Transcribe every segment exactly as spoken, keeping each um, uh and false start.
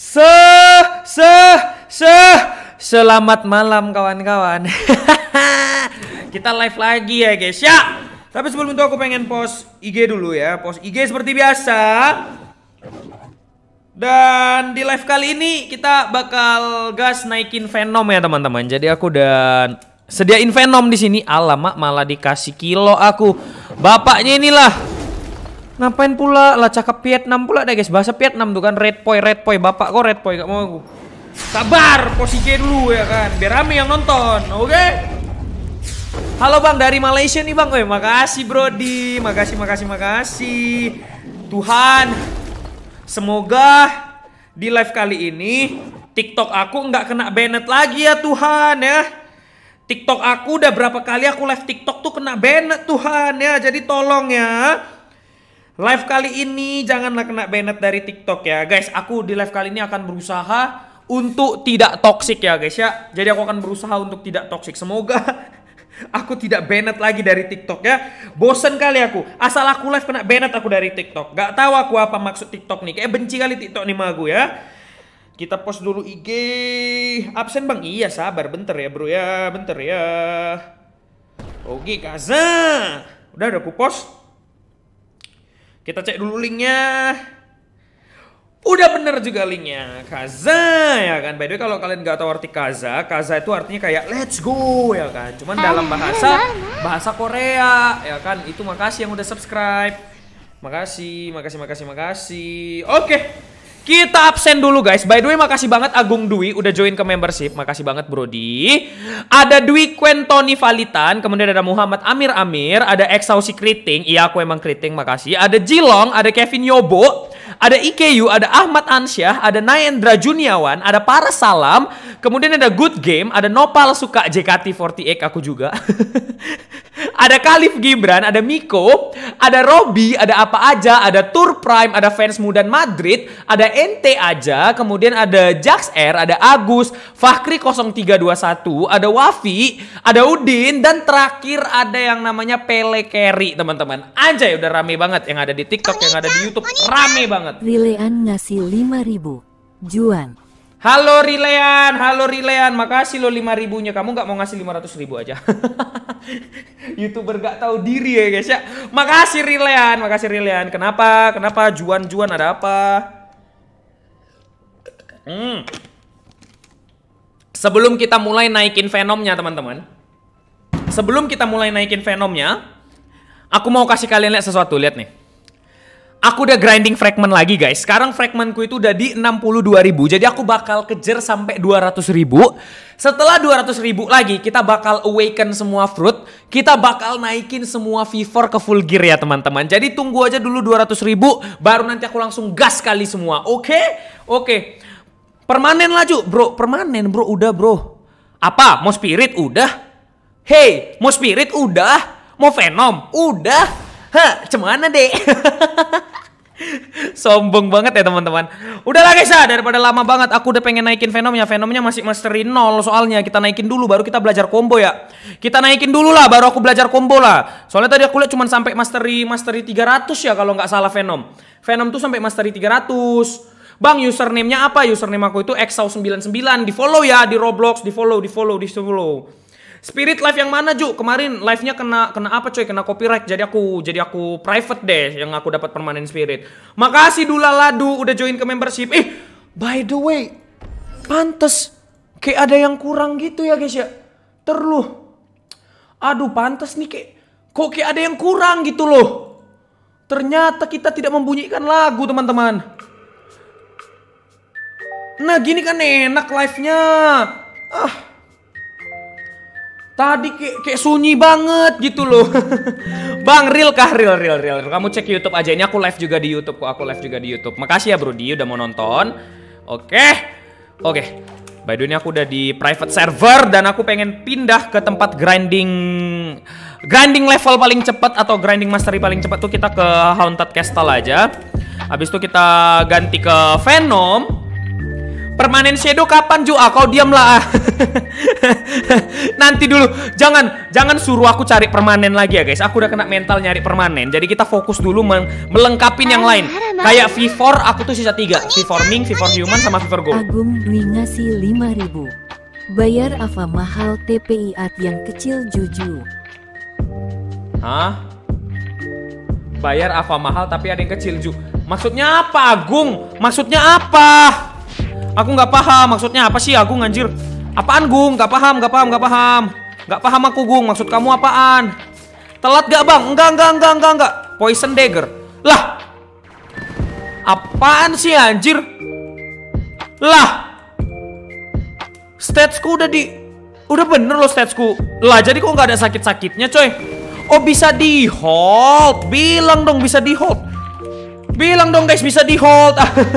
Se se se Selamat malam kawan-kawan. Kita live lagi ya guys ya. Tapi sebelum itu aku pengen post I G dulu ya. Post I G seperti biasa. Dan di live kali ini kita bakal gas naikin Venom ya teman-teman. Jadi aku udah sediain Venom di sini. Alamak, malah dikasih kilo aku. Bapaknya inilah. Ngapain pula lah, cakep Vietnam pula deh guys. Bahasa Vietnam tuh kan, red poi, red poi. Bapak kok red poi, gak mau aku. Sabar, post I G dulu ya kan, biar rame yang nonton, oke? Okay? Halo bang, dari Malaysia nih bang. Weh, makasih Brody, makasih, makasih, makasih. Tuhan, semoga di live kali ini TikTok aku nggak kena banned lagi ya Tuhan ya. TikTok aku udah berapa kali aku live TikTok tuh kena banned Tuhan ya. Jadi tolong ya, live kali ini janganlah kena banned dari TikTok ya guys. Aku di live kali ini akan berusaha untuk tidak toxic ya guys ya. Jadi aku akan berusaha untuk tidak toxic. Semoga aku tidak banned lagi dari TikTok ya. Bosen kali aku. Asal aku live kena banned aku dari TikTok. Gak tahu aku apa maksud TikTok nih. Kayak benci kali TikTok nih sama aku ya. Kita post dulu I G. Absen bang? Iya sabar bentar ya bro ya. Bentar ya. Oke Kaza. Udah udah aku post. Kita cek dulu linknya. Udah bener juga linknya, Kaza ya kan. By the way kalau kalian gak tahu arti Kaza, Kaza itu artinya kayak let's go ya kan. Cuman dalam bahasa bahasa Korea ya kan. Itu makasih yang udah subscribe. Makasih, makasih, makasih, makasih. Oke, kita absen dulu guys. By the way makasih banget Agung Dwi udah join ke membership. Makasih banget Brody. Ada Dwi Quentoni Valitan, kemudian ada Muhammad Amir Amir, ada Exausi Kriting. Iya aku emang Kriting, makasih. Ada Jilong, ada Kevin Yobo, ada I K U, ada Ahmad Ansyah, ada Nayendra Juniawan, ada Para Salam, kemudian ada Good Game, ada Nopal Suka J K T empat delapan, aku juga. Ada Khalif Gibran, ada Miko, ada Robby, ada apa aja, ada Tour Prime, ada Fans Mudan Madrid, ada N T aja, kemudian ada Jax R, ada Agus, Fahri nol tiga dua satu, ada Wafi, ada Udin, dan terakhir ada yang namanya Pele Carry teman-teman. Anjay udah rame banget yang ada di TikTok, yang ada di YouTube, rame banget. Rilean ngasih lima ribu. Juan. Halo Rilean, halo Rilean, makasih lo lima ribunya. Kamu nggak mau ngasih lima ratus ribu aja? YouTuber gak tahu diri ya guys ya. Makasih Rilean, makasih Rilean. Kenapa? Kenapa? Juan-Juan ada apa? Hmm. Sebelum kita mulai naikin Venomnya teman-teman, sebelum kita mulai naikin Venomnya, aku mau kasih kalian lihat sesuatu. Lihat nih. Aku udah grinding fragment lagi guys. Sekarang fragmentku itu udah di enam puluh dua ribu. Jadi aku bakal kejar sampai dua ratus ribu. Setelah dua ratus ribu lagi kita bakal awaken semua fruit. Kita bakal naikin semua V four ke full gear ya teman-teman. Jadi tunggu aja dulu dua ratus ribu. Baru nanti aku langsung gas kali semua. Oke? Oke. Permanen laju bro. Permanen bro. Udah bro. Apa? Mau spirit? Udah. Hey. Mau spirit? Udah. Mau Venom? Udah. Hah, cemana deh. Sombong banget ya teman-teman. Udahlah guys ya, daripada lama banget aku udah pengen naikin Venomnya. Venomnya masih mastery nol soalnya. Kita naikin dulu baru kita belajar combo ya. Kita naikin dulu lah baru aku belajar combo lah. Soalnya tadi aku lihat cuma sampai mastery mastery tiga ratus ya kalau nggak salah Venom. Venom tuh sampai mastery tiga ratus. Bang, username-nya apa? Username aku itu exau sembilan sembilan. Di follow ya di Roblox, di follow, di follow, di follow. Spirit live yang mana Ju? Kemarin live-nya kena kena apa coy? Kena copyright. Jadi aku jadi aku private deh yang aku dapat permanen spirit. Makasih Dula Ladu udah join ke membership. Eh, by the way, pantes kayak ada yang kurang gitu ya guys ya. Terluh. Aduh, pantes nih kayak kok kayak ada yang kurang gitu loh. Ternyata kita tidak membunyikan lagu, teman-teman. Nah, gini kan enak live-nya. Ah. Tadi kayak, kayak sunyi banget gitu loh. Bang, real kah? Real, real, real. Kamu cek YouTube aja. Ini aku live juga di YouTube kok. Aku live juga di YouTube. Makasih ya Brody udah mau nonton. Oke. Oke. By the way ini aku udah di private server. Dan aku pengen pindah ke tempat grinding grinding level paling cepat atau grinding mastery paling cepat tuh kita ke Haunted Castle aja. Habis itu kita ganti ke Venom. Permanen shadow kapan Ju? Ah, kau diamlah. Nanti dulu. Jangan jangan suruh aku cari permanen lagi ya guys. Aku udah kena mental nyari permanen. Jadi kita fokus dulu melengkapi yang lain. Kayak V four aku tuh sisa tiga. V four Ming, V four Human sama V four Gold. Agung Dwi ngasih lima ribu. Bayar apa mahal T P I at yang kecil Juju? Hah? Bayar apa mahal tapi ada yang kecil Ju. Maksudnya apa Agung? Maksudnya apa? Aku nggak paham. Maksudnya apa sih Agung anjir? Apaan Gung? Nggak paham, nggak paham, nggak paham. Nggak paham aku Gung. Maksud kamu apaan? Telat gak bang? Enggak, enggak, enggak, enggak, enggak. Poison dagger. Lah. Apaan sih anjir? Lah. Statsku udah di... Udah bener loh statsku. Lah jadi kok nggak ada sakit-sakitnya coy? Oh bisa di hold. Bilang dong bisa di hold. Bilang dong guys bisa di hold.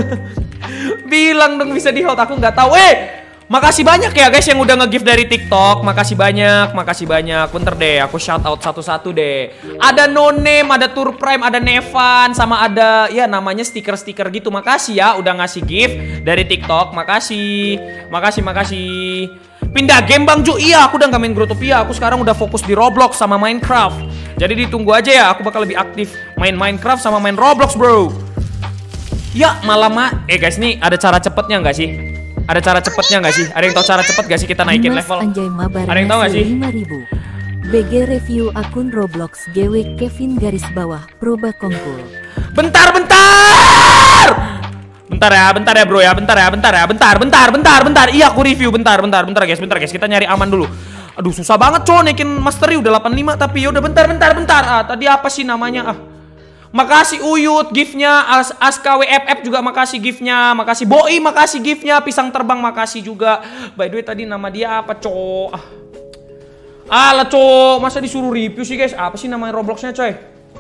Bilang dong bisa di hold. Aku nggak tahu. Eh, makasih banyak ya guys yang udah nge-gift dari TikTok. Makasih banyak, makasih banyak. Bentar deh, aku shout out satu-satu deh. Ada No Name, ada Tour Prime, ada Nevan, sama ada ya namanya stiker-stiker gitu. Makasih ya udah ngasih gift dari TikTok. Makasih, makasih, makasih. Pindah game Bang Ju. Iya, aku udah gak main Growtopia. Aku sekarang udah fokus di Roblox sama Minecraft. Jadi ditunggu aja ya. Aku bakal lebih aktif main Minecraft sama main Roblox, bro. Ya, malah ma. Eh guys, nih ada cara cepetnya nggak sih? Ada cara cepetnya nggak sih? Ada yang tahu cara cepet gak sih kita naikin Dimas level? Anjay Mabar Ada yang tahu nggak sih? lima ribu. B G review akun Roblox G W Kevin garis bawah Proba Kongkul. Bentar, bentar! Bentar ya, bentar ya bro ya, bentar ya, bentar ya, bentar, bentar, bentar, bentar. Iya aku review, bentar, bentar, bentar guys, bentar guys. Kita nyari aman dulu. Aduh susah banget cow naikin mastery udah delapan puluh lima tapi ya udah bentar, bentar, bentar. Ah tadi apa sih namanya? Ah. Makasih Uyut giftnya, As Aska W F F juga makasih giftnya, makasih Boi makasih giftnya, Pisang Terbang makasih juga. By the way tadi nama dia apa cow? Ah. Alah cow, masa disuruh review sih guys? Apa sih namanya Robloxnya coy?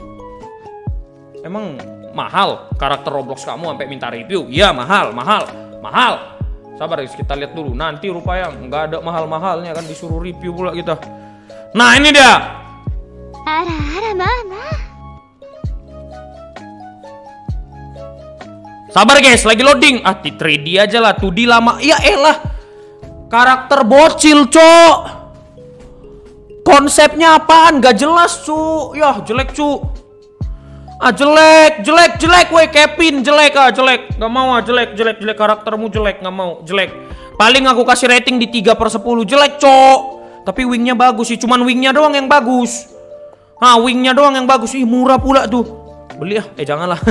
Emang mahal karakter Roblox kamu sampai minta review? Iya mahal, mahal, mahal. Sabar guys, kita lihat dulu. Nanti rupanya nggak ada mahal-mahalnya kan disuruh review pula kita. Nah ini dia. Ara ara mana? Sabar guys, lagi loading. Ah di tiga D aja lah, dua D lama. Ya elah. Karakter bocil cok. Konsepnya apaan? Gak jelas cu. Yah jelek cu. Ah jelek, jelek, jelek, weh Kevin, jelek ah, jelek, gak mau ah, jelek, jelek, jelek, karaktermu jelek, gak mau, jelek. Paling aku kasih rating di tiga per sepuluh, jelek cok. Tapi wingnya bagus sih, cuman wingnya doang yang bagus. Ah wingnya doang yang bagus, ih murah pula tuh. Beli ah, eh janganlah.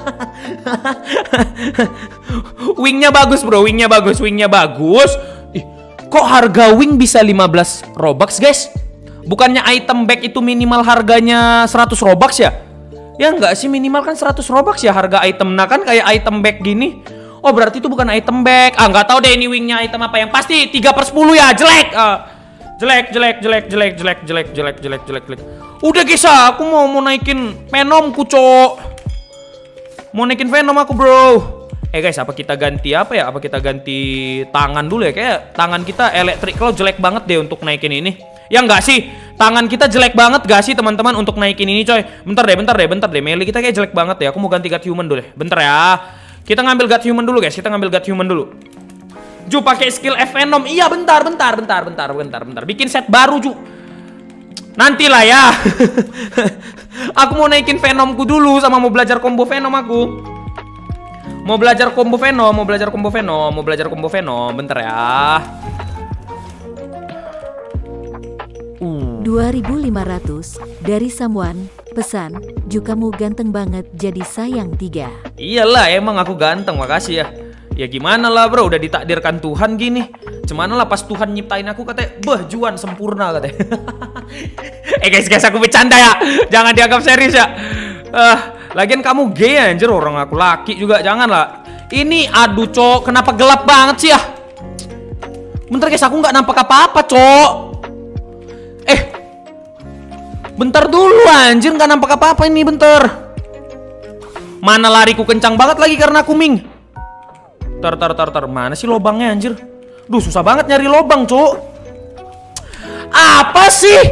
Wingnya bagus bro, wingnya bagus, wingnya bagus. Ih, kok harga wing bisa lima belas Robux guys? Bukannya item bag itu minimal harganya seratus Robux ya? Ya enggak sih, minimal kan seratus Robux ya harga item. Nah kan kayak item bag gini. Oh berarti itu bukan item bag. Ah nggak tahu deh ini wingnya item apa. Yang pasti tiga per sepuluh ya, jelek. Ah, jelek, jelek, jelek, jelek, jelek, jelek, jelek, jelek, jelek, jelek. Udah guys, aku mau mau naikin Venomku cok. Mau naikin Venom aku bro. Eh guys, apa kita ganti apa ya? Apa kita ganti tangan dulu ya? Kayak tangan kita elektrik kalau jelek banget deh untuk naikin ini. Ya enggak sih? Tangan kita jelek banget gak sih teman-teman untuk naikin ini coy? Bentar deh, bentar deh, bentar deh. Melee kita kayak jelek banget ya. Aku mau ganti God Human dulu deh. Bentar ya. Kita ngambil God Human dulu guys. Kita ngambil God Human dulu. Ju pakai skill F Venom. Iya, bentar, bentar, bentar, bentar, bentar, bentar. Bikin set baru Ju. Nantilah ya. Aku mau naikin Venomku dulu sama mau belajar combo Venom aku. Mau belajar combo Venom, mau belajar combo Venom, mau belajar combo Venom. Bentar ya. dua ribu lima ratus dari someone, pesan, Ju kamu ganteng banget jadi sayang tiga. Iyalah emang aku ganteng, makasih ya. Ya gimana lah bro, udah ditakdirkan Tuhan gini. Cuman lah pas Tuhan nyiptain aku katanya, "Beh, Juan sempurna," katanya. Eh guys, guys aku bercanda ya. Jangan dianggap serius ya. Uh, lagian kamu gay anjir, orang aku laki juga, janganlah. Ini aduh cok, kenapa gelap banget sih ya? Bentar guys, aku nggak nampak apa-apa cok. Eh, bentar dulu anjir, nggak nampak apa-apa ini, bentar. Mana lariku kencang banget lagi karena aku ming. Tar, tar, tar, tar, mana sih lobangnya anjir? Duh, susah banget nyari lobang, cok. Apa sih?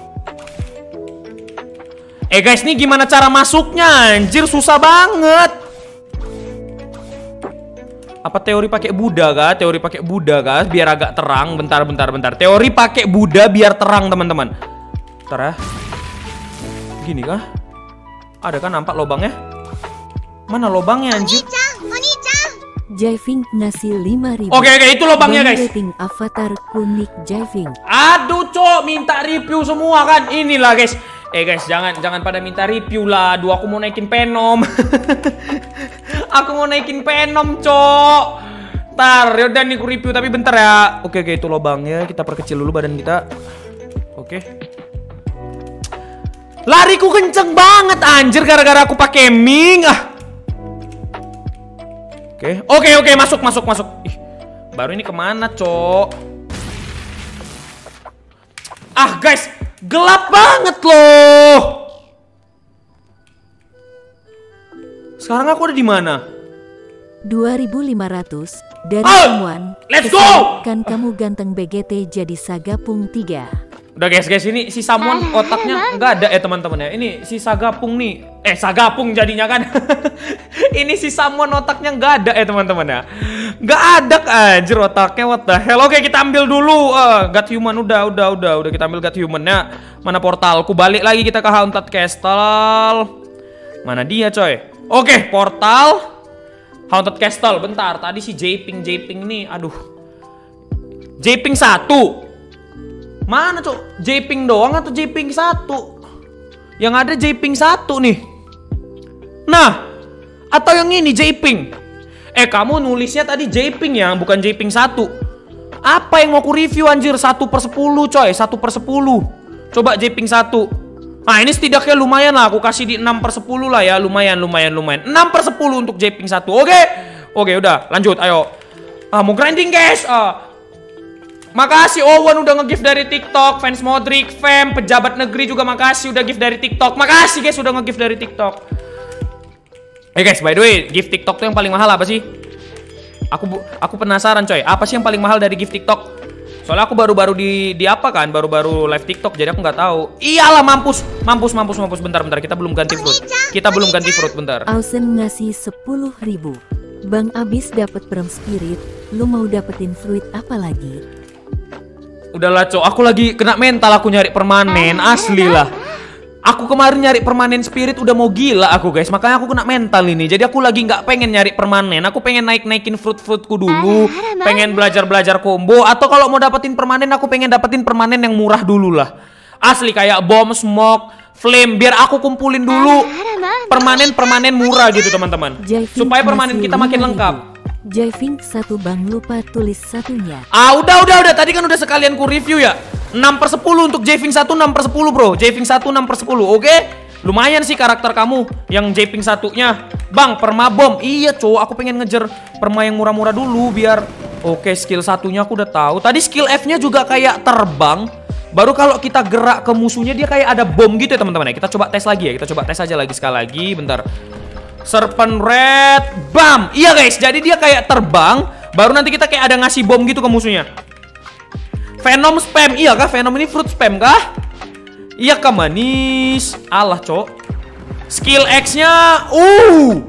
Eh guys, nih gimana cara masuknya anjir, susah banget. Apa teori pakai Buddha kah? Teori pakai Buddha kah? Biar agak terang. Bentar, bentar, bentar. Teori pakai Buddha biar terang, teman-teman. Bentar ya. Gini kah? Ada kan nampak lobangnya? Mana lobangnya anjir? Jiving nasi lima ribu. Oke, oke, itu lobangnya guys. Rating avatar kunik Jiving. Aduh, cok, minta review semua kan. Inilah guys. Eh guys, jangan jangan pada minta review lah. Aduh, aku mau naikin Venom. Aku mau naikin Venom, cok. Ntar, yaudah nih aku review tapi bentar ya. Oke, oke, itu lobangnya. Kita perkecil dulu badan kita. Oke. Lariku kenceng banget anjir gara-gara aku pakai Ming. Ah. Oke, oke, oke, masuk, masuk, masuk. Ih, baru ini kemana, cok? Ah, guys, gelap banget loh. Sekarang aku ada di mana? dua ribu lima ratus dari Oh, Samuan. let's go! Kan kamu ganteng B G T jadi Sagapung tiga. Udah guys, guys, ini si Samuan otaknya nggak ada ya teman-teman ya. Ini si Sagapung nih, eh Sagapung jadinya kan. Ini si Samuan otaknya nggak ada ya teman-teman ya. Nggak ada anjir otaknya, what the hell. Oke, kita ambil dulu uh, God Human, udah, udah, udah, udah kita ambil God Human ya. Mana portalku? Balik lagi kita ke Haunted Castle. Mana dia coy? Oke, portal Haunted Castle. Bentar, tadi si Japing, Japing nih, aduh. Japing satu. Mana cok? Japing doang atau Japing satu? Yang ada Japing satu nih. Nah, atau yang ini Japing. Eh, kamu nulisnya tadi Japing ya, bukan Japing satu. Apa yang mau aku review anjir? Satu per sepuluh coy, satu per sepuluh. Coba Japing satu. Nah, ini setidaknya lumayan lah. Aku kasih di enam per sepuluh lah ya. Lumayan, lumayan, lumayan. enam per sepuluh untuk Japing satu. Oke. Oke, udah. Lanjut, ayo. Ah, mau grinding guys. Ah. Makasih Owen udah nge-gift dari TikTok. Fans Modric, Fam, pejabat negeri juga makasih udah gift dari TikTok. Makasih guys udah nge-gift dari TikTok. Eh guys, by the way, gift TikTok tuh yang paling mahal apa sih? Aku aku penasaran coy. Apa sih yang paling mahal dari gift TikTok? Soalnya aku baru-baru di di apa kan? Baru-baru live TikTok jadi aku nggak tahu. Iyalah mampus, mampus, mampus, mampus. Bentar, bentar. Kita belum ganti fruit. Kita belum ganti fruit, bentar. Ausen ngasih sepuluh ribu. Bang abis dapet Perm Spirit. Lu mau dapetin fruit apa lagi? Udahlah cok, aku lagi kena mental aku nyari permanen, asli lah. Aku kemarin nyari permanen spirit udah mau gila aku guys, makanya aku kena mental ini. Jadi aku lagi nggak pengen nyari permanen, aku pengen naik-naikin fruit-fruitku dulu, pengen belajar-belajar combo. Atau kalau mau dapetin permanen, aku pengen dapetin permanen yang murah dulu lah. Asli kayak bomb, smoke, flame, biar aku kumpulin dulu permanen-permanen murah gitu teman-teman. Supaya permanen kita makin lengkap. Jiving satu bang lupa tulis satunya. Ah udah udah udah tadi kan udah sekalian ku review ya. enam per sepuluh untuk Jiving satu, enam per sepuluh bro. Jiving satu enam per sepuluh. Oke. Lumayan sih karakter kamu yang Jiving satunya. Bang, perma bom. Iya cowok, aku pengen ngejar perma yang murah-murah dulu biar. Oke, skill satunya aku udah tahu. Tadi skill F-nya juga kayak terbang. Baru kalau kita gerak ke musuhnya dia kayak ada bom gitu ya teman-teman ya. Kita coba tes lagi ya. Kita coba tes aja lagi sekali lagi. Bentar. Serpent Red, bam. Iya guys, jadi dia kayak terbang. Baru nanti kita kayak ada ngasih bom gitu ke musuhnya. Venom spam, iya kah? Venom ini fruit spam kah? Iya kah manis? Alah cok. Skill X-nya, uh.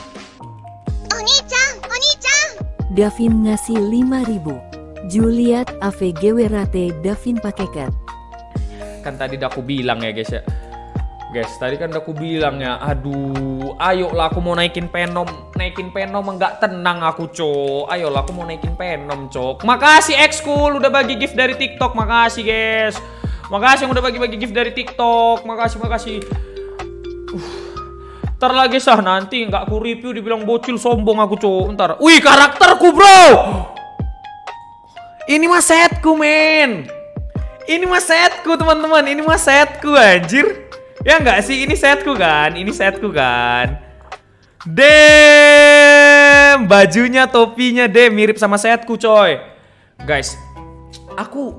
Oni-chan, Oni-chan. Davin ngasih lima ribu. Juliet A V G W R T Davin pakekat. Kan tadi udah aku bilang ya guys ya. Guys, tadi kan udah aku bilang ya, aduh, ayolah aku mau naikin Venom, naikin Venom enggak tenang aku, cok. Ayolah aku mau naikin Venom, cok. Makasih X-Cool udah bagi gift dari TikTok, makasih guys. Makasih yang udah bagi-bagi gift dari TikTok, makasih, makasih. Uh. Ntar lagi sah nanti nggak aku review dibilang bocil sombong aku, cok. Ntar, wih karakterku bro. Ini mah setku men. Ini mah setku teman-teman, ini mah setku anjir. Ya enggak sih, ini setku kan, ini setku kan. Damn, bajunya, topinya deh mirip sama setku coy. Guys, aku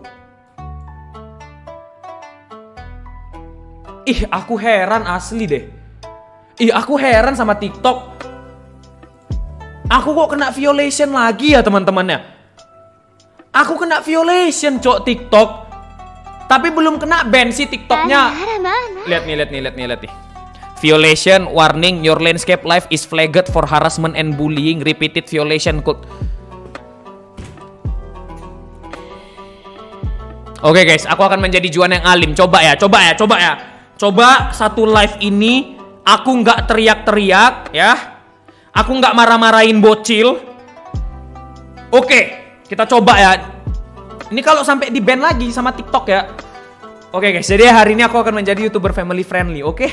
Ih, aku heran asli deh. Ih, aku heran sama TikTok. Aku kok kena violation lagi ya teman-temannya. Aku kena violation cok TikTok. Tapi belum kena ban sih TikToknya. Lihat nih, lihat nih, lihat nih, lihat nih. Violation, warning, your landscape life is flagged for harassment and bullying, repeated violation code. Oke okay guys, aku akan menjadi Juan yang alim. Coba ya, coba ya, coba ya. Coba satu live ini aku nggak teriak-teriak ya. Aku nggak marah-marahin bocil. Oke, okay, kita coba ya. Ini kalau sampai di ban lagi sama TikTok ya. Oke okay guys, jadi hari ini aku akan menjadi YouTuber family friendly, oke? Okay?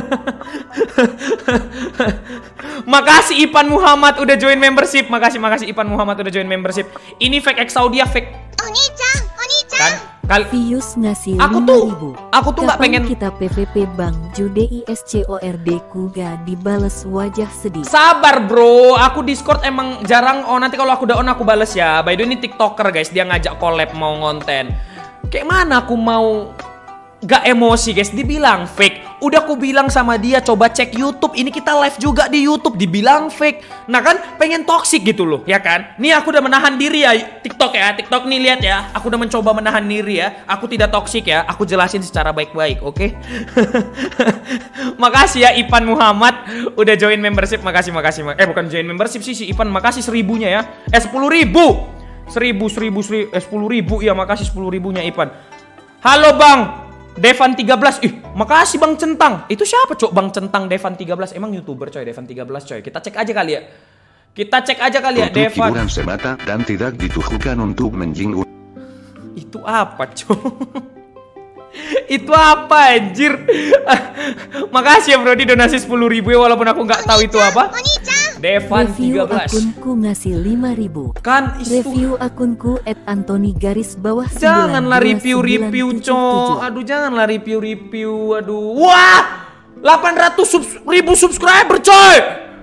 Makasih Ipan Muhammad udah join membership. Makasih, makasih Ipan Muhammad udah join membership. Ini fake Exaudia fake. Oni-chan, Oni-chan. Kan? Kal Pius ngasih aku lima tuh, ribu. aku tuh nggak pengen kita P V P Bang Jude I S C O R D Kuga dibales wajah sedih. Sabar bro, aku Discord emang jarang. Oh nanti kalau aku udah on aku bales ya. By the way ini TikToker guys, dia ngajak collab mau ngonten. Kayak mana aku mau gak emosi guys, dibilang fake. Udah aku bilang sama dia coba cek YouTube. Ini kita live juga di YouTube, dibilang fake. Nah kan pengen toxic gitu loh, ya kan? Nih aku udah menahan diri ya TikTok ya. TikTok nih lihat ya. Aku udah mencoba menahan diri ya. Aku tidak toxic ya. Aku jelasin secara baik-baik, oke? Okay? Makasih ya Ipan Muhammad udah join membership. Makasih, makasih. Eh bukan join membership sih si Ipan. Makasih seribunya ya. Eh sepuluh ribu. Seribu, seribu, seribu. Eh sepuluh ribu ya. Makasih sepuluh ribunya Ipan. Halo Bang Devan tiga belas, ih makasih Bang Centang. Itu siapa cok Bang Centang Devan tiga belas? Emang YouTuber coy Devan tiga belas coy. Kita cek aja kali ya. Kita cek aja kali ya Devan. Hiburan semata dan tidak ditujukan untuk menjinggung. Itu apa cok? Itu apa anjir? Makasih ya Brody donasi sepuluh ribu ya walaupun aku nggak tahu itu apa. Devan tiga belas. Review akunku ngasih lima ribu. Kan isu. Review akunku at Anthony garis bawah sembilan. Janganlah review-review cok. Aduh janganlah review-review. Aduh. Wah, delapan ratus ribu subscriber coy.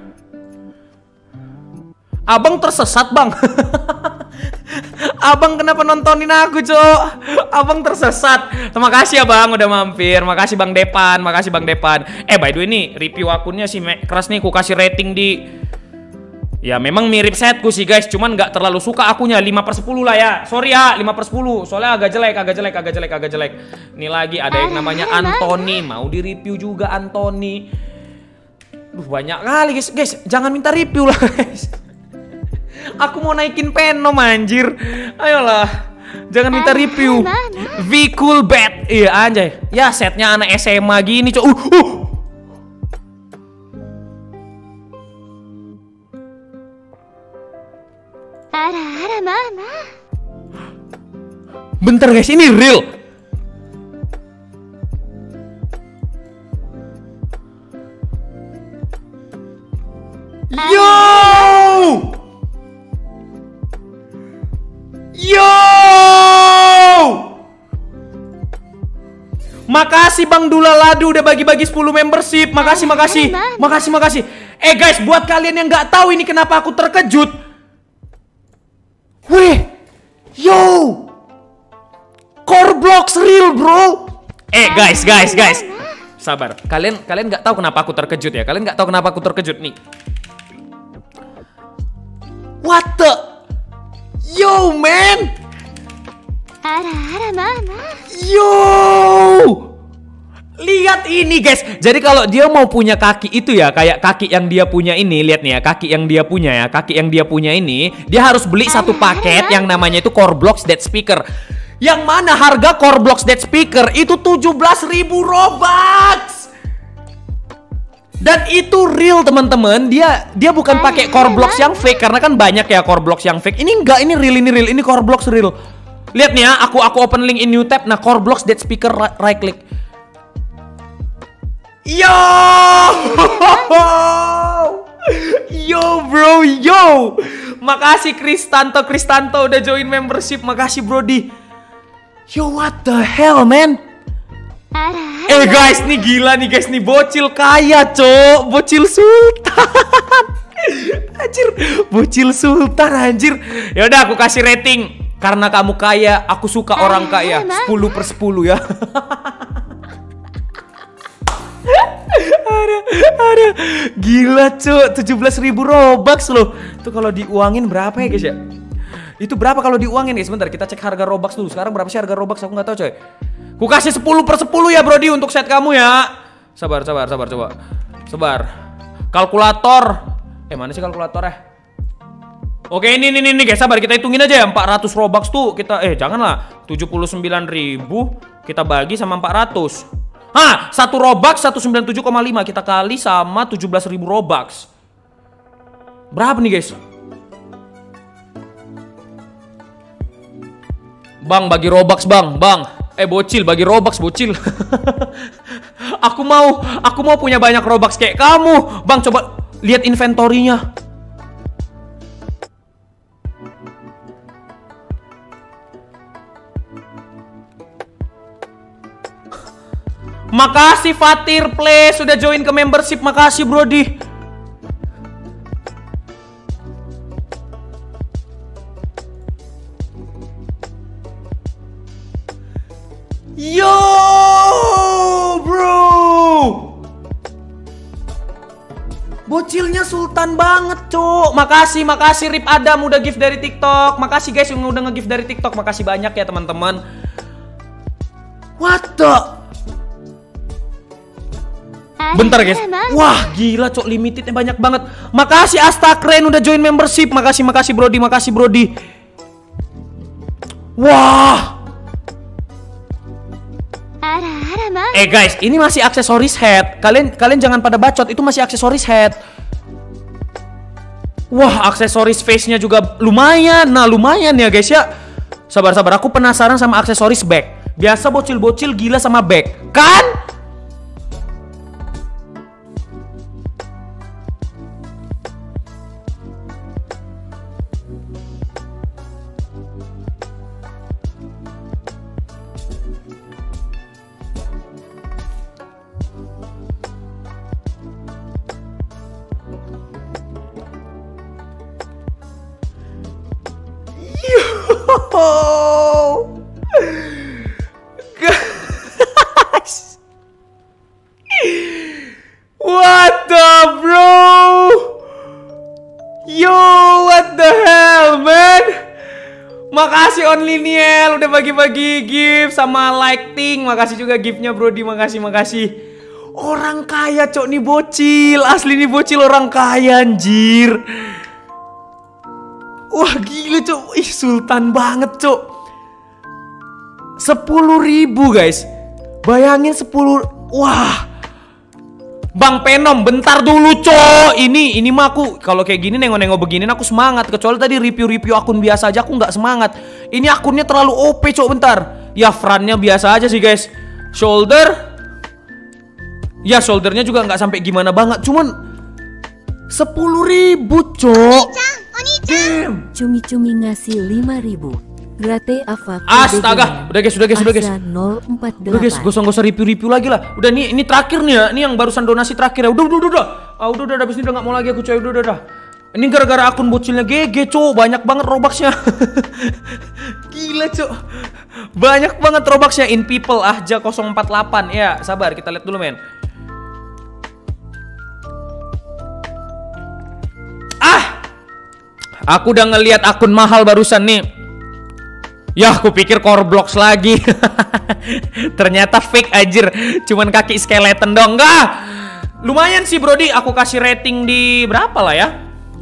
Abang tersesat bang. Abang kenapa nontonin aku cok? Abang tersesat. Terima kasih ya bang udah mampir. Makasih Bang Depan. Makasih Bang Depan. Eh by the way nih review akunnya si keras nih. Ku kasih rating di, ya memang mirip setku sih guys. Cuman nggak terlalu suka akunya. Lima per sepuluh lah ya. Sorry ya lima per sepuluh. Soalnya agak jelek. Agak jelek Agak jelek Agak jelek Ini lagi ada yang namanya Anthony. Mau di review juga Anthony. Duh banyak kali guys. Guys jangan minta review lah guys. Aku mau naikin Venom anjir. Ayolah. Jangan minta review. V Cool Bat. Iya anjay. Ya setnya anak S M A gini cok. Uh, uh. Ara, ara, mama. Bentar guys, ini real. Yo! Yo! Makasih Bang Dula Ladu udah bagi-bagi sepuluh membership. Makasih, makasih. Makasih, makasih. Eh guys, buat kalian yang nggak tahu ini kenapa aku terkejut. Weh. Yo. Core blocks real, bro. Eh guys, guys, guys. Sabar. Kalian kalian nggak tahu kenapa aku terkejut ya? Kalian nggak tahu kenapa aku terkejut nih. What the? Yo, man. Ara, ara, mama. Yo. Lihat ini, guys. Jadi kalau dia mau punya kaki itu ya, kayak kaki yang dia punya ini, lihat nih ya, kaki yang dia punya ya, kaki yang dia punya ini, dia harus beli satu paket yang namanya itu Core Blocks Dead Speaker. Yang mana harga Core Blocks Dead Speaker itu tujuh belas ribu Robux. Dan itu real teman-teman. Dia dia bukan pakai Core Blocks yang fake karena kan banyak ya Core Blocks yang fake. Ini enggak, ini real, ini real, ini Core Blocks real. Lihat nih ya, aku aku open link in new tab. Nah, Core Blocks Dead Speaker right click. Yo! Yo bro, yo. Makasih Kristanto, Kristanto udah join membership. Makasih Brody. Yo, what the hell, man? Eh guys, nih gila nih guys, nih bocil kaya, cok. Bocil sultan. Anjir, bocil sultan anjir. Ya udah aku kasih rating. Karena kamu kaya, aku suka orang kaya. sepuluh per sepuluh ya. Ada, ada. Gila cok, tujuh belas ribu Robux loh. Itu kalau diuangin berapa ya guys ya? Itu berapa kalau diuangin guys? Sebentar, kita cek harga Robux dulu. Sekarang berapa sih harga Robux? Aku nggak tahu coy. Ku kasih sepuluh per sepuluh ya Brody untuk set kamu ya. Sabar, sabar, sabar, coba. Sabar. Kalkulator. Eh, mana sih kalkulatornya? Oke, ini, ini, ini, guys. Sabar, kita hitungin aja ya. empat ratus Robux tuh kita... Eh, janganlah. tujuh puluh sembilan ribu kita bagi sama empat ratus. Hah, satu Robux seratus sembilan puluh tujuh koma lima. Kita kali sama tujuh belas ribu Robux. Berapa nih, guys? Bang, bagi Robux, Bang. Bang. Eh, bocil, bagi Robux, bocil. Aku mau, aku mau punya banyak Robux kayak kamu. Bang, coba lihat inventorinya. Makasih Fatir Play sudah join ke membership. Makasih, Brody. Yo, bro. Bocilnya sultan banget, cuk. Makasih, makasih Rip Adam udah gift dari TikTok. Makasih guys yang udah nge-gift dari TikTok. Makasih banyak ya, teman-teman. What the? Bentar guys. Wah, gila, cuk, limitednya banyak banget. Makasih Astakren udah join membership. Makasih, makasih Brody, makasih Brody. Wah. Eh guys, ini masih aksesoris head. Kalian kalian jangan pada bacot, itu masih aksesoris head. Wah, aksesoris face-nya juga lumayan. Nah, lumayan ya guys ya. Sabar-sabar, aku penasaran sama aksesoris back. Biasa bocil-bocil gila sama back, kan? Oh, guys, what the bro? Yo, what the hell, man? Makasih Only Niel udah bagi-bagi gift sama lighting. Makasih juga giftnya Brody, makasih, makasih. Orang kaya cok nih bocil, asli nih bocil orang kaya anjir. Wah gila cok, ih sultan banget cok. Sepuluh ribu guys. Bayangin sepuluh. Wah. Bang Penom, bentar dulu cok. Ini, ini mah aku kalau kayak gini nengok-nengok beginian aku semangat. Kecuali tadi review-review akun biasa aja aku nggak semangat. Ini akunnya terlalu O P cok, bentar. Ya frontnya biasa aja sih guys. Shoulder. Ya shouldernya juga nggak sampai gimana banget. Cuman sepuluh ribu cok. Damn. Cumi-cumi ngasih lima ribu. Grate Ava. Astaga, udah guys, udah guys, udah guys. nol empat delapan. Udah guys, gak usah review-review lagi lah. Udah nih, ini terakhir nih ya. Ini yang barusan donasi terakhir ya. Udah, udah, udah, udah. Ah, udah, udah, habis ini udah gak mau lagi aku coy. Udah, udah, udah. Ini gara-gara akun bocilnya G G, cok. Banyak banget Robuxnya. Gila, cok. Banyak banget Robuxnya. In people Ahja nol empat delapan. Ya, sabar, kita lihat dulu, men. Ah! Aku udah ngelihat akun mahal barusan nih. Ya, aku pikir core blocks lagi. Ternyata fake anjir. Cuman kaki skeleton dong. Enggak. Lumayan sih, Brody. Aku kasih rating di berapa lah ya?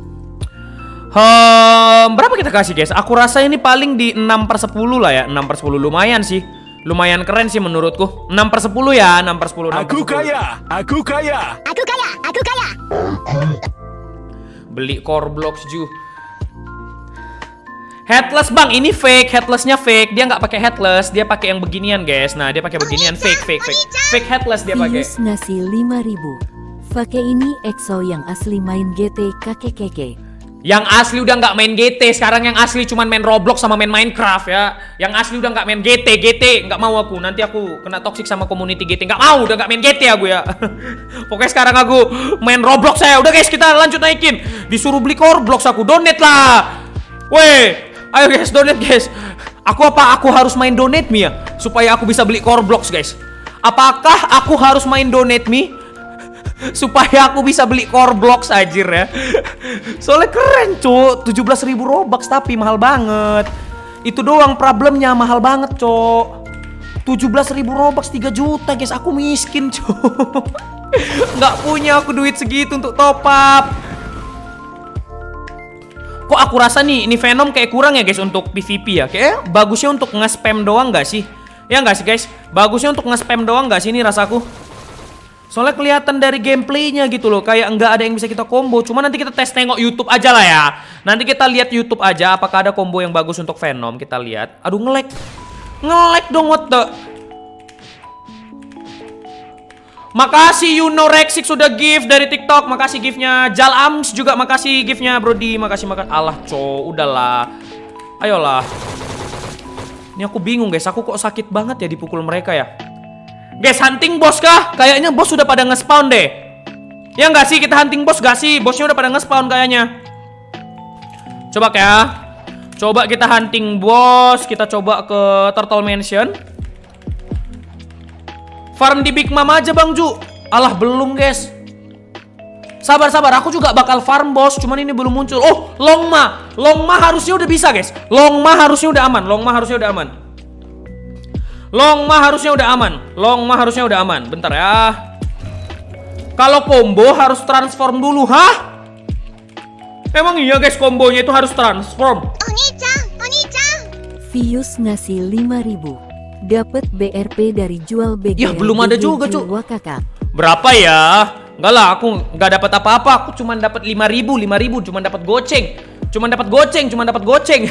Hmm, berapa kita kasih, guys? Aku rasa ini paling di enam per sepuluh lah ya. enam per sepuluh lumayan sih. Lumayan keren sih menurutku. enam per sepuluh ya, enam per sepuluh. Aku kaya, aku kaya. Aku kaya, aku kaya. Beli core blocks Ju. Headless bang, ini fake, headlessnya fake. Dia nggak pakai headless, dia pakai yang beginian guys. Nah dia pakai beginian, fake, fake, fake, fake headless dia pakai. Pius ngasih lima ribu. Pakai ini EXO yang asli main G T kakek keke. Yang asli udah nggak main G T, sekarang yang asli cuman main Roblox sama main Minecraft ya. Yang asli udah nggak main G T, G T nggak mau aku. Nanti aku kena toxic sama community G T, nggak mau, udah nggak main G T aku ya. Pokoknya sekarang aku main Roblox saya. Udah guys, kita lanjut naikin. Disuruh beli core blocks aku, donate lah. Weh. Ayo guys, donate guys. Aku apa? Aku harus main donate me ya, supaya aku bisa beli core blocks guys. Apakah aku harus main donate me supaya aku bisa beli core blocks anjir ya? Soalnya keren cuk, tujuh belas ribu Robux tapi mahal banget. Itu doang problemnya, mahal banget cuk. tujuh belas ribu Robux tiga juta guys. Aku miskin cuy. Nggak punya aku duit segitu untuk top up. Kok aku rasa nih ini Venom kayak kurang ya guys untuk P V P ya. Kayak bagusnya untuk nge-spam doang nggak sih? Ya nggak sih guys? Bagusnya untuk nge-spam doang nggak sih ini rasaku? Soalnya kelihatan dari gameplaynya gitu loh, kayak nggak ada yang bisa kita combo. Cuma nanti kita tes tengok YouTube aja lah ya. Nanti kita lihat YouTube aja apakah ada combo yang bagus untuk Venom. Kita lihat. Aduh nge-lag. Nge-lag dong what the. Makasih Yuno Rexik sudah gift dari TikTok. Makasih giftnya. Jal Ams juga makasih giftnya Brody. Makasih makan. Alah co, udahlah. Ayolah. Ini aku bingung guys. Aku kok sakit banget ya dipukul mereka ya. Guys, hunting boss kah? Kayaknya bos sudah pada nge-spawn deh. Ya nggak sih, kita hunting boss gak sih? Bosnya udah pada nge-spawn kayaknya. Coba ya. Coba kita hunting boss. Kita coba ke Turtle Mansion. Farm di Big Mom aja Bang Ju. Alah belum guys. Sabar-sabar, aku juga bakal farm bos. Cuman ini belum muncul. Oh, Longma. Longma harusnya udah bisa guys. Longma harusnya udah aman. Longma harusnya udah aman. Longma harusnya udah aman. Longma harusnya udah aman. Bentar ya. Kalau combo harus transform dulu, hah? Emang iya guys, kombonya itu harus transform. Oni-chan, Oni-chan. Vius ngasih lima ribu. Dapat B R P dari jual B G. Ya belum ada juga, Cuk. Kakak. Berapa ya? Enggak lah, aku nggak dapat apa-apa. Aku cuma dapat lima ribu, lima ribu cuma dapat goceng. Cuma dapat goceng, cuma dapat goceng.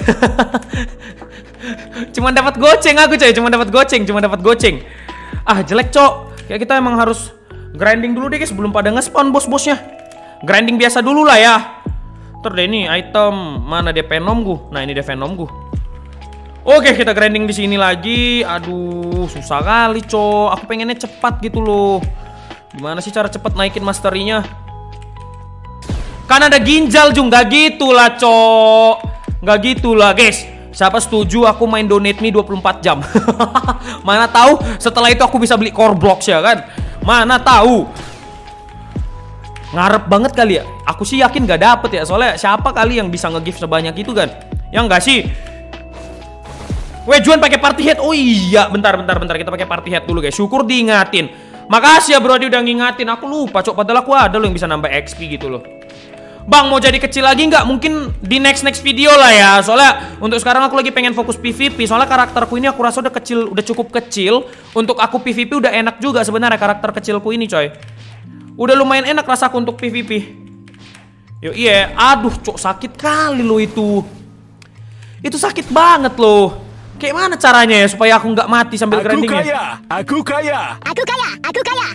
Cuma dapat goceng aku coy, cuma dapat goceng, cuma dapat goceng. Ah, jelek, Cok. Kayak kita emang harus grinding dulu deh guys sebelum pada nge-spawn bos-bosnya. Grinding biasa dulu lah ya. Ntar deh ini item mana dia Venomku. Nah, ini dia Venomku. Oke, kita grinding di sini lagi. Aduh, susah kali, Cok. Aku pengennya cepat gitu loh. Gimana sih cara cepat naikin masterinya? Kan ada ginjal, Jung. Gak gitulah, Cok. Gak gitulah, guys. Siapa setuju aku main Donate Me dua puluh empat jam? Mana tahu setelah itu aku bisa beli core blocks ya kan? Mana tahu. Ngarep banget kali ya. Aku sih yakin gak dapet ya. Soalnya siapa kali yang bisa nge-gift sebanyak itu kan? Ya enggak sih? Weh, Juan pakai party head. Oh iya, bentar bentar bentar kita pakai party head dulu guys. Syukur diingatin. Makasih ya bro, dia udah ngingatin. Aku lupa, Cok. Padahal aku ada loh yang bisa nambah X P gitu loh. Bang, mau jadi kecil lagi nggak? Mungkin di next-next video lah ya. Soalnya untuk sekarang aku lagi pengen fokus P V P. Soalnya karakterku ini aku rasa udah kecil, udah cukup kecil. Untuk aku P V P udah enak juga sebenarnya karakter kecilku ini coy. Udah lumayan enak rasaku untuk P V P. Yo iya, aduh Cok, sakit kali lo itu. Itu sakit banget loh. Kayak mana caranya ya supaya aku nggak mati sambil Aku grinding kaya, ya? aku kaya. Aku kaya, aku kaya.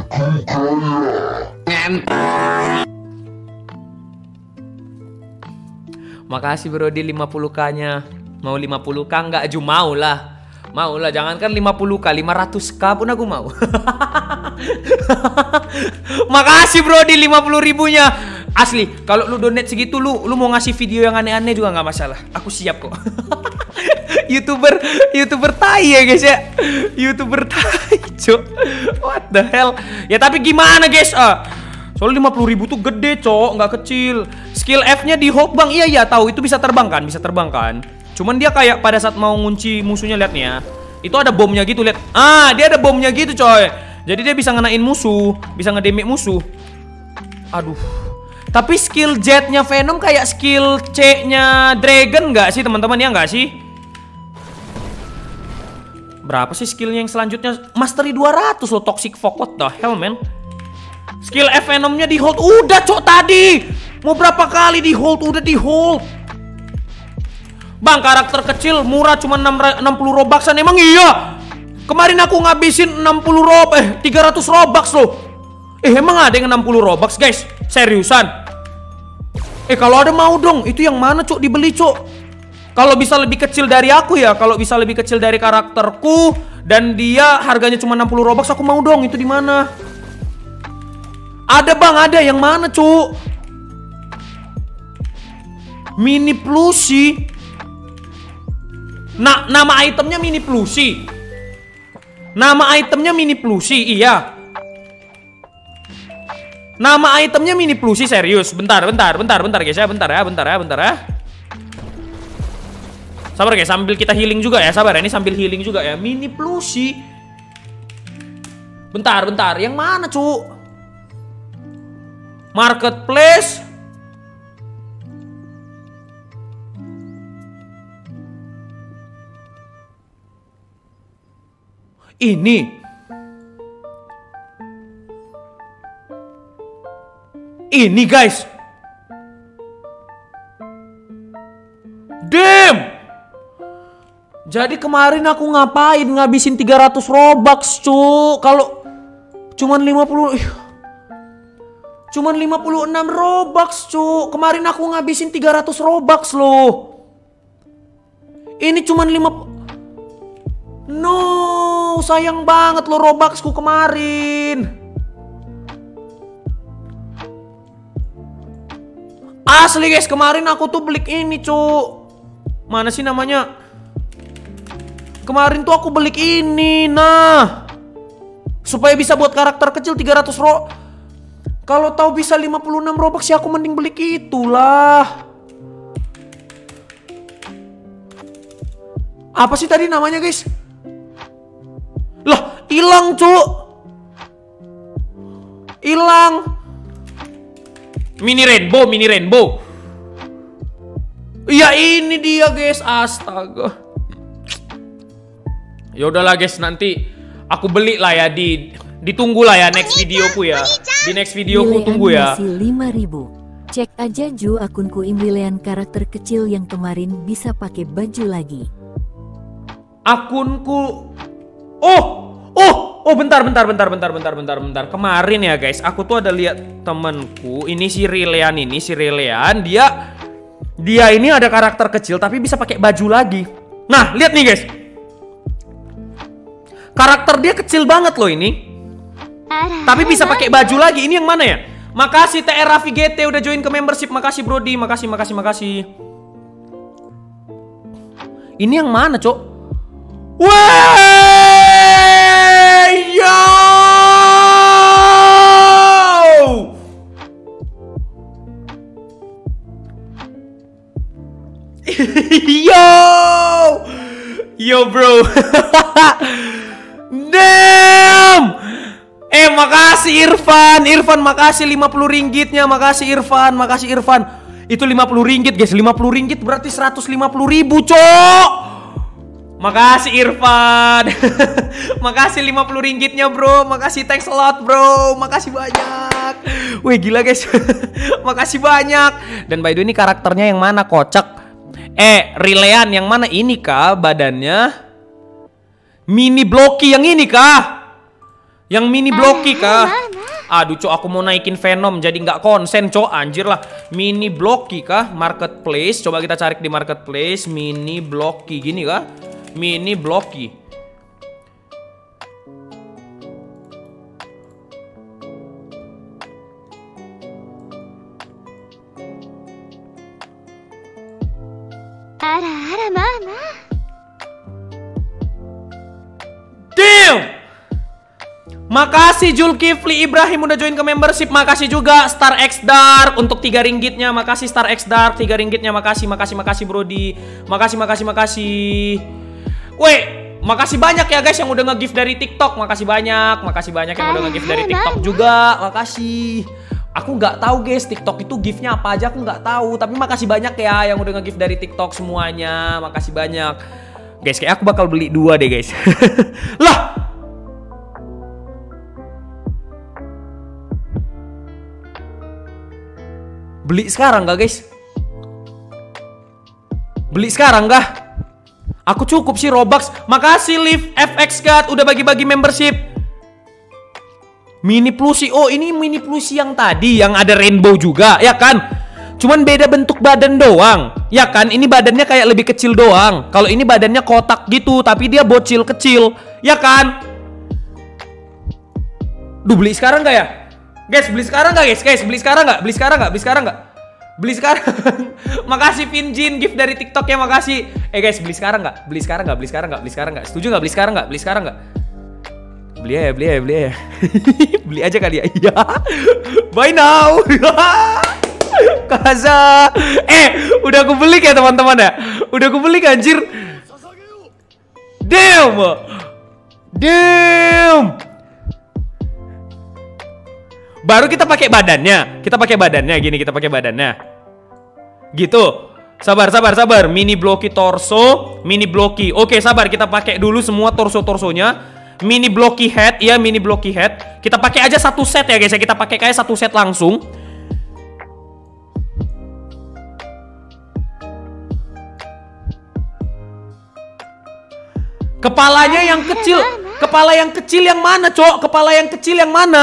Makasih bro di lima puluh K-nya. Mau lima puluh K enggak? Ju mau lah. Mau lah, jangankan lima puluh K, lima ratus K pun aku mau. Makasih bro di lima puluh ribunya. Asli, kalau lu donate segitu lu lu mau ngasih video yang aneh-aneh juga nggak masalah. Aku siap kok. YouTuber YouTuber tai ya guys ya. YouTuber tai, Cok. What the hell? Ya tapi gimana guys? Ah, soalnya lima puluh ribu tuh gede, Cok, nggak kecil. Skill F-nya di hold bang. Iya iya tahu, itu bisa terbang kan? Bisa terbang kan? Cuman dia kayak pada saat mau ngunci musuhnya, lihat nih ya. Itu ada bomnya gitu, lihat. Ah, dia ada bomnya gitu, coy. Jadi dia bisa ngenain musuh, bisa ngedamage musuh. Aduh. Tapi skill jetnya Venom kayak skill C-nya Dragon nggak sih, teman-teman? Ya nggak sih? Berapa sih skillnya yang selanjutnya? Mastery dua ratus loh, Toxic Fog. What the hell, man? Skill F Venomnya di hold. Udah, Cok, tadi. Mau berapa kali di hold? Udah di hold. Bang, karakter kecil murah cuma enam puluh Robuxan. Emang iya? Kemarin aku ngabisin enam puluh Robux, eh tiga ratus Robux loh. Eh, emang ada yang enam puluh Robux, guys? Seriusan? Eh, kalau ada mau dong. Itu yang mana, Cok? Dibeli, Cok. Kalau bisa lebih kecil dari aku ya, kalau bisa lebih kecil dari karakterku dan dia harganya cuma enam puluh Robux, aku mau dong. Itu di mana? Ada, Bang, ada. Yang mana, Cok? Mini plushie. Nah, nama itemnya mini plushie. Nama itemnya mini plushie, iya. Nama itemnya mini plushie, serius. Bentar, bentar, bentar, bentar guys ya, bentar ya, bentar ya, bentar ya. Sabar guys, sambil kita healing juga ya. Sabar ya, ini sambil healing juga ya. Mini plushie. Bentar, bentar. Yang mana, cu? Marketplace. Ini. Ini guys. Damn. Jadi kemarin aku ngapain ngabisin tiga ratus Robux, cu? Kalau cuman lima puluh cuman lima puluh enam Robux, cu. Kemarin aku ngabisin tiga ratus Robux loh. Ini cuman lima. No, sayang banget loh Robuxku kemarin. Asli guys, kemarin aku tuh beli ini, cu. Mana sih namanya? Kemarin tuh aku beli ini, nah. Supaya bisa buat karakter kecil tiga ratus ro. Kalau tahu bisa lima puluh enam Robux ya aku mending beli itulah. Apa sih tadi namanya, guys? Lah, hilang, Cuk. Hilang. Mini rainbow, mini rainbow. Iya, ini dia, guys. Astaga. Ya udahlah guys, nanti aku beli lah ya di ditunggu lah ya next videoku ya. Di next videoku tunggu ya. lima ribu. Cek aja Ju akunku imbilean karakter kecil yang kemarin bisa pakai baju lagi. Akunku. Oh, oh, oh bentar bentar bentar bentar bentar bentar bentar. Kemarin ya guys, aku tuh ada lihat temanku, ini si Rilean ini, si Rilean dia dia ini ada karakter kecil tapi bisa pakai baju lagi. Nah, lihat nih guys. Karakter dia kecil banget loh ini. Tapi bisa pakai baju lagi. Ini yang mana ya? Makasih T R Raffi G T udah join ke membership. Makasih Brody. Makasih, makasih, makasih. Ini yang mana, Cok? Wey! Yo! Yo! Yo, bro. Damn. Eh, makasih Irfan. Irfan makasih lima puluh ringgitnya. Makasih Irfan, makasih Irfan. Itu lima puluh ringgit, guys. lima puluh ringgit berarti seratus lima puluh ribu, Cok. Makasih Irfan. Makasih lima puluh ringgitnya, bro. Makasih, thanks a lot, bro. Makasih banyak. Wih, gila, guys. Makasih banyak. Dan by the way, ini karakternya yang mana, kocak? Eh, Rilean yang mana ini kah badannya? Mini Blocky yang ini kah? Yang mini Blocky kah? Aduh, Cok, aku mau naikin Venom jadi nggak konsen, Cok. Anjir lah. Mini Blocky kah? Marketplace. Coba kita cari di Marketplace. Mini Blocky gini kah? Mini Blocky. Ara-ara mama. Damn! Makasih Julkifli Ibrahim udah join ke membership. Makasih juga Star X Dark untuk tiga ringgitnya. Makasih Star X Dark tiga ringgitnya. Makasih, makasih, makasih Brody. Makasih, makasih, makasih. Weh, makasih banyak ya guys yang udah nge-gift dari TikTok. Makasih banyak, makasih banyak yang udah nge-gift dari TikTok juga. Makasih. Aku nggak tahu guys TikTok itu giftnya apa aja, aku nggak tahu. Tapi makasih banyak ya yang udah nge-gift dari TikTok semuanya. Makasih banyak. Guys, kayak aku bakal beli dua deh guys. Lah, beli sekarang gak guys? Beli sekarang gak? Aku cukup sih Robux. Makasih Live F X God udah bagi-bagi membership. Mini plushie. Oh, ini mini plushie yang tadi yang ada rainbow juga, ya kan? Cuman beda bentuk badan doang, ya kan? Ini badannya kayak lebih kecil doang. Kalau ini badannya kotak gitu, tapi dia bocil kecil, ya kan? Duh, beli sekarang gak ya? Guys, beli sekarang gak guys? Guys, beli sekarang gak? Beli sekarang gak? Beli sekarang gak? Beli sekarang. Makasih Vinjin gift dari TikTok ya, makasih. Eh guys, beli sekarang gak? Beli sekarang gak? Beli sekarang gak? Beli sekarang gak? Setuju gak? Beli sekarang gak? Beli sekarang gak? Beli aja, beli aja, beli aja. Beli aja kali ya. Iya. Bye now. Kaza. Eh, udah aku beli ya teman-teman ya. Udah aku beli anjir. Damn. Damn. Baru kita pakai badannya. Kita pakai badannya gini, kita pakai badannya. Gitu. Sabar, sabar, sabar. Mini blocky torso, mini blocky. Oke, sabar, kita pakai dulu semua torso-torsonya. Mini blocky head, ya mini blocky head. Kita pakai aja satu set ya guys ya. Kita pakai kayak satu set langsung. Kepalanya yang kecil. Kepala yang kecil yang mana, Cok? Kepala yang kecil yang mana?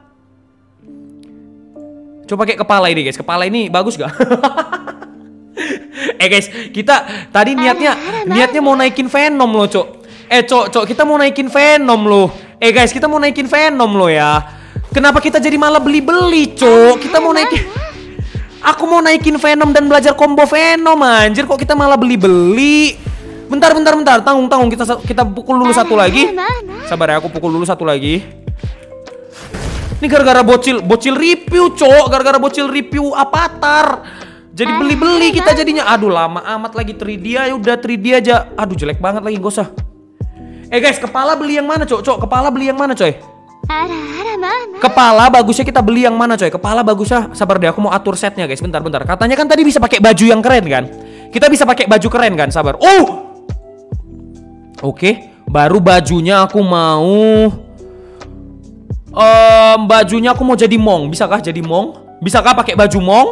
Coba pakai kepala ini guys. Kepala ini bagus gak? Eh guys, kita tadi niatnya niatnya mau naikin Venom loh, Cok. Eh, Cok, Cok, kita mau naikin Venom loh. Eh guys, kita mau naikin Venom loh ya. Kenapa kita jadi malah beli-beli, Cok? Kita mau naikin. Aku mau naikin Venom dan belajar combo Venom, anjir. Kok kita malah beli-beli? Bentar, bentar, bentar. Tanggung, tanggung. Kita kita pukul dulu satu lagi. Sabar ya, aku pukul dulu satu lagi. Ini gara-gara bocil, bocil review, Cok. Gara-gara bocil review Avatar. Jadi beli-beli kita jadinya. Aduh, lama amat lagi tiga D ya. Udah tiga D aja. Aduh, jelek banget lagi, gak usah. Eh guys, kepala beli yang mana, Cok? Cok, kepala beli yang mana, coy? Kepala bagusnya kita beli yang mana, coy? Kepala bagusnya, sabar deh, aku mau atur setnya, guys. Bentar, bentar. Katanya kan tadi bisa pakai baju yang keren kan? Kita bisa pakai baju keren kan? Sabar. Oh! Oke, baru bajunya aku mau um, bajunya aku mau jadi Mong. Bisakah jadi Mong? Bisakah pakai baju Mong?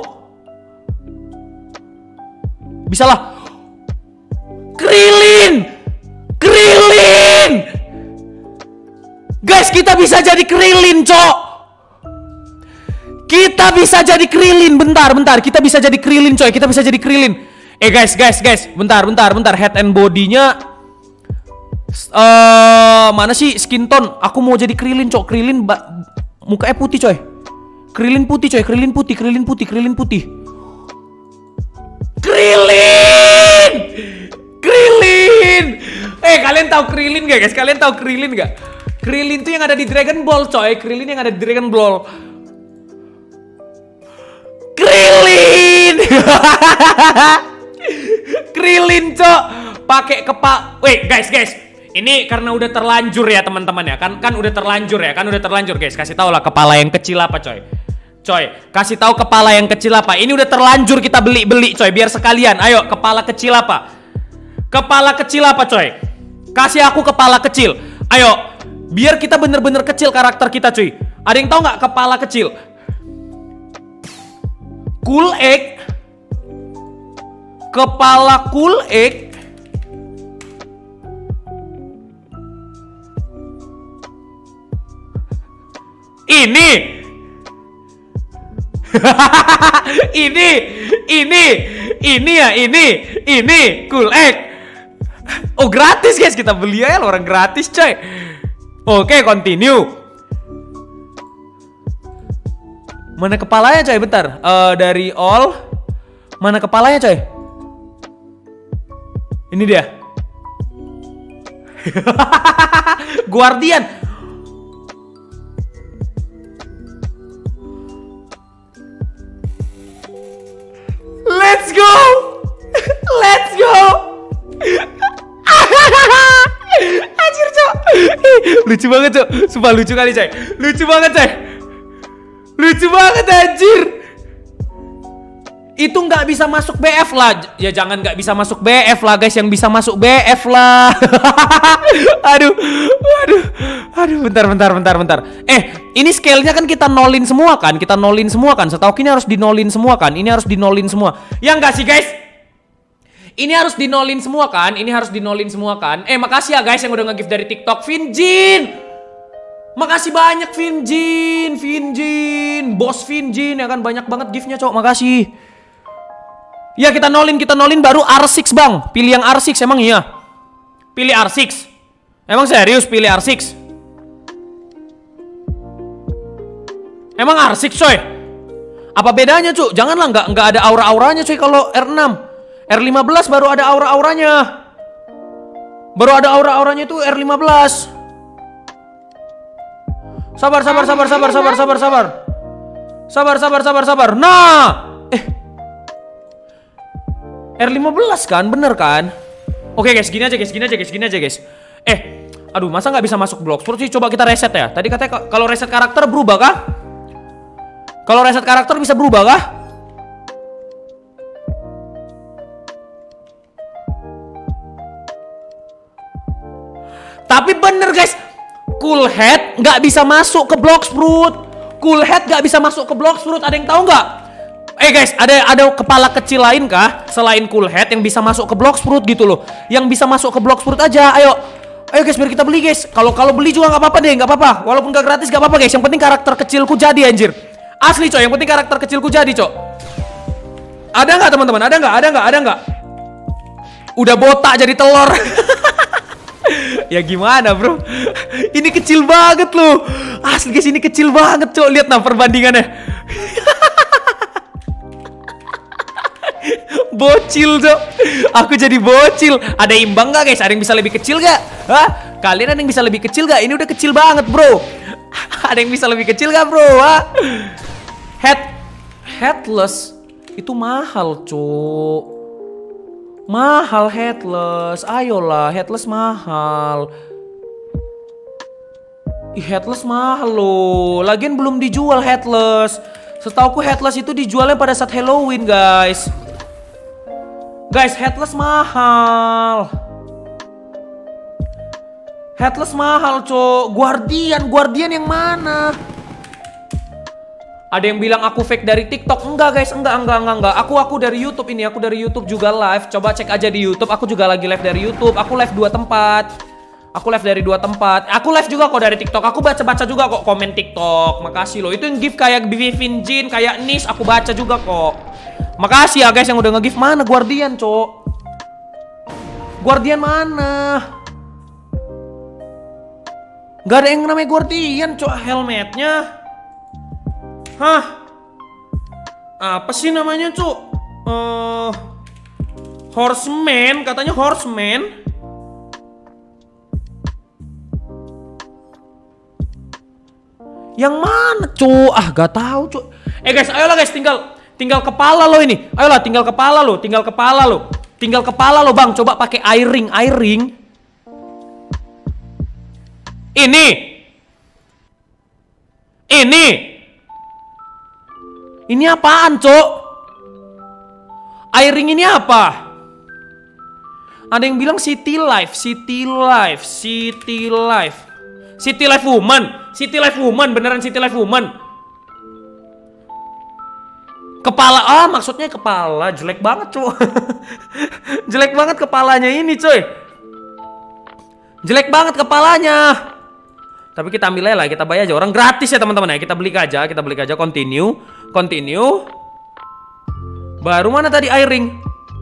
Bisalah. Krillin! Krillin! Guys, kita bisa jadi Krillin, Cok. Kita bisa jadi Krillin. Bentar, bentar. Kita bisa jadi Krillin, coy. Kita bisa jadi Krillin. Eh guys, guys, guys. Bentar, bentar, bentar. Head and body-nya Uh, mana sih skin tone? Aku mau jadi Krillin, Cok. Krillin mukanya putih, coy. Krillin putih, coy. Krillin putih, Krillin putih, Krillin putih. Krillin! Krillin! Eh, kalian tahu Krillin gak, guys? Kalian tahu Krillin gak? Krillin tuh yang ada di Dragon Ball, coy. Krillin yang ada di Dragon Ball. Krillin! Krillin, Cok. Pakai kepala. Wait, guys, guys. Ini karena udah terlanjur ya teman-teman ya. Kan kan udah terlanjur ya. Kan udah terlanjur, guys. Kasih tau lah kepala yang kecil apa, coy. Coy, kasih tahu kepala yang kecil apa. Ini udah terlanjur kita beli-beli, coy. Biar sekalian. Ayo, kepala kecil apa? Kepala kecil apa, coy? Kasih aku kepala kecil. Ayo, biar kita bener-bener kecil karakter kita, cuy. Ada yang tahu nggak kepala kecil? Cool egg. Kepala cool egg. Ini. Ini. Ini. Ini ya, ini. Ini cool egg. Oh, gratis, guys. Kita beli aja orang gratis, coy. Oke, continue. Mana kepalanya, coy? Bentar. Uh, dari all. Mana kepalanya, coy? Ini dia. Guardian. Let's go. Let's go. Anjir, Cok. Lucu banget, Cok. Sumpah lucu kali, coy. Lucu banget, coy. Lucu banget, anjir. Itu nggak bisa masuk B F lah. Ya jangan nggak bisa masuk B F lah, guys. Yang bisa masuk B F lah. Aduh, aduh, aduh. Bentar, bentar, bentar, bentar. Eh, ini scale-nya kan kita nolin semua kan? Kita nolin semua kan? Setahu ini harus dinolin semua kan? Ini harus dinolin semua. Ya nggak sih, guys? Ini harus dinolin semua kan? Ini harus dinolin semua kan? Eh, makasih ya guys yang udah nge-gift dari TikTok. Vinjin, makasih banyak Vinjin, Vinjin, bos Vinjin ya kan, banyak banget giftnya, Cok. Makasih. Ya kita nolin, kita nolin baru R enam bang. Pilih yang R enam emang iya. Pilih R enam. Emang serius pilih R enam? Emang R enam, coy? Apa bedanya, Cuk? Janganlah, nggak nggak ada aura-auranya, coy, kalau R enam. R lima belas baru ada aura-auranya. Baru ada aura-auranya itu R lima belas. Sabar, sabar, sabar, sabar, sabar, sabar, sabar. Sabar, sabar, sabar, sabar. Nah, Eh R lima belas kan, bener kan? Oke guys, gini aja guys, gini aja guys, gini aja guys. Eh, aduh masa nggak bisa masuk Bloxburg sih? Coba kita reset ya. Tadi katanya kalau reset karakter berubah kah? Kalau reset karakter bisa berubah kah? Tapi bener guys, Cool Head nggak bisa masuk ke Bloxburg. Cool Head nggak bisa masuk ke Bloxburg. Ada yang tahu nggak? Eh guys, ada ada kepala kecil lain kah selain Cool Head yang bisa masuk ke Bloxburg gitu loh? Yang bisa masuk ke Bloxburg aja. Ayo, ayo guys, biar kita beli guys. Kalau kalau beli juga nggak apa-apa deh, nggak apa-apa. Walaupun nggak gratis nggak apa-apa guys. Yang penting karakter kecilku jadi anjir. Asli coy, yang penting karakter kecilku jadi coy. Ada nggak teman-teman? Ada nggak? Ada nggak? Ada nggak? Udah botak jadi telur. Ya gimana bro? Ini kecil banget loh. Asli guys, ini kecil banget coy. Lihat nah perbandingannya. Bocil cok. Aku jadi bocil. Ada imbang gak guys? Ada yang bisa lebih kecil gak? Hah? Kalian ada yang bisa lebih kecil gak? Ini udah kecil banget bro. Ada yang bisa lebih kecil gak bro? Hah? Head Headless itu mahal cok. Mahal Headless. Ayolah, Headless mahal. Ih, Headless mahal loh. Lagian belum dijual Headless. Setauku Headless itu dijualnya pada saat Halloween guys. Guys, Headless mahal. Headless mahal, cok. Guardian, Guardian yang mana? Ada yang bilang aku fake dari TikTok. Enggak, guys. Enggak, enggak, enggak, enggak. Aku aku dari YouTube ini. Aku dari YouTube juga live. Coba cek aja di YouTube. Aku juga lagi live dari YouTube. Aku live dua tempat. Aku live dari dua tempat. Aku live juga kok dari TikTok. Aku baca-baca juga kok komen TikTok. Makasih loh. Itu yang gift kayak Vivin Jin, kayak Nis. Aku baca juga kok. Makasih ya guys yang udah nge-gift. Mana Guardian cok? Guardian mana? Gak ada yang namanya Guardian cok. Helmetnya. Hah? Apa sih namanya cok? Uh, Horseman. Katanya Horseman. Yang mana cok? Ah gak tahu cok. Eh guys ayolah guys, tinggal Tinggal kepala lo ini. Ayolah, tinggal kepala lo, tinggal kepala lo. Tinggal kepala lo, Bang. Coba pakai eye ring, eye ring. Ini. Ini. Ini apaan, Cok? Eye ring ini apa? Ada yang bilang City Life, City Life, City Life. City Life Woman, City Life Woman, beneran City Life Woman. Kepala, ah maksudnya kepala, jelek banget cuy. Jelek banget kepalanya ini cuy. Jelek banget kepalanya. Tapi kita ambil aja lah, kita bayar aja. Orang gratis ya teman-teman ya. Kita beli aja, kita beli aja. Continue, continue. Baru mana tadi eye ring?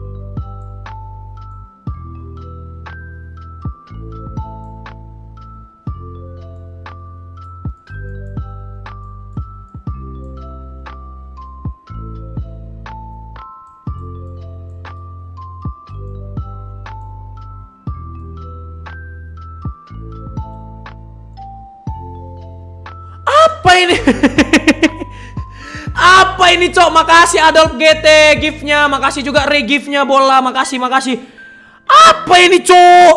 Apa ini? Apa ini cok? Makasih Adolf G T giftnya. Makasih juga re giftnya bola. Makasih, makasih. Apa ini cok?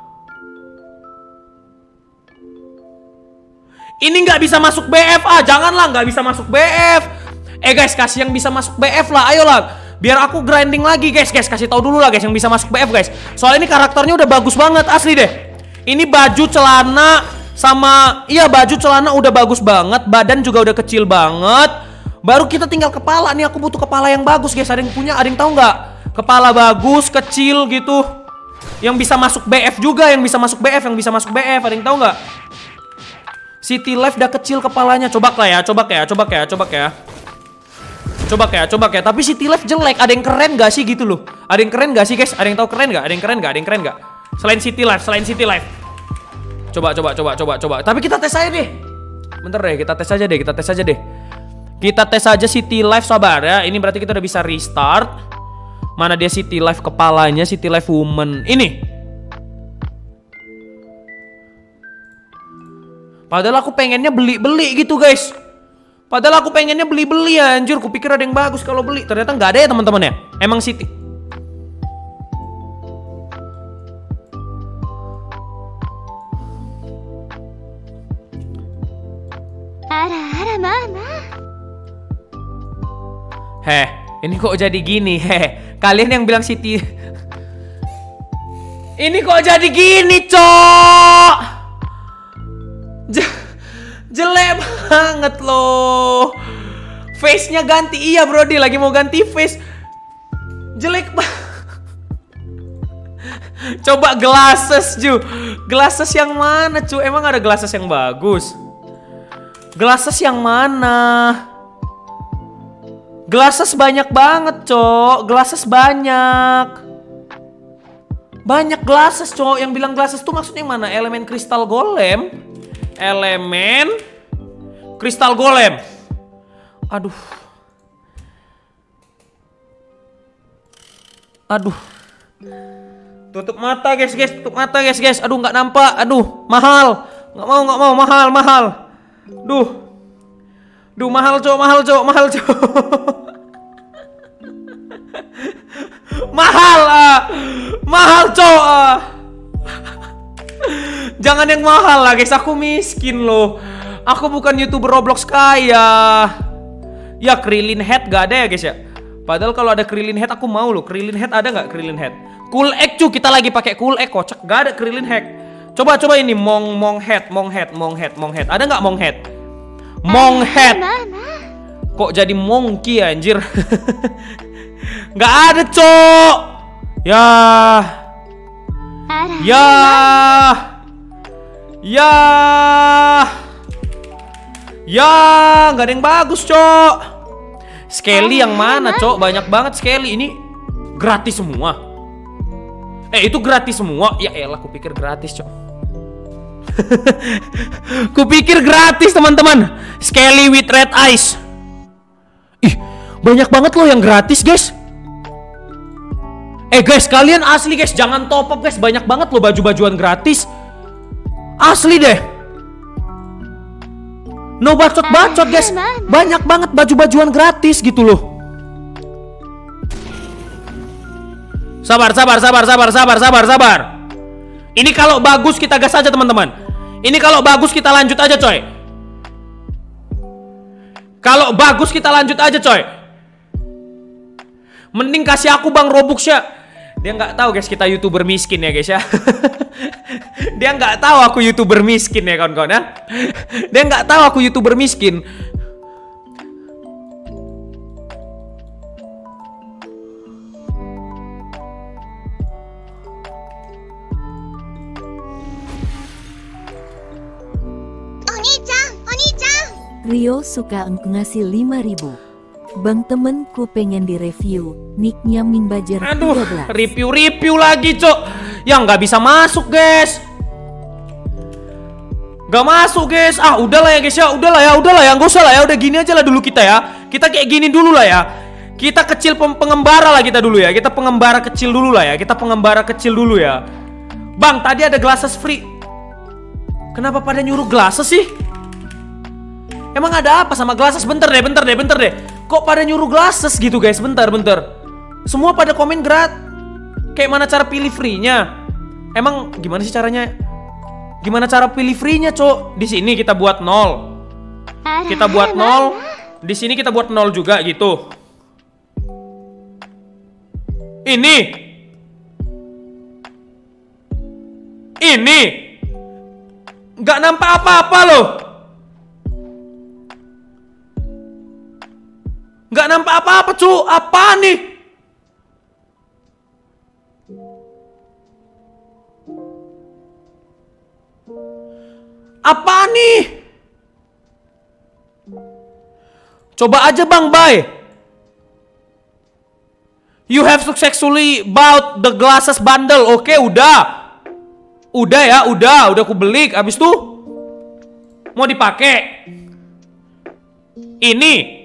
Ini nggak bisa masuk B F. Ah janganlah, nggak bisa masuk B F. Eh guys, kasih yang bisa masuk B F lah. Ayolah, biar aku grinding lagi guys. Guys kasih tahu dulu lah guys yang bisa masuk B F guys. Soalnya ini karakternya udah bagus banget asli deh. Ini baju celana sama, iya baju celana udah bagus banget, badan juga udah kecil banget. Baru kita tinggal kepala nih, aku butuh kepala yang bagus guys. Ada yang punya, ada yang tahu nggak? Kepala bagus, kecil gitu, yang bisa masuk B F juga, yang bisa masuk B F, yang bisa masuk B F. Ada yang tahu nggak? City Life udah kecil kepalanya, coba kayak, coba kayak, coba kayak, coba kayak, coba kayak, coba kayak. Tapi City Life jelek. Ada yang keren nggak sih gitu loh? Ada yang keren nggak sih guys? Ada yang tahu keren nggak? Ada yang keren nggak? Ada yang keren nggak? Selain City Life, selain City Life. Coba, coba, coba, coba, coba. Tapi kita tes aja deh. Bentar deh, kita tes aja deh, kita tes aja deh. Kita tes aja City Life, sabar ya. Ini berarti kita udah bisa restart. Mana dia City Life kepalanya, City Life Woman. Ini. Padahal aku pengennya beli-beli gitu guys. Padahal aku pengennya beli-beli anjir. Kupikir ada yang bagus kalau beli. Ternyata nggak ada ya teman-teman ya. Emang City. Ara ara mama. Heh, ini kok jadi gini? Heh, kalian yang bilang City. Ini kok jadi gini, cok? Je- jelek banget loh. Face-nya ganti. Iya, Brody, lagi mau ganti face. Jelek banget. Coba glasses, Ju. Glasses yang mana, cu? Emang ada glasses yang bagus? Glasses yang mana? Glasses banyak banget, cok. Glasses banyak. Banyak glasses, cok. Yang bilang glasses tuh maksudnya yang mana? Elemen kristal golem. Elemen kristal golem. Aduh. Aduh. Tutup mata, guys, guys. Tutup mata, guys, guys. Aduh, nggak nampak. Aduh, mahal. Nggak mau, nggak mau. Mahal, mahal. Duh. Duh, mahal, cok. Mahal, cok. Mahal, cok. Mahal, ah. Mahal, cok. Ah. Jangan yang mahal lah, guys. Aku miskin loh. Aku bukan YouTuber Roblox kaya. Ya, Krillin Head gak ada ya, guys ya. Padahal kalau ada Krillin Head aku mau loh. Krillin Head ada nggak Krillin Head? Cool Egg, cu. Kita lagi pakai Cool Egg, kocak. Gak ada Krillin Head. Coba, coba ini Mong Mong Head, Mong Head, Mong Head, Mong Head. Ada nggak Mong Head? Mong Head. Kok jadi monkey anjir? Gak ada, cok. Ya. Ya. Ya. Ya, nggak ada yang bagus, cok. Skelly yang mana, cok? Banyak banget Skelly. Ini gratis semua. Eh, itu gratis semua. Ya elah, kupikir gratis, cok. Kupikir gratis, teman-teman. Skelly with red eyes. Ih, banyak banget loh yang gratis, guys. Eh, guys, kalian asli, guys, jangan top up, guys. Banyak banget loh baju-bajuan gratis. Asli deh. No bacot-bacot, guys. Banyak banget baju-bajuan gratis gitu loh. Sabar, sabar, sabar, sabar, sabar, sabar, sabar. Ini kalau bagus kita gas aja, teman-teman. Ini kalau bagus kita lanjut aja, coy. Kalau bagus kita lanjut aja, coy. Mending kasih aku Bang Robuxnya. Dia nggak tahu, guys, kita YouTuber miskin ya, guys ya. Dia nggak tahu aku YouTuber miskin ya, kawan-kawan ya. Dia nggak tahu aku YouTuber miskin. Oni-chan, Oni-chan. Rio suka eng ngasih lima ribu. Bang, temenku pengen direview. Nicknya Minbajer Aduh, tiga belas. review-review lagi, cok. Yang nggak bisa masuk, guys. Gak masuk, guys. Ah, udahlah ya, guys ya. Udahlah ya, udahlah ya. Gak usah lah ya. Udah gini aja lah dulu kita ya. Kita kayak gini dulu lah ya. Kita kecil pengembara lah kita dulu ya. Kita pengembara kecil dulu lah ya. Kita pengembara kecil dulu ya. Bang, tadi ada glasses free. Kenapa pada nyuruh glasses sih? Emang ada apa sama glasses? Bentar deh, bentar deh, bentar deh. Kok pada nyuruh glasses gitu, guys? Bentar, bentar. Semua pada komen grat. Kayak mana cara pilih free-nya? Emang gimana sih caranya? Gimana cara pilih free-nya, cok? Di sini kita buat nol. Kita buat nol. Di sini kita buat nol juga gitu. Ini. Ini. Nggak nampak apa-apa loh. Nggak nampak apa-apa, cu. Apa nih? Apa nih? Coba aja, Bang, bye. You have successfully bought the glasses bundle. Oke, udah. Udah ya, udah. Udah aku beli. Abis itu mau dipakai. Ini.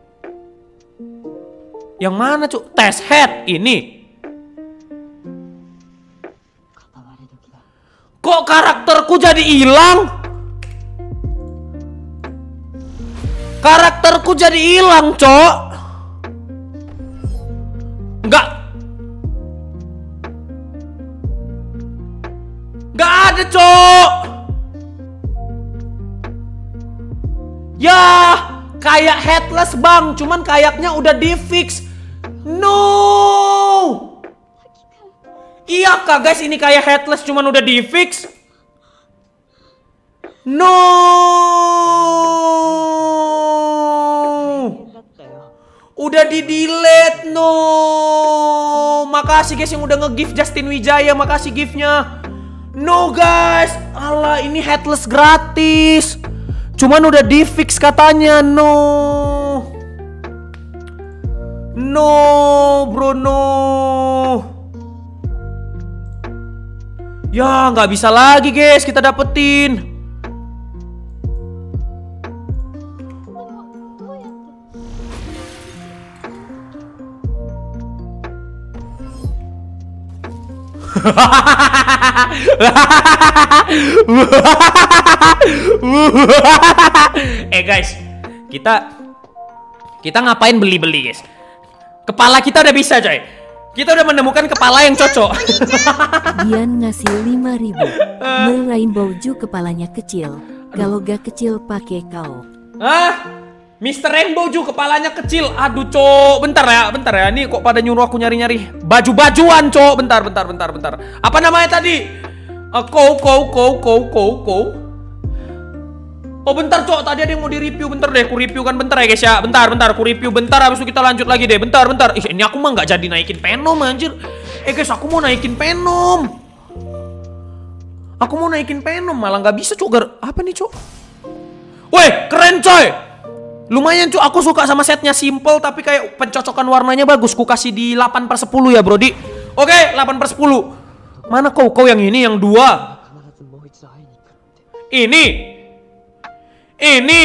Yang mana, cuk? Test head ini. Kok karakterku jadi hilang? Karakterku jadi hilang, Cok. Enggak. Enggak ada, Cok. Ya, kayak headless, Bang. Cuman kayaknya udah di-fix. No. Iya kah, guys? Ini kayak headless cuman udah di-fix. No. Udah di-delete. No. Makasih guys yang udah nge-gift Justin Wijaya. Makasih giftnya. No guys. Alah, ini headless gratis. Cuman udah di-fix katanya. No. No bro, no. Ya nggak bisa lagi guys kita dapetin. Eh guys, kita kita ngapain beli-beli guys? Kepala kita udah bisa coy. Kita udah menemukan kepala yang cocok. Dian ngasih lima ribu. Mel Rainbow Ju kepalanya kecil. Kalau gak kecil pakai kau. Hah? mister Rainbow Ju kepalanya kecil. Aduh cok, bentar ya, bentar ya. Ini kok pada nyuruh aku nyari-nyari baju-bajuan cok. Bentar, bentar, bentar, bentar. Apa namanya tadi? Uh, kou, kou, kou, kou, kou, kou. Oh bentar cok, tadi ada yang mau di-review. Bentar deh, aku review kan bentar ya guys ya. Bentar, bentar, aku review bentar. Habis itu kita lanjut lagi deh. Bentar, bentar. Ih, ini aku mah nggak jadi naikin Venom anjir. Eh guys, aku mau naikin Venom. Aku mau naikin Venom, malah nggak bisa cok. Apa nih cok? Weh, keren coy. Lumayan cok, aku suka sama setnya, simple tapi kayak pencocokan warnanya bagus. Ku kasih di delapan per sepuluh ya brodi. Oke, delapan per sepuluh. Mana kau? Kau yang ini, yang dua. Ini. Ini.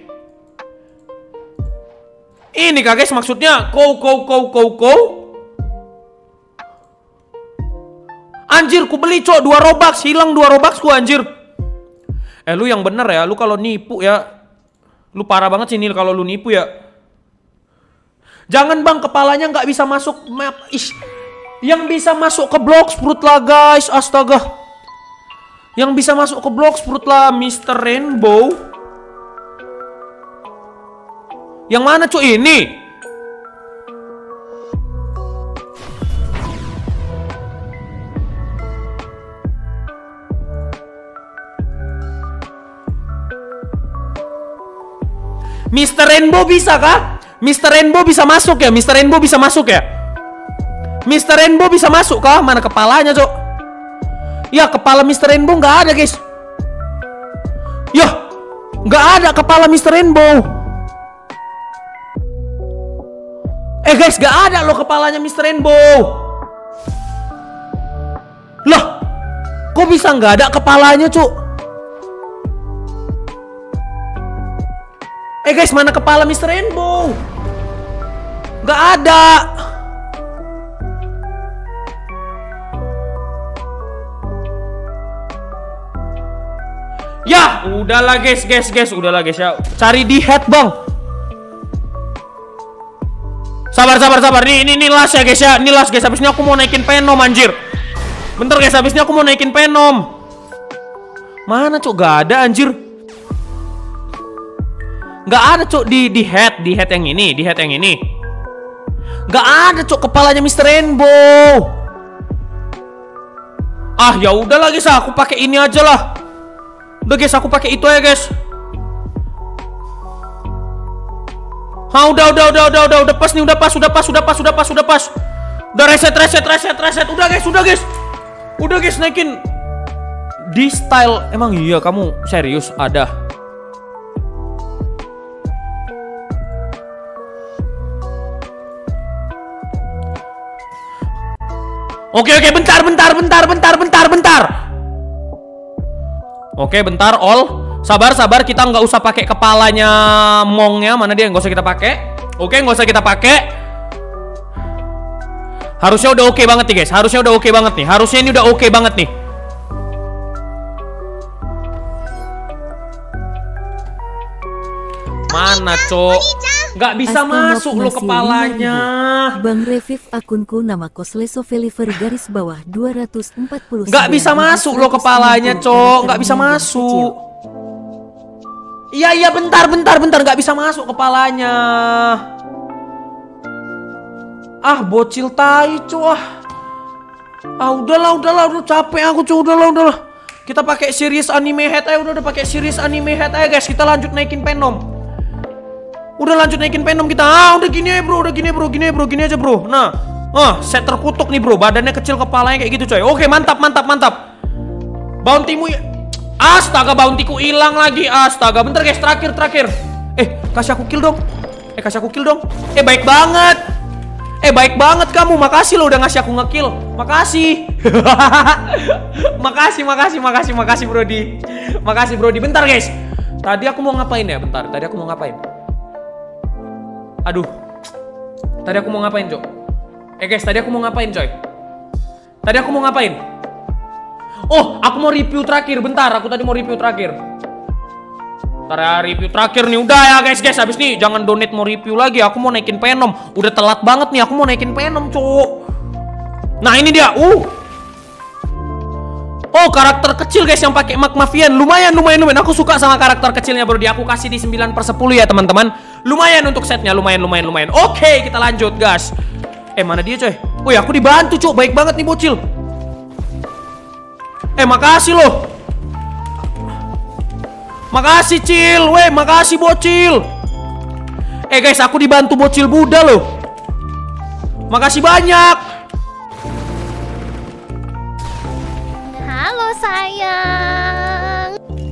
Ini kak guys, maksudnya kau, kau, kau, kau, kau. Anjir, ku beli cok, dua Robux. Hilang dua Robux ku anjir. Eh lu yang bener ya, lu kalau nipu ya. Lu parah banget sih Nil kalau lu nipu ya. Jangan bang, kepalanya nggak bisa masuk map. Ish. Yang bisa masuk ke blok sprut lah guys, astaga. Yang bisa masuk ke blok sprut lah mister Rainbow. Yang mana cuy ini? mister Rainbow bisa kah? mister Rainbow bisa masuk ya? mister Rainbow bisa masuk ya? mister Rainbow bisa masuk kah? Mana kepalanya cok? Ya kepala mister Rainbow nggak ada guys. Ya nggak ada kepala mister Rainbow. Eh guys, nggak ada loh kepalanya mister Rainbow. Loh, kok bisa nggak ada kepalanya cok? Eh guys, mana kepala mister Rainbow? Nggak ada. Ya, udahlah guys, guys, guys, udahlah guys ya. Cari di head bang. Sabar, sabar, sabar. Nih, ini, ini last ya guys ya. Ini last guys. Habis ini aku mau naikin Venom anjir. Bentar guys, habis ini aku mau naikin Venom. Mana cok? Gak ada anjir. Gak ada cok di di head, di head yang ini, di head yang ini. Gak ada cok kepalanya mister Rainbow. Ah ya udah lah guys, aku pakai ini aja lah. Udah guys, aku pakai itu aja guys. Ah udah udah udah udah udah udah pas nih, udah pas, udah pas, udah pas, udah pas, udah pas. Udah reset reset reset reset. Udah guys, udah guys. Udah guys, naikin di style. Emang iya kamu serius ada? Oke oke, bentar bentar bentar bentar bentar bentar. Oke bentar all. Sabar sabar, kita nggak usah pakai kepalanya mongnya. Mana dia? Nggak usah kita pakai. Oke, nggak usah kita pakai. Harusnya udah oke banget nih guys. Harusnya udah oke banget nih. Harusnya ini udah oke banget nih. Mana, Cok? Nggak bisa Astanok masuk lo ngasih kepalanya. lima ribu. Bang Reviv akunku nama Koslesoveliver garis bawah dua ratus empat puluh. Nggak bisa masuk lo kepalanya, Cok. Nggak bisa masuk. Iya, iya, bentar, bentar, bentar. Nggak bisa masuk kepalanya. Ah, bocil tai, Cok. Ah, ah udahlah, udahlah. Udah capek aku, Cok. Udahlah, udahlah. Kita pakai series anime head aja. Udah, udah pakai series anime head aja, guys. Kita lanjut naikin Venom. Udah lanjut naikin Venom kita. Ah, udah gini ya, bro. Udah gini, bro. Gini, bro. Gini aja, bro. Nah, ah, set terkutuk nih, bro. Badannya kecil, kepalanya kayak gitu, coy. Oke, mantap, mantap, mantap. Bounty-mu ya. Astaga, bounty-ku hilang lagi. Astaga, bentar, guys. Terakhir, terakhir. Eh, kasih aku kill dong. Eh, kasih aku kill dong. Eh, baik banget. Eh, baik banget kamu. Makasih lo udah ngasih aku nge-kill. Makasih. Makasih, makasih, makasih, makasih, Brody. Makasih, Brody. Bentar, guys. Tadi aku mau ngapain ya? Bentar. Tadi aku mau ngapain? Aduh, tadi aku mau ngapain, Cok? Eh guys, tadi aku mau ngapain, coy? Tadi aku mau ngapain? Oh, aku mau review terakhir. Bentar, aku tadi mau review terakhir. Bentar ya, review terakhir nih. Udah ya guys, guys, habis nih jangan donate mau review lagi. Aku mau naikin Venom. Udah telat banget nih, aku mau naikin Venom, Cok. Nah, ini dia. Uh. Oh, karakter kecil guys yang pakai Magmavian. Lumayan, lumayan, lumayan. Aku suka sama karakter kecilnya, bro. Di aku kasih di sembilan per sepuluh ya, teman-teman. Lumayan untuk setnya, lumayan, lumayan, lumayan. Oke, kita lanjut, guys. Eh, mana dia, coy? Wih, aku dibantu, Cok. Baik banget nih, bocil. Eh, makasih loh. Makasih, Cil. Weh, makasih, bocil. Eh, guys, aku dibantu bocil Buddha loh. Makasih banyak. Halo sayang.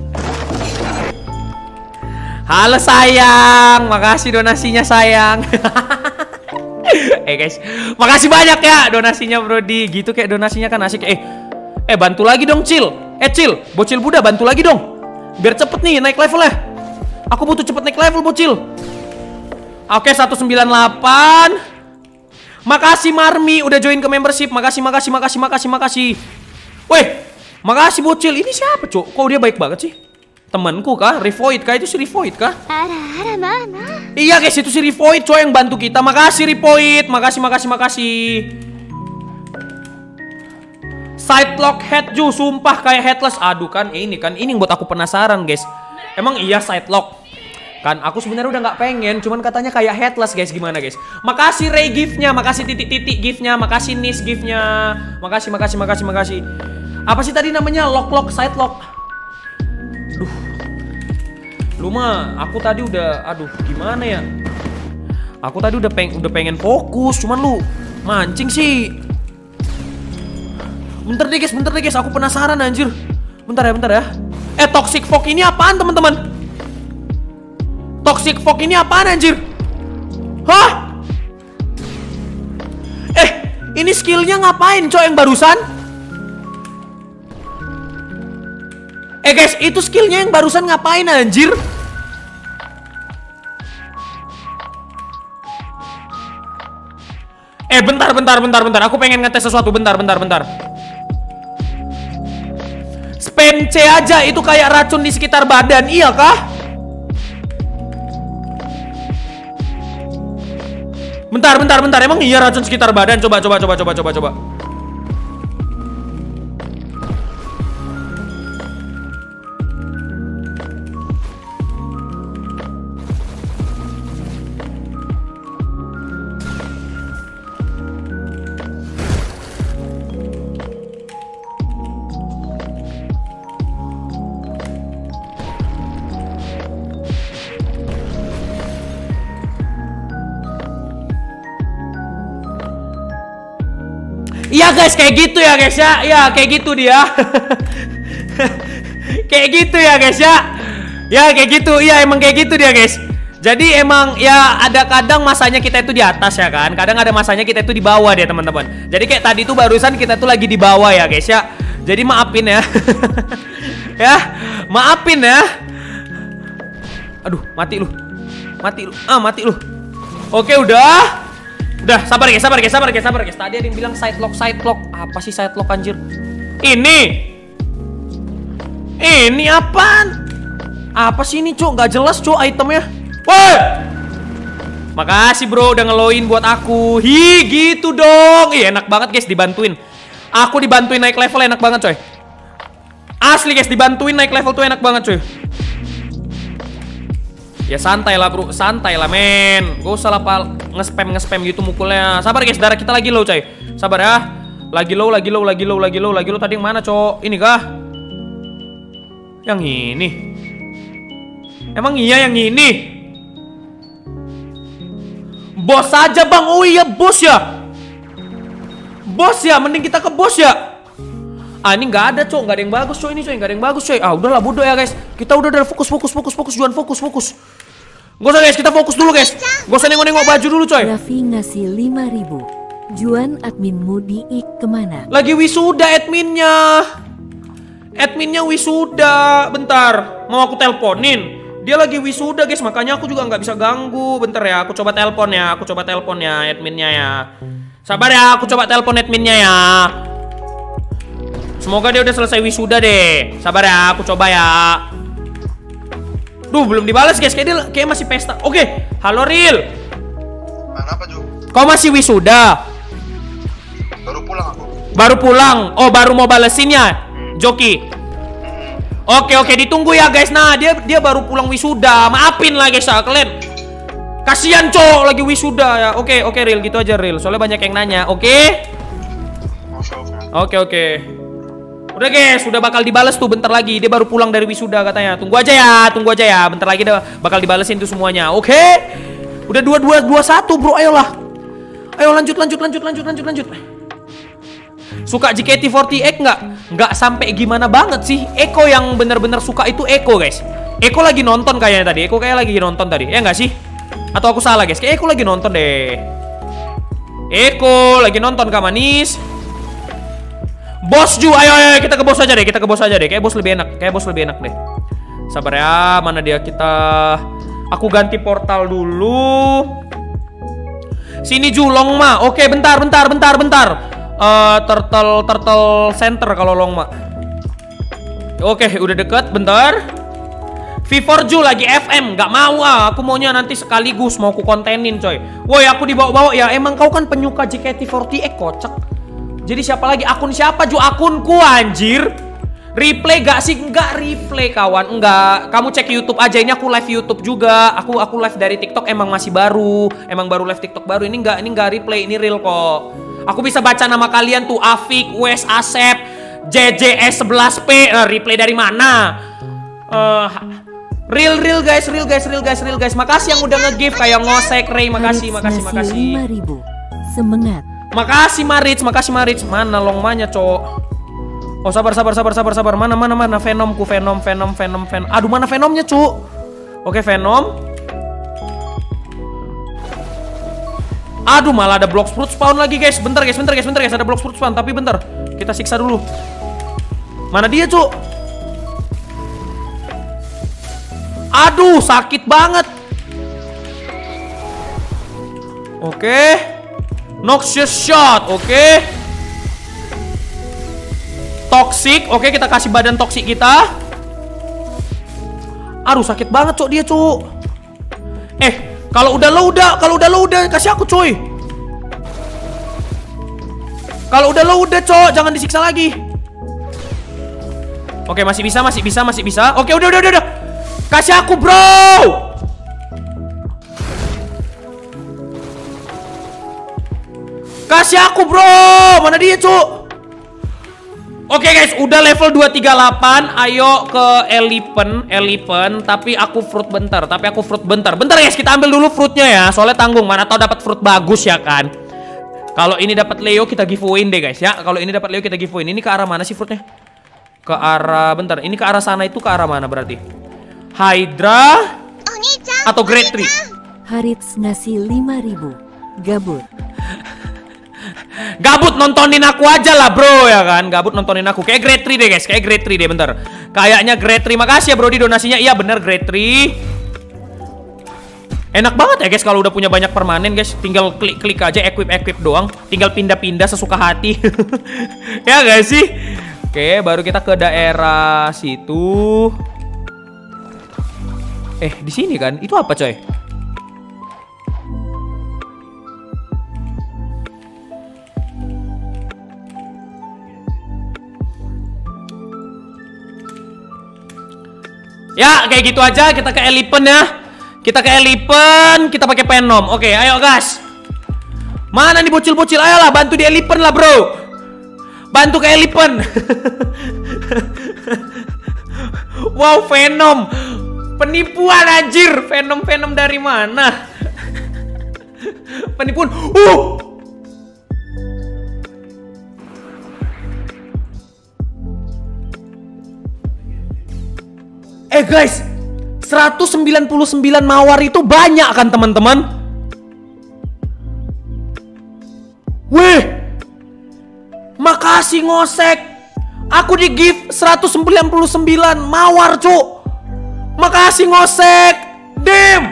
Halo sayang, makasih donasinya sayang. Eh guys, makasih banyak ya donasinya, Brody. Gitu kayak donasinya kan asik. Eh, eh bantu lagi dong, Cil. Eh, Cil, bocil Buddha bantu lagi dong. Biar cepet nih naik levelnya. Aku butuh cepet naik level, bocil. Oke, seratus sembilan puluh delapan. Makasih Marmi udah join ke membership. Makasih, makasih, makasih, makasih, makasih. Weh, makasih bocil. Ini siapa, Cok? Kok dia baik banget sih? Temanku kah? Revoid kah? Itu si Revoid kah? Ara ara mama. Iya guys, itu si Revoid, Cok, yang bantu kita. Makasih Revoid. Makasih, makasih, makasih. Side lock head Ju, sumpah kayak headless. Aduh kan, ini kan ini yang buat aku penasaran, guys. Emang iya side lock? Kan aku sebenarnya udah nggak pengen, cuman katanya kayak headless, guys. Gimana, guys? Makasih Ray gift-nya, makasih titik-titik gift-nya, makasih Nis gift-nya. Makasih, makasih, makasih, makasih. Apa sih tadi namanya? Lock-lock, side lock. Duh. Lu mah, aku tadi udah, aduh, gimana ya? Aku tadi udah peng udah pengen fokus, cuman lu mancing sih. Bentar deh, guys, bentar deh, guys. Aku penasaran anjir. Bentar ya, bentar ya. Eh, Toxic Fog ini apaan, teman-teman? Toxic Fog ini apaan anjir? Hah? Eh, ini skillnya ngapain, Cok, yang barusan? Eh guys, itu skillnya yang barusan ngapain anjir? Eh bentar, bentar, bentar, bentar. Aku pengen ngetes sesuatu, bentar, bentar, bentar. Spam C aja itu kayak racun di sekitar badan, iya kah? Bentar, bentar, bentar. Emang iya racun sekitar badan? Coba, coba, coba, coba, coba, coba. Iya guys, kayak gitu ya guys ya. Ya kayak gitu dia. Kayak gitu ya guys ya. Ya kayak gitu. Iya emang kayak gitu dia guys. Jadi emang ya ada kadang masanya kita itu di atas ya kan. Kadang ada masanya kita itu di bawah dia teman-teman. Jadi kayak tadi tuh barusan kita tuh lagi di bawah ya guys ya. Jadi maafin ya. Ya, maafin ya. Aduh, mati lu. Mati lu. Ah, mati lu. Oke, udah. Udah, sabar guys, sabar guys, sabar guys, sabar guys. Tadi ada yang bilang side lock, side lock. Apa sih side lock anjir? Ini. Ini apaan? Apa sih ini, Cuk? Gak jelas, Cuk, itemnya. Woi! Makasih bro udah ngeloin buat aku. Hi, gitu dong. Ih, enak banget guys dibantuin. Aku dibantuin naik level enak banget coy. Asli guys, dibantuin naik level tuh enak banget coy. Ya santai lah bro, santai lah men. Gak usah lah pal nge-spam nge-spam gitu mukulnya. Sabar guys, darah kita lagi low coy. Sabar ya. Lagi low, lagi low, lagi low, lagi low, lagi low. Tadi yang mana cok? Ini kah? Yang ini. Emang iya yang ini? Bos aja bang. Oh iya bos ya. Bos ya, mending kita ke bos ya. Ah ini nggak ada cok, nggak ada yang bagus cok ini coy, nggak ada yang bagus coy. Ah udahlah bodoh ya guys. Kita udah udah fokus fokus fokus fokus Juan fokus fokus. Gak usah guys, kita fokus dulu guys. Gak usah nengok-nengok baju dulu coy. Raffi ngasih lima ribu. Juan adminmu di I K kemana? Lagi wisuda adminnya. Adminnya wisuda. Bentar, mau aku teleponin. Dia lagi wisuda guys, makanya aku juga nggak bisa ganggu. Bentar ya, aku coba telepon ya. Aku coba telepon ya adminnya ya. Sabar ya, aku coba telepon adminnya ya. Semoga dia udah selesai wisuda deh. Sabar ya, aku coba ya. Duh, belum dibalas guys. Kayak dia kayak masih pesta. Oke, halo Ril. Kenapa Ju? Kau masih wisuda? Baru pulang aku. Baru pulang. Oh, baru mau balesinnya, Joki. Oke oke, ditunggu ya guys. Nah, dia dia baru pulang wisuda. Maafin lah guys ya, kalian. Kasihan cok lagi wisuda ya. Oke oke Ril, gitu aja Ril. Soalnya banyak yang nanya. Oke. Oke oke. Udah guys, udah bakal dibales tuh bentar lagi. Dia baru pulang dari wisuda katanya. Tunggu aja ya, tunggu aja ya. Bentar lagi udah bakal dibalesin tuh semuanya. Oke. Udah dua dua dua satu bro, ayolah. Ayo lanjut lanjut lanjut lanjut lanjut lanjut. Suka J K T empat delapan nggak? Nggak sampai gimana banget sih. Eko yang bener-bener suka itu Eko guys. Eko lagi nonton kayaknya tadi. Eko kayak lagi nonton tadi. Ya nggak sih? Atau aku salah guys? Kayak Eko lagi nonton deh. Eko lagi nonton Kak Manis. Bos Ju, ayo ayo kita ke bos aja deh. Kita ke bos aja deh. Kayak bos lebih enak. Kayak bos lebih enak deh. Sabar ya. Mana dia kita? Aku ganti portal dulu. Sini Ju, Longma. Oke, bentar bentar bentar bentar. Uh, turtle turtle center kalau Longma. Oke, udah deket, bentar. V four Ju lagi F M, nggak mau ah. Aku maunya nanti sekaligus mau ku kontenin coy. Woi, aku dibawa-bawa ya. Emang kau kan penyuka J K T empat delapan kocak. Jadi siapa lagi? Akun siapa Ju? Akunku anjir. Replay gak sih? Enggak replay kawan, enggak. Kamu cek YouTube aja, ini aku live YouTube juga. Aku aku live dari TikTok emang masih baru. Emang baru live TikTok baru. Ini enggak, ini enggak replay, ini real kok. Aku bisa baca nama kalian tuh, Afik, Wes, Asep, J J S sebelas P. Nah, replay dari mana? Uh, real real guys, real guys, real guys, real guys. Makasih yang udah nge-give kayak ngosek Ray, makasih, makasih, makasih. lima ribu. Semangat. Makasih Marits, makasih Marits. Mana Longmanya, cok? Oh, sabar, sabar, sabar, sabar, sabar. Mana, mana, mana Venomku, Venom, Venom, Venom, Venom. Aduh, mana Venomnya, cuk? Oke, Venom. Aduh, malah ada block fruit spawn lagi, guys. Bentar, guys, bentar, guys, bentar, guys. Ada block fruit spawn, tapi bentar. Kita siksa dulu. Mana dia, cuk? Aduh, sakit banget. Oke. Noxious shot, oke. Toxic, oke, kita kasih badan toxic kita. Aduh, sakit banget, cuk, dia, cuk. Eh, kalau udah lo udah, kalau udah lo udah kasih aku, cuy. Kalau udah lo udah, cok, jangan disiksa lagi. Oke, masih bisa, masih bisa, masih bisa. Oke, udah, udah, udah, udah. Kasih aku, bro. Kasih aku, bro. Mana dia, cuk? Oke guys, udah level dua tiga delapan. Ayo ke Eleven, Eleven. Tapi aku fruit bentar, tapi aku fruit bentar. Bentar guys, kita ambil dulu fruitnya ya. Soalnya tanggung, mana tahu dapat fruit bagus ya kan. Kalau ini dapat Leo kita giveawayin deh guys ya. Kalau ini dapat Leo kita giveawayin. Ini ke arah mana sih fruitnya? Ke arah, bentar. Ini ke arah sana itu ke arah mana berarti? Hydra atau Great Tree? Harits ngasih lima ribu. Gabut. Gabut nontonin aku aja lah bro ya kan. Gabut nontonin aku. Kayak Great Tree deh guys. Kayak Great Tree deh, bentar. Kayaknya Great Tree. Makasih ya bro di donasinya. Iya bener Great Tree. Enak banget ya guys kalau udah punya banyak permanen guys. Tinggal klik-klik aja, equip-equip doang. Tinggal pindah-pindah sesuka hati. Ya gak sih? Oke, baru kita ke daerah situ. Eh, di sini kan? Itu apa coy? Ya, kayak gitu aja. Kita ke Elephant ya. Kita ke Elephant, kita pakai Venom. Oke, ayo gas. Mana nih bocil-bocil? Ayolah, bantu di Elephant lah, bro. Bantu ke Elephant. Wow, Venom. Penipuan anjir. Venom-Venom dari mana? Penipuan. Uh. Eh guys, seratus sembilan puluh sembilan mawar itu banyak kan teman-teman? Weh, makasih ngosek. Aku di gift seratus sembilan puluh sembilan mawar cuk. Makasih ngosek. Damn.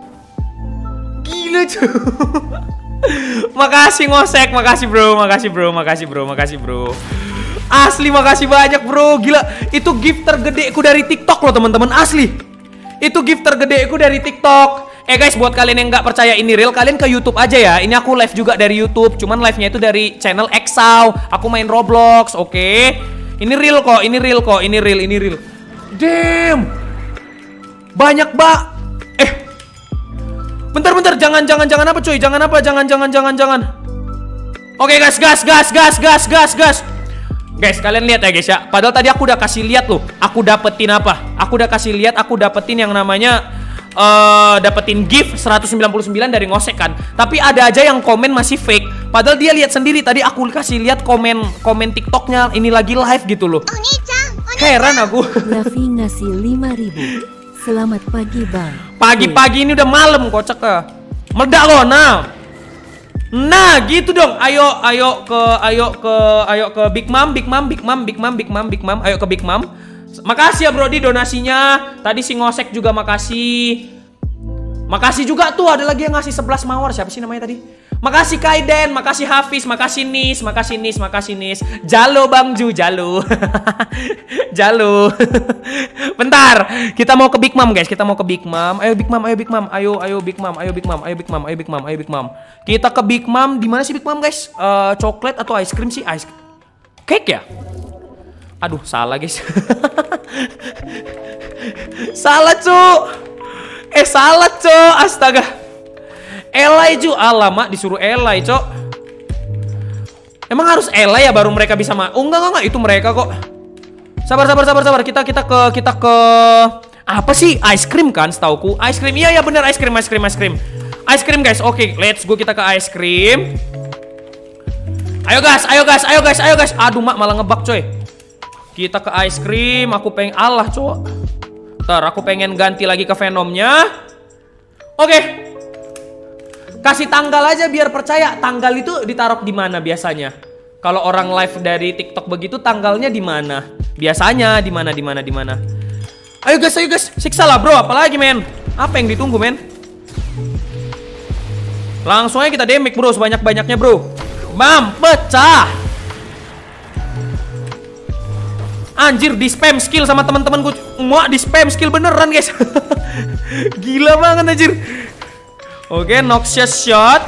Gila cuk. Makasih ngosek, makasih bro, makasih bro, makasih bro, makasih bro. Asli makasih banyak bro. Gila, itu gift tergedeku dari TikTok loh teman-teman. Asli, itu gift tergedeku dari TikTok. Eh guys, buat kalian yang nggak percaya ini real, kalian ke YouTube aja ya. Ini aku live juga dari YouTube, cuman live-nya itu dari channel Exau. Aku main Roblox, oke okay? Ini real kok, ini real kok, ini real, ini real. Damn, banyak mbak. Eh, bentar bentar, jangan jangan jangan apa cuy, jangan apa, jangan jangan jangan jangan. Oke okay, guys, gas gas gas gas gas gas. Guys, kalian lihat ya guys ya. Padahal tadi aku udah kasih lihat loh. Aku dapetin apa? Aku udah kasih lihat. Aku dapetin yang namanya uh, dapetin gift seratus sembilan puluh sembilan dari ngosek kan. Tapi ada aja yang komen masih fake. Padahal dia lihat sendiri. Tadi aku kasih lihat komen komen TikToknya. Ini lagi live gitu loh. Heran aku. Raffi ngasih lima ribu. Selamat pagi bang. Pagi-pagi ini udah malam kocak ke. Meledak loh. Nah. Nah, gitu dong. Ayo, ayo ke, ayo ke, ayo ke Big Mom, Big Mom, Big Mom, Big Mom, Big Mom, Big Mom. Ayo ke Big Mom. Makasih ya Brody donasinya. Tadi si ngosek juga makasih. Makasih juga tuh ada lagi yang ngasih sebelas mawar. Siapa sih namanya tadi? Makasih Kaiden, makasih Hafiz, makasih Nis, makasih Nis, makasih Nis. Jalo Bang Ju, jalo. Jalo. Bentar, kita mau ke Big Mom guys, kita mau ke Big Mom. Ayo Big Mom, ayo Big Mom, ayo ayo Big Mom, ayo Big Mom, ayo Big Mom, ayo Big Mom, ayo Big Mom. Kita ke Big Mom. Di mana sih Big Mom guys? Uh, coklat atau ice cream sih? Ice cake ya? Aduh, salah guys. Salah cuk. Eh salah cuk, astaga. Elai ju, alamak disuruh Elai cok. Emang harus Elai ya baru mereka bisa ma? Oh enggak enggak enggak, itu mereka kok. Sabar sabar sabar sabar, kita kita ke kita ke apa sih? Ice cream kan setauku. Ice cream, iya ya bener, ice cream ice cream ice cream. Ice cream guys, oke okay, let's go kita ke ice cream. Ayo guys, ayo guys, ayo guys, ayo guys. Aduh mak malah ngebug coy. Kita ke ice cream, aku pengen Allah cok. Ntar aku pengen ganti lagi ke Venomnya. Oke. Okay. Kasih tanggal aja biar percaya. Tanggal itu ditaruh di mana biasanya? Kalau orang live dari TikTok begitu tanggalnya di mana? Biasanya di mana di mana di mana? Ayo guys, ayo guys. Siksa lah bro, apalagi men. Apa yang ditunggu men? Langsung aja kita damage bro, sebanyak-banyaknya bro. Bam, pecah. Anjir, di spam skill sama teman-temanku. Muak di spam skill beneran guys. Gila banget anjir. Oke, Noxious Shot.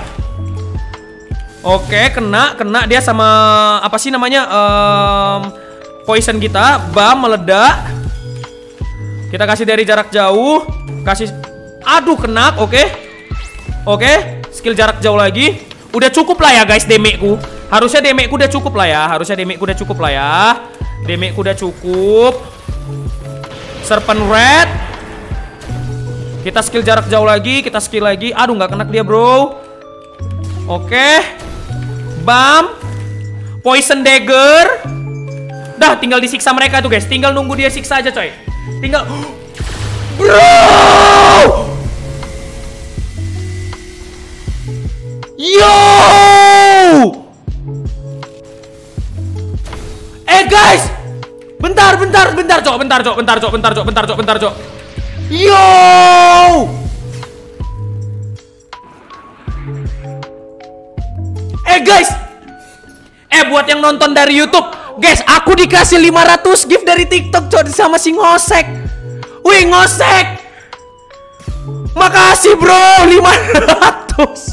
Oke, kena, kena dia sama apa sih namanya? Um, poison kita, bam meledak. Kita kasih dari jarak jauh, kasih. Aduh, kena. Oke. Oke, skill jarak jauh lagi. Udah cukup lah ya guys damage-ku. Harusnya damage-ku udah cukup lah ya. Harusnya damage-ku udah cukup lah ya. Damage-ku udah cukup. Serpent Red. Kita skill jarak jauh lagi, kita skill lagi. Aduh, nggak kena dia, bro. Oke. Bam. Poison Dagger. Dah, tinggal disiksa mereka tuh, guys. Tinggal nunggu dia siksa aja, coy. Tinggal. Bro! Yo! Eh, guys. Bentar, bentar, bentar, cok. Bentar, cok. Bentar, cok. Bentar, cok. Bentar, cok. Bentar, cok. Yo! Eh guys, eh buat yang nonton dari YouTube, guys, aku dikasih lima ratus gift dari TikTok coy sama si ngosek. Wih ngosek, makasih bro, lima ratus.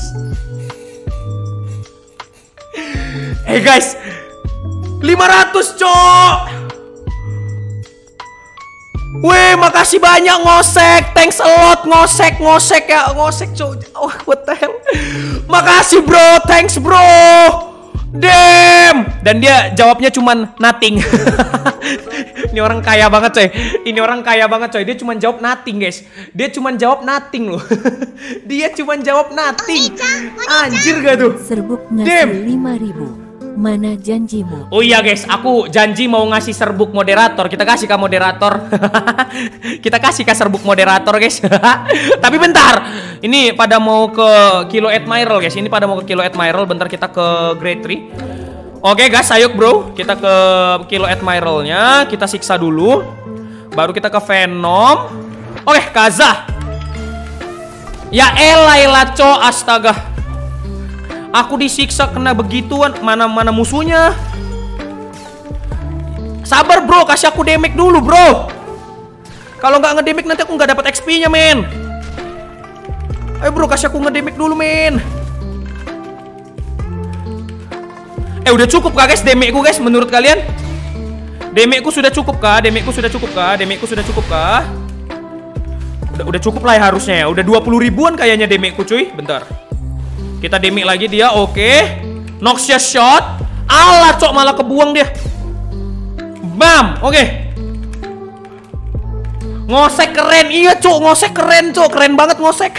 Eh guys, lima ratus cok. Weh, makasih banyak ngosek. Thanks a lot ngosek, ngosek ya, ngosek cuy. Oh, what the hell. Makasih bro, thanks bro. Damn. Dan dia jawabnya cuman nothing. Ini orang kaya banget coy. Ini orang kaya banget coy. Dia cuman jawab nothing guys. Dia cuman jawab nothing loh. Dia cuman jawab nothing. Anjir gak tuh? Serbuk ngasih lima ribu. Mana janjimu? Oh iya guys, aku janji mau ngasih serbuk moderator. Kita kasih ke moderator. Kita kasih ke serbuk moderator guys. Tapi bentar, ini pada mau ke Kilo Admiral guys. Ini pada mau ke Kilo Admiral. Bentar kita ke Grade three. Oke guys, ayo bro. Kita ke Kilo Admiralnya. Kita siksa dulu. Baru kita ke Venom. Oke, Kaza. Ya elah elah co, astaga. Aku disiksa kena begituan. Mana-mana musuhnya. Sabar bro, kasih aku damage dulu bro. Kalau nggak ngedamage nanti aku nggak dapat X P-nya men. Ayo bro, kasih aku ngedamage dulu men. Eh udah cukup kah guys damage-ku guys menurut kalian? Damage-ku sudah cukup kah? Damage-ku sudah cukup kah? Damage-ku sudah cukup kah? Udah, udah cukup lah ya harusnya ya. Udah dua puluh ribuan kayaknya damage-ku cuy. Bentar. Kita damage lagi dia, oke okay. Noxious shot. Alah cok, malah kebuang dia. Bam, oke okay. Ngosek keren, iya cok, ngosek keren cok. Keren banget ngosek.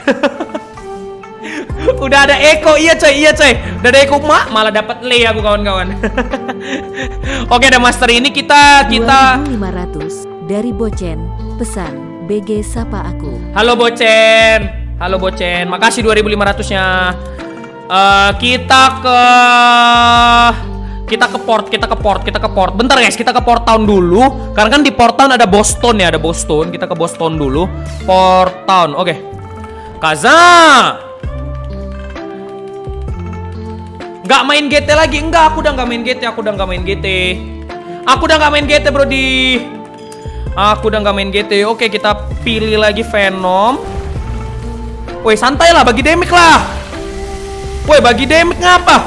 Udah ada Eko, iya coy, iya coy. Udah ada Eko, mak, malah dapat Lei aku kawan-kawan. Oke, ada master ini kita kita dua ribu lima ratus dari Bocen. Pesan B G sapa aku. Halo Bocen. Halo Bocen. Makasih dua ribu lima ratus-nya. Uh, kita ke kita ke port, kita ke port, kita ke port. Bentar guys, kita ke Port Town dulu. Karena kan di Port Town ada Boston ya, ada Boston. Kita ke Boston dulu. Port Town, oke. Okay. Kaza. Nggak main G T lagi? Enggak, aku udah nggak main G T. Aku udah nggak main G T. Aku udah nggak main G T bro di. Aku udah nggak main G T. Oke, kita pilih lagi Venom. Woi, santai lah, bagi damage lah. Woi, bagi damage ngapa?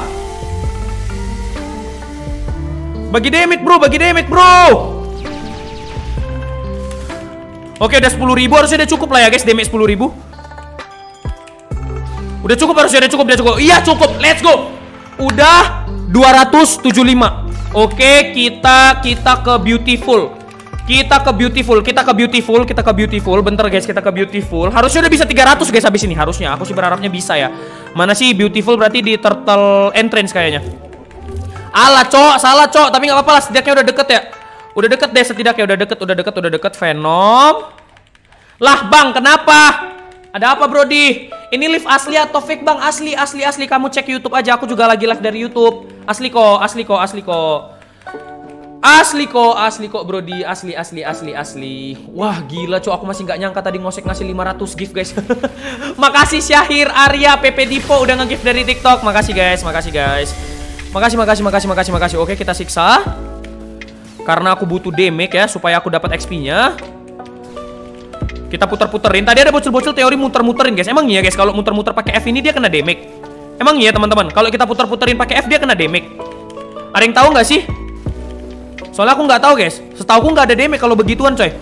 Bagi damage bro, bagi damage bro. Oke, udah sepuluh ribu, harusnya udah cukup lah ya guys, damage sepuluh ribu. Udah cukup, harusnya udah cukup, udah cukup. Iya cukup, let's go. Udah dua ratus tujuh puluh lima. Oke, kita kita ke Beautiful. Kita ke Beautiful, kita ke Beautiful, kita ke Beautiful. Bentar guys, kita ke Beautiful. Harusnya udah bisa tiga ratus guys habis ini, harusnya. Aku sih berharapnya bisa ya. Mana sih Beautiful, berarti di Turtle Entrance kayaknya. Alah cok, salah cok. Tapi gak apa-apa lah, setidaknya udah deket ya. Udah deket deh setidaknya, udah deket, udah deket, udah deket. Venom. Lah bang, kenapa? Ada apa Brody? Ini live asli atau fake bang? Asli, asli, asli. Kamu cek YouTube aja, aku juga lagi live dari YouTube. Asli kok, asli kok, asli kok. Asli kok, asli kok Brody, asli, asli, asli, asli. Wah gila cok, aku masih nggak nyangka tadi ngosek ngasih lima ratus gift guys. Makasih Syahir Arya P P Dipo udah nge-gift dari TikTok. Makasih guys, makasih guys. Makasih, makasih, makasih, makasih, makasih. Oke, kita siksa. Karena aku butuh damage ya, supaya aku dapat X P-nya. Kita puter-puterin. Tadi ada bocil-bocil teori muter-muterin guys. Emang iya guys, kalau muter-muter pakai F ini dia kena damage? Emang iya teman-teman, kalau kita puter-puterin pakai F dia kena damage? Ada yang tahu nggak sih? Soalnya aku nggak tahu guys. Setahu aku nggak ada damage kalau begituan coy.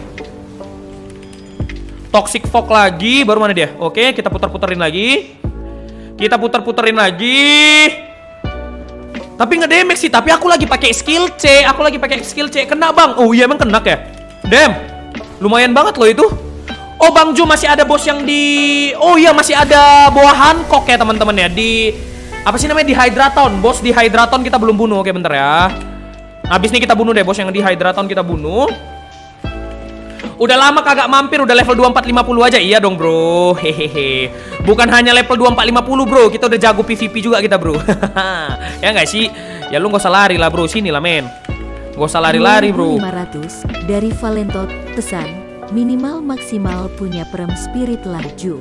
Toxic Fog lagi, baru mana dia? Oke, kita puter-puterin lagi. Kita puter-puterin lagi. Tapi nge-damage sih, tapi aku lagi pakai skill C. Aku lagi pakai skill C. Kena bang. Oh iya emang kena ya. Damn. Lumayan banget loh itu. Oh Bang Ju masih ada bos yang di. Oh iya masih ada buah Hancock ya teman-teman ya. Di apa sih namanya, di Hydraton. Bos di Hydraton kita belum bunuh. Oke bentar ya. Habis ini kita bunuh deh bos yang di Hydraton, kita bunuh. Udah lama kagak mampir, udah level dua empat lima puluh aja. Iya dong bro. Hehehe. Bukan hanya level dua empat lima puluh bro, kita udah jago P V P juga kita bro. Ya nggak sih? Ya lu nggak usah lari lah bro, sini lah men. Gak usah lari-lari bro. lima ratus dari Valento. Pesan minimal maksimal punya perem spirit lah Ju.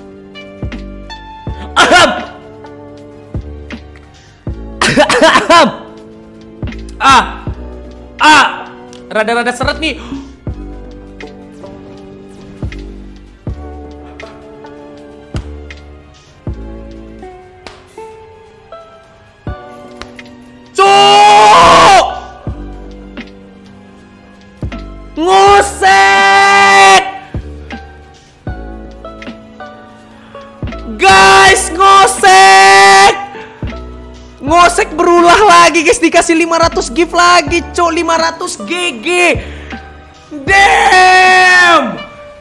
Aham. Aham. Ah. Ah. Rada-rada seret nih. Cuk! Ngusek! lagi guys, dikasih lima ratus gift lagi, cok. lima ratus G G. Damn.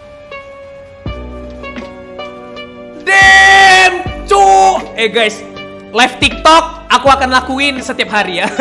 Damn, cok. Eh guys, live TikTok aku akan lakuin setiap hari ya.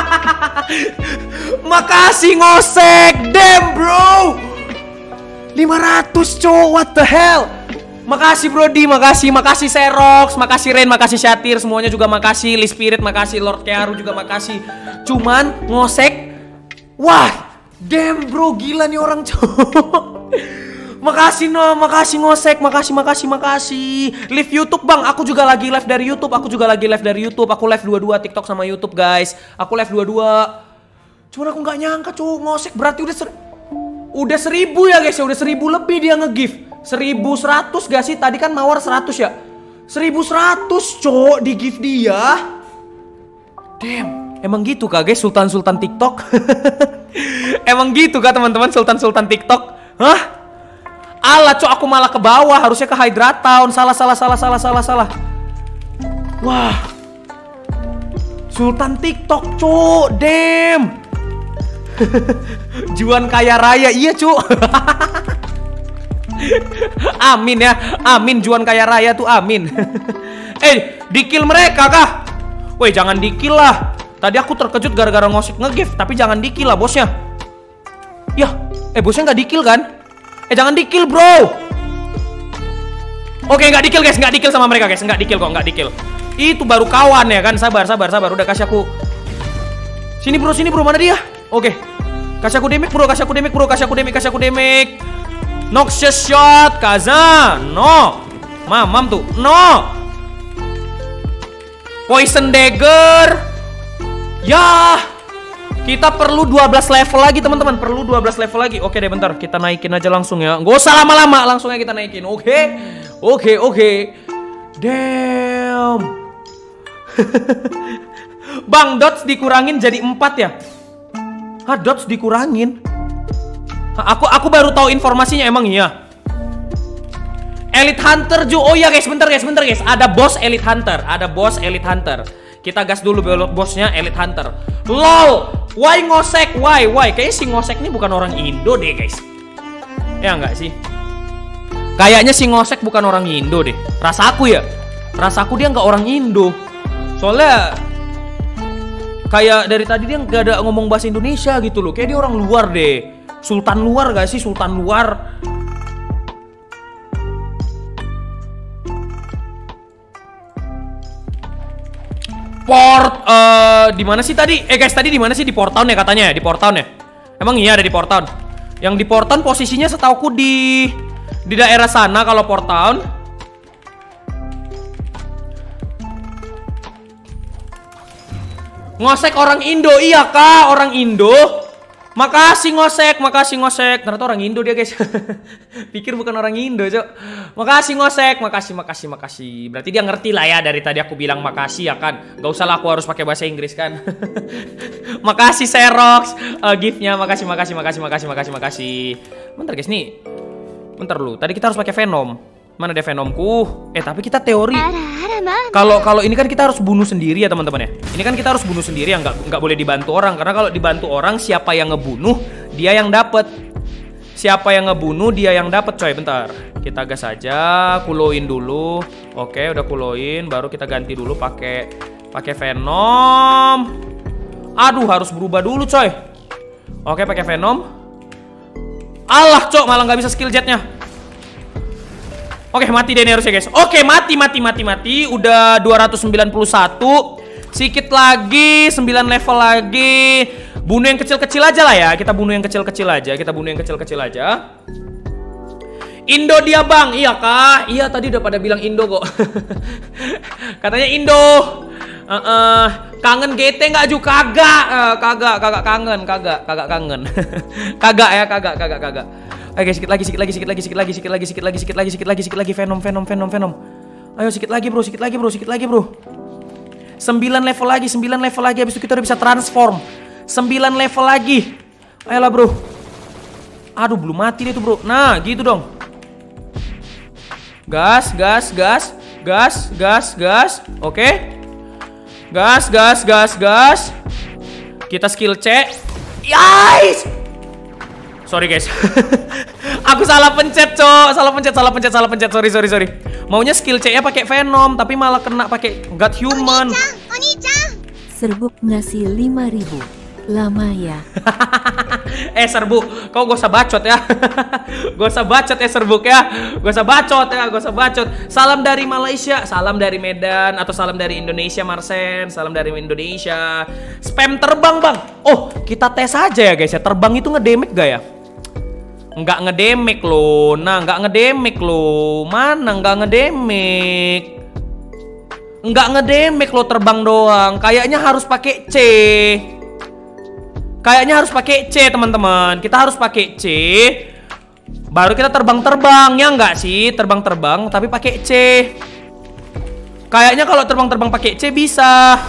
Makasih ngosek. Damn bro, lima ratus cok, what the hell. Makasih Brody, makasih, makasih Serox, makasih Ren, makasih Syatir, semuanya juga makasih. Lee Spirit makasih, Lord Kearu juga makasih. Cuman ngosek, wah, damn bro, gila nih orang cowok. Makasih no, makasih ngosek, makasih, makasih, makasih. Live YouTube bang, aku juga lagi live dari YouTube, aku juga lagi live dari YouTube. Aku live dua-dua TikTok sama YouTube guys. Aku live dua-dua. Cuman aku nggak nyangka cowok ngosek, berarti udah ser udah seribu ya guys ya, udah seribu lebih dia nge-gift. Seribu seratus gak sih? Tadi kan mawar seratus ya. Seribu seratus cok di gift dia. Damn. Emang gitu kah guys Sultan-Sultan TikTok? Emang gitu kah teman-teman Sultan-Sultan TikTok? Hah? Alah cok, aku malah ke bawah. Harusnya ke Hydratown. Salah salah salah salah salah salah. Wah, Sultan TikTok cok. Damn. Juan kaya raya. Iya cok. Amin ya, amin. Juan kaya raya tuh amin. Eh, di-kill mereka kah? Woi, jangan di-kill lah. Tadi aku terkejut gara-gara ngosek nge-gift. Tapi jangan di-kill lah bosnya. Yah, eh bosnya nggak di-kill kan? Eh jangan di-kill bro. Oke, nggak di-kill guys, nggak di-kill sama mereka guys. Nggak di-kill kok, nggak di-kill. Itu baru kawan ya kan. Sabar, sabar, sabar. Udah kasih aku. Sini bro, sini bro, mana dia? Oke, kasih aku damage bro, kasih aku damage bro, kasih aku damage, kasih aku damage. Noxious shot, Kaza. No. Mamam tuh. No. Poison dagger. Ya. Kita perlu dua belas level lagi, teman-teman. Perlu dua belas level lagi. Oke deh, bentar. Kita naikin aja langsung ya. Gak usah lama-lama, langsung aja kita naikin. Oke. Oke, oke. Damn. Bang, dots dikurangin jadi empat ya? Hah, dots dikurangin? Aku aku baru tahu informasinya, emang iya. Elite Hunter Ju. Oh iya guys, bentar guys, bentar guys. Ada bos Elite Hunter, ada bos Elite Hunter. Kita gas dulu belok bosnya Elite Hunter. Lol, why ngosek? Why? Why? Kayaknya si ngosek ini bukan orang Indo deh guys. Ya enggak sih? Kayaknya si ngosek bukan orang Indo deh. Rasaku ya. Rasaku dia nggak orang Indo. Soalnya kayak dari tadi dia nggak ada ngomong bahasa Indonesia gitu loh. Kayak dia orang luar deh. Sultan luar gak sih? Sultan luar. Port uh, di mana sih tadi? Eh guys, tadi di mana sih? Di Port Town ya katanya ya, di Port Town ya. Emang iya ada di Port Town. Yang di Port Town posisinya setauku di di daerah sana kalau Port Town. Ngosek orang Indo, iya kah? Orang Indo. Makasih ngosek, makasih ngosek. Ternyata orang Indo dia guys. Pikir bukan orang Indo cok. Makasih ngosek, makasih, makasih, makasih. Berarti dia ngerti lah ya dari tadi aku bilang makasih ya kan. Gak usah lah aku harus pakai bahasa Inggris kan. Makasih Serox uh, giftnya, makasih, makasih, makasih, makasih, makasih, makasih. Bentar guys nih. Bentar dulu. Tadi kita harus pakai Venom. Mana deh Venomku? Eh tapi kita teori. Kalau kalau ini kan kita harus bunuh sendiri ya teman-teman ya. Ini kan kita harus bunuh sendiri ya, nggak nggak boleh dibantu orang. Karena kalau dibantu orang siapa yang ngebunuh dia yang dapat. Siapa yang ngebunuh dia yang dapat coy. Bentar. Kita gas aja, kuloin dulu. Oke, udah kuloin, baru kita ganti dulu pakai pakai Venom. Aduh, harus berubah dulu coy. Oke, pakai Venom. Alah, cok, malah nggak bisa skill jetnya. Oke, mati deh harusnya guys. Oke, mati, mati, mati, mati. Udah dua ratus sembilan puluh satu. Sedikit lagi, sembilan level lagi. Bunuh yang kecil-kecil aja lah ya. Kita bunuh yang kecil-kecil aja. Kita bunuh yang kecil-kecil aja. Indo dia bang. Iya kah? Iya tadi udah pada bilang Indo kok. Katanya Indo. uh, uh, Kangen G T nggak Ju? Kagak. uh, Kagak, kagak kangen. Kagak, kagak kangen. Kagak ya, kagak, kagak, kagak. Oke, sedikit lagi, sedikit lagi, sedikit lagi, sedikit lagi, sedikit lagi, sedikit lagi, sedikit lagi, sedikit lagi, sedikit lagi, Venom, Venom, Venom, Venom. Ayo sedikit lagi bro, sedikit lagi bro, sedikit lagi bro. sembilan level lagi, sembilan level lagi, habis itu kita udah bisa transform. sembilan level lagi. Ayolah bro. Aduh, belum mati dia tuh bro. Nah, gitu dong. Gas, gas, gas, gas, gas, gas. Oke. Gas, gas, gas, gas. Kita skill C. Guys. Sorry guys. Aku salah pencet, Cok. Salah pencet, salah pencet, salah pencet. Sorry, sorry, sorry. Maunya skill C-nya pakai Venom, tapi malah kena pakai God Human. Serbuk ngasih lima ribu. Lama ya. Eh serbuk, kau gak usah bacot ya. Gak usah bacot ya serbuk ya. Gak usah bacot ya, gak usah bacot. Salam dari Malaysia, salam dari Medan, atau salam dari Indonesia Marsen, salam dari Indonesia. Spam terbang bang. Oh kita tes aja ya guys ya. Terbang itu ngedamage gak ya? Nggak ngedamage loh. Nah nggak ngedamage loh. Mana nggak ngedamage? Nggak ngedamage loh terbang doang. Kayaknya harus pakai C. Kayaknya harus pakai C teman-teman. Kita harus pakai C. Baru kita terbang-terbang. Ya enggak sih terbang-terbang tapi pakai C. Kayaknya kalau terbang-terbang pakai C bisa.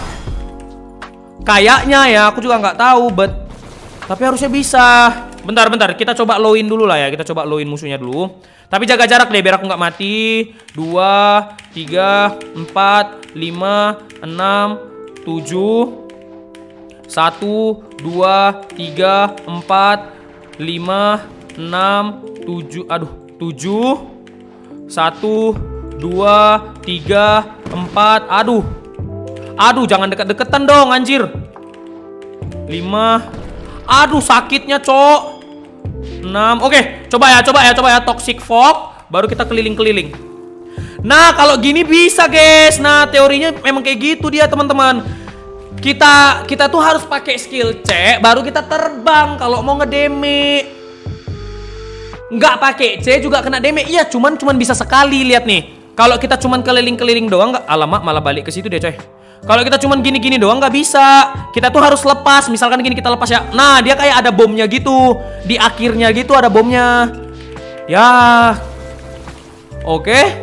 Kayaknya ya. Aku juga nggak tahu but tapi harusnya bisa. Bentar-bentar kita coba low-in dulu lah ya. Kita coba low-in musuhnya dulu. Tapi jaga jarak deh biar aku nggak mati. Dua, tiga, empat, lima, enam, tujuh. Satu, dua, tiga, empat, lima, enam, tujuh. Aduh, tujuh. Satu, dua, tiga, empat. Aduh. Aduh, jangan deket-deketan dong, anjir. Lima. Aduh, sakitnya, cok. Enam. Oke, coba ya, coba ya, coba ya. Toxic Fog. Baru kita keliling-keliling. Nah, kalau gini bisa, guys. Nah, teorinya memang kayak gitu dia, teman-teman. Kita kita tuh harus pakai skill C baru kita terbang kalau mau ngedamage. Nggak pakai C juga kena damage. Iya, cuman cuman bisa sekali lihat nih. Kalau kita cuman keliling-keliling doang nggak, alamak malah balik ke situ deh, coy. Kalau kita cuman gini-gini doang nggak bisa. Kita tuh harus lepas. Misalkan gini kita lepas ya. Nah, dia kayak ada bomnya gitu. Di akhirnya gitu ada bomnya. Ya. Oke.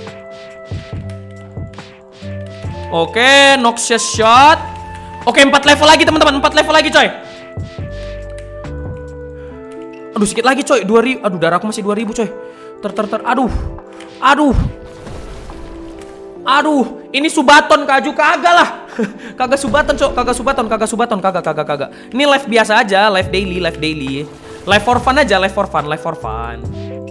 Oke, Noxious Shot. Oke, empat level lagi teman-teman, empat level lagi coy. Aduh, sedikit lagi coy, dua ribu. Aduh, darahku masih dua ribu coy. Ter ter ter. Aduh. Aduh. Aduh, ini Subaton kaju kagak lah. Kagak Subaton, cok, kagak Subaton, kagak Subaton, kagak kagak kagak. Ini live biasa aja, live daily, live daily. Live for fun aja, live for fun, live for fun.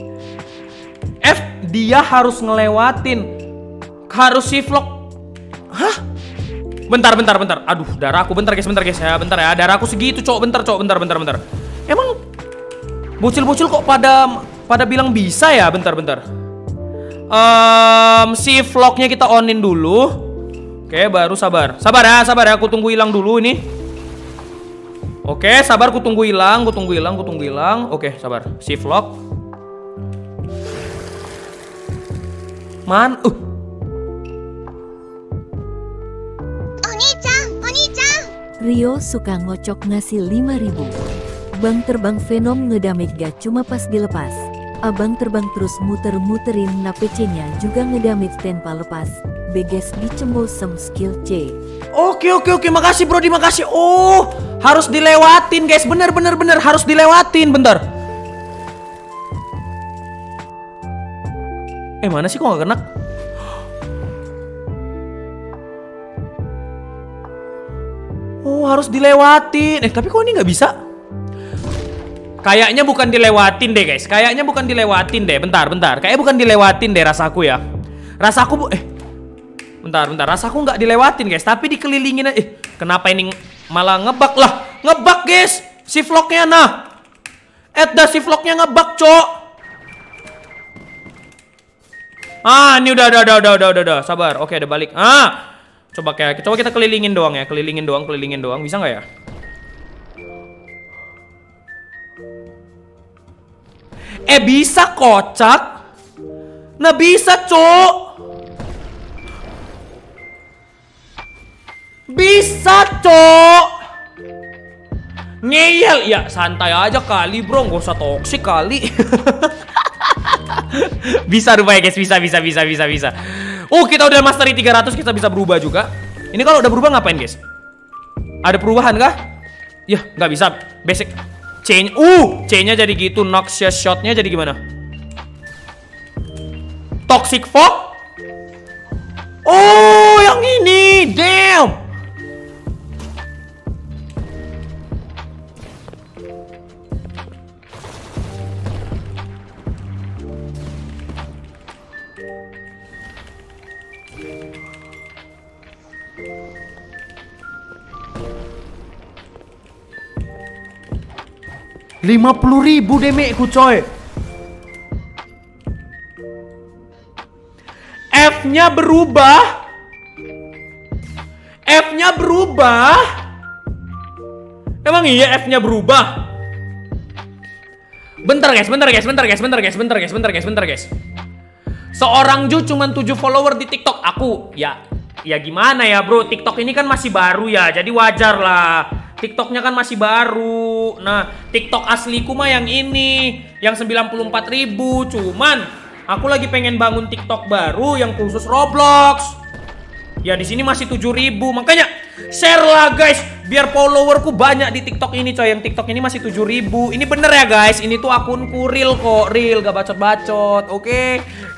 F dia harus ngelewatin. Harus si vlog. Hah? Bentar, bentar, bentar. Aduh, darahku bentar guys, bentar guys ya, bentar ya. Darahku segitu, cok. Bentar, cok. Bentar, bentar, bentar. Emang bocil-bocil kok pada pada bilang bisa ya? Bentar, bentar. Um, si vlognya kita onin dulu. Oke, baru sabar. Sabar ya, sabar ya. Aku tunggu hilang dulu ini. Oke, sabar. Aku tunggu hilang, aku tunggu hilang, aku tunggu hilang. Oke, sabar. Si vlog. Man, uh. Rio suka ngocok ngasih lima ribu. Bang terbang Venom ngedamage gak cuma pas dilepas. Abang terbang terus muter-muterin na P C-nya juga ngedamage tanpa lepas. Beges dicembol sem skill C. Oke oke oke, makasih Brody, makasih. Oh, harus dilewatin guys. Bener bener bener harus dilewatin. Bentar. Eh mana sih kok gak kena? Oh, harus dilewatin. Eh, tapi kok ini nggak bisa? Kayaknya bukan dilewatin deh, guys. Kayaknya bukan dilewatin deh. Bentar, bentar. Kayaknya bukan dilewatin deh rasaku ya. Rasaku bu eh. Bentar, bentar. Rasaku nggak dilewatin, guys. Tapi dikelilingin aja. Eh, kenapa ini malah ngebug lah? Ngebug, guys. Si vlognya nah. Edda si vlognya ngebug, cok. Ah, ini udah, udah, udah, udah, udah, udah. Sabar. Oke, udah balik. Ah. Coba kayak coba kita kelilingin doang ya, kelilingin doang, kelilingin doang. Bisa nggak ya? Eh bisa kocak. Nah bisa, cok. Bisa, cok. Ngeyel. Ya santai aja kali bro, nggak usah toksik kali. Bisa rupanya guys, bisa, bisa, bisa, bisa, bisa. Oh, kita udah mastery tiga ratus, kita bisa berubah juga. Ini kalau udah berubah ngapain, guys? Ada perubahan kah? Ya, nggak bisa. Basic change. Uh, C-nya jadi gitu. Noxious Shot-nya jadi gimana? Toxic Fog? Oh, yang ini. Damn. lima puluh ribu damage-ku coy. F-nya berubah. F-nya berubah. Emang iya F-nya berubah? Bentar guys, bentar guys, bentar guys, bentar guys, bentar guys, bentar guys, bentar guys. Seorang Ju cuman tujuh follower di TikTok. Aku ya ya gimana ya bro, TikTok ini kan masih baru ya, jadi wajar lah. TikToknya kan masih baru. Nah, TikTok asliku mah yang ini, yang sembilan puluh empat ribu. Cuman aku lagi pengen bangun TikTok baru yang khusus Roblox. Ya di sini masih tujuh ribu. Makanya share lah guys, biar followerku banyak di TikTok ini coy. Yang TikTok ini masih tujuh ribu. Ini bener ya guys, ini tuh akunku real kok, real, gak bacot-bacot. Oke. Okay?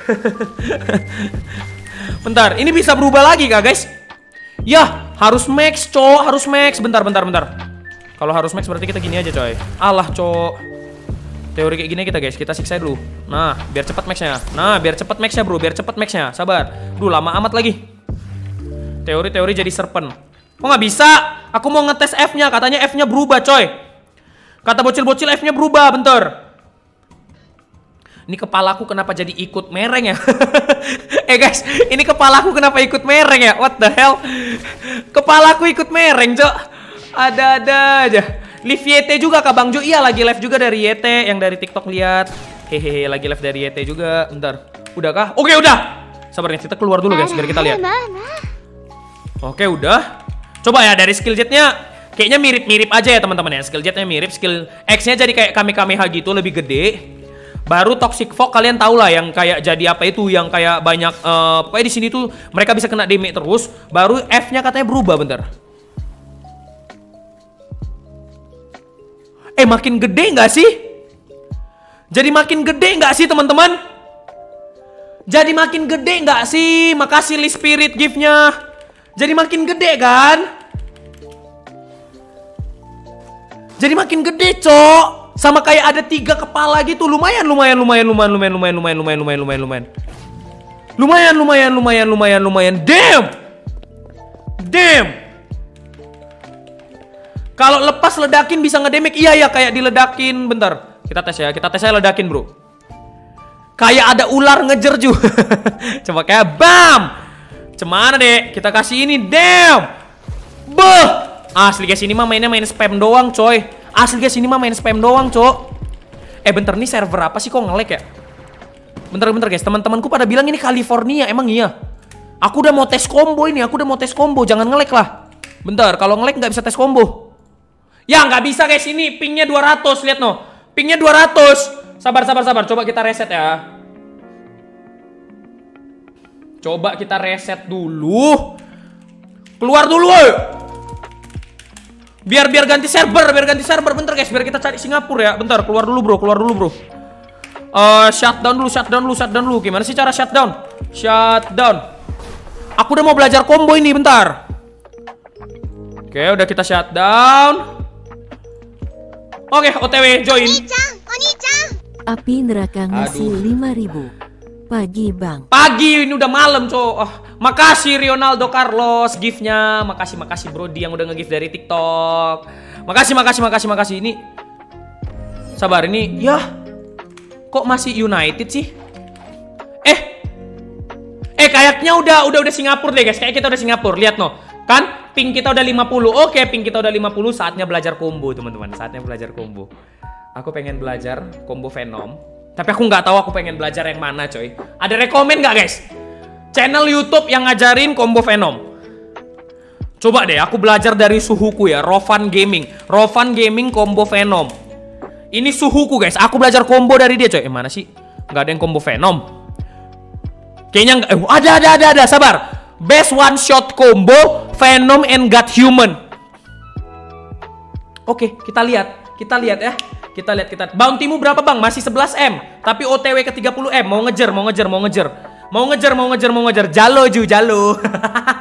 Bentar, ini bisa berubah lagi kah guys? Yah, harus max cok, harus max. Bentar, bentar, bentar. Kalau harus max berarti kita gini aja coy. Alah cok. Teori kayak gini kita guys, kita siksa dulu. Nah, biar cepat maxnya. Nah, biar cepat maxnya bro, biar cepat maxnya. Sabar. Duh, lama amat lagi. Teori-teori jadi serpent. Kok nggak bisa? Aku mau ngetes F-nya, katanya F-nya berubah coy. Kata bocil-bocil F-nya berubah, bentar. Ini kepalaku kenapa jadi ikut mereng ya? Eh guys, ini kepalaku kenapa ikut mereng ya? What the hell? Kepalaku ikut mereng, cok. Ada-ada aja. Live Y T juga kak Bang Jo? Iya, lagi live juga dari Y T, yang dari TikTok lihat. Hehehe, lagi live dari Y T juga. Bentar. Udah kah? Oke, udah. Sabar nih, kita keluar dulu guys, biar kita lihat. Oke, udah. Coba ya dari skill jetnya, kayaknya mirip-mirip aja ya teman-teman ya. Skill jetnya mirip, skill X-nya jadi kayak Kame-Kameha gitu, lebih gede. Baru Toxic Fog kalian tahu lah yang kayak jadi apa itu, yang kayak banyak uh, pokoknya di sini tuh mereka bisa kena damage terus. Baru F-nya katanya berubah, bentar. Eh makin gede nggak sih? Jadi makin gede nggak sih teman-teman? Jadi makin gede nggak sih? Makasih Lee Spirit gift-nya. Jadi makin gede kan? Jadi makin gede cok. Sama kayak ada tiga kepala gitu. Lumayan, lumayan, lumayan, lumayan, lumayan, lumayan, lumayan, lumayan, lumayan, lumayan, lumayan. Lumayan, lumayan, lumayan, lumayan, lumayan. Damn! Damn! Kalau lepas ledakin bisa ngedamage. Iya, ya kayak diledakin. Bentar, kita tes ya. Kita tes aja ledakin bro. Kayak ada ular ngejer juga. Coba kayak BAM! Cemana deh? Kita kasih ini. Damn! Beuh! Asli guys, ini mah mainnya main spam doang coy. Asli guys, ini mah main spam doang, cok. Eh bentar, nih server apa sih kok nge-lag ya? Bentar-bentar guys, teman-temanku pada bilang ini California, emang iya? Aku udah mau tes combo ini, aku udah mau tes combo, jangan nge-lag lah. Bentar, kalau nge-lag nggak bisa tes combo. Ya nggak bisa guys, ini pingnya dua ratus, lihat no. Pingnya dua ratus. Sabar, sabar, sabar, coba kita reset ya. Coba kita reset dulu. Keluar dulu, woy. Biar biar ganti server, biar ganti server. Bentar guys, biar kita cari Singapura ya. Bentar, keluar dulu bro, keluar dulu bro. Uh, shutdown dulu, shutdown dulu, shutdown dulu. Gimana sih cara shutdown? Shutdown. Aku udah mau belajar combo ini, bentar. Oke, udah kita shutdown. Oke, O T W join. Api neraka ngasih lima ribu. Pagi bang. Pagi, ini udah malam cowok. Oh, makasih Ronaldo Carlos gift-nya. Makasih, makasih Brody yang udah nge-gift dari TikTok. Makasih, makasih, makasih, makasih. Ini sabar, ini ya. Kok masih United sih? Eh. Eh kayaknya udah udah udah Singapura deh guys. Kayak kita udah Singapura. Lihat no. Kan ping kita udah lima puluh. Oke, ping kita udah lima puluh. Saatnya belajar combo, teman-teman. Saatnya belajar combo. Aku pengen belajar combo Venom. Tapi aku nggak tahu aku pengen belajar yang mana coy. Ada rekomen nggak guys? Channel YouTube yang ngajarin combo Venom. Coba deh aku belajar dari suhuku ya. Rovan Gaming. Rovan Gaming combo Venom. Ini suhuku guys. Aku belajar combo dari dia coy. Eh mana sih? Nggak ada yang combo Venom. Kayaknya nggak. Eh, ada ada ada ada. Sabar. Best one shot combo Venom and God Human. Oke, kita lihat. Kita lihat ya. Kita lihat kita. Bounty-mu berapa bang? Masih sebelas M. Tapi O T W ke tiga puluh M. Mau ngejar, mau ngejar, mau ngejar. Mau ngejar, mau ngejar, mau ngejar. Jalo Ju, jalo.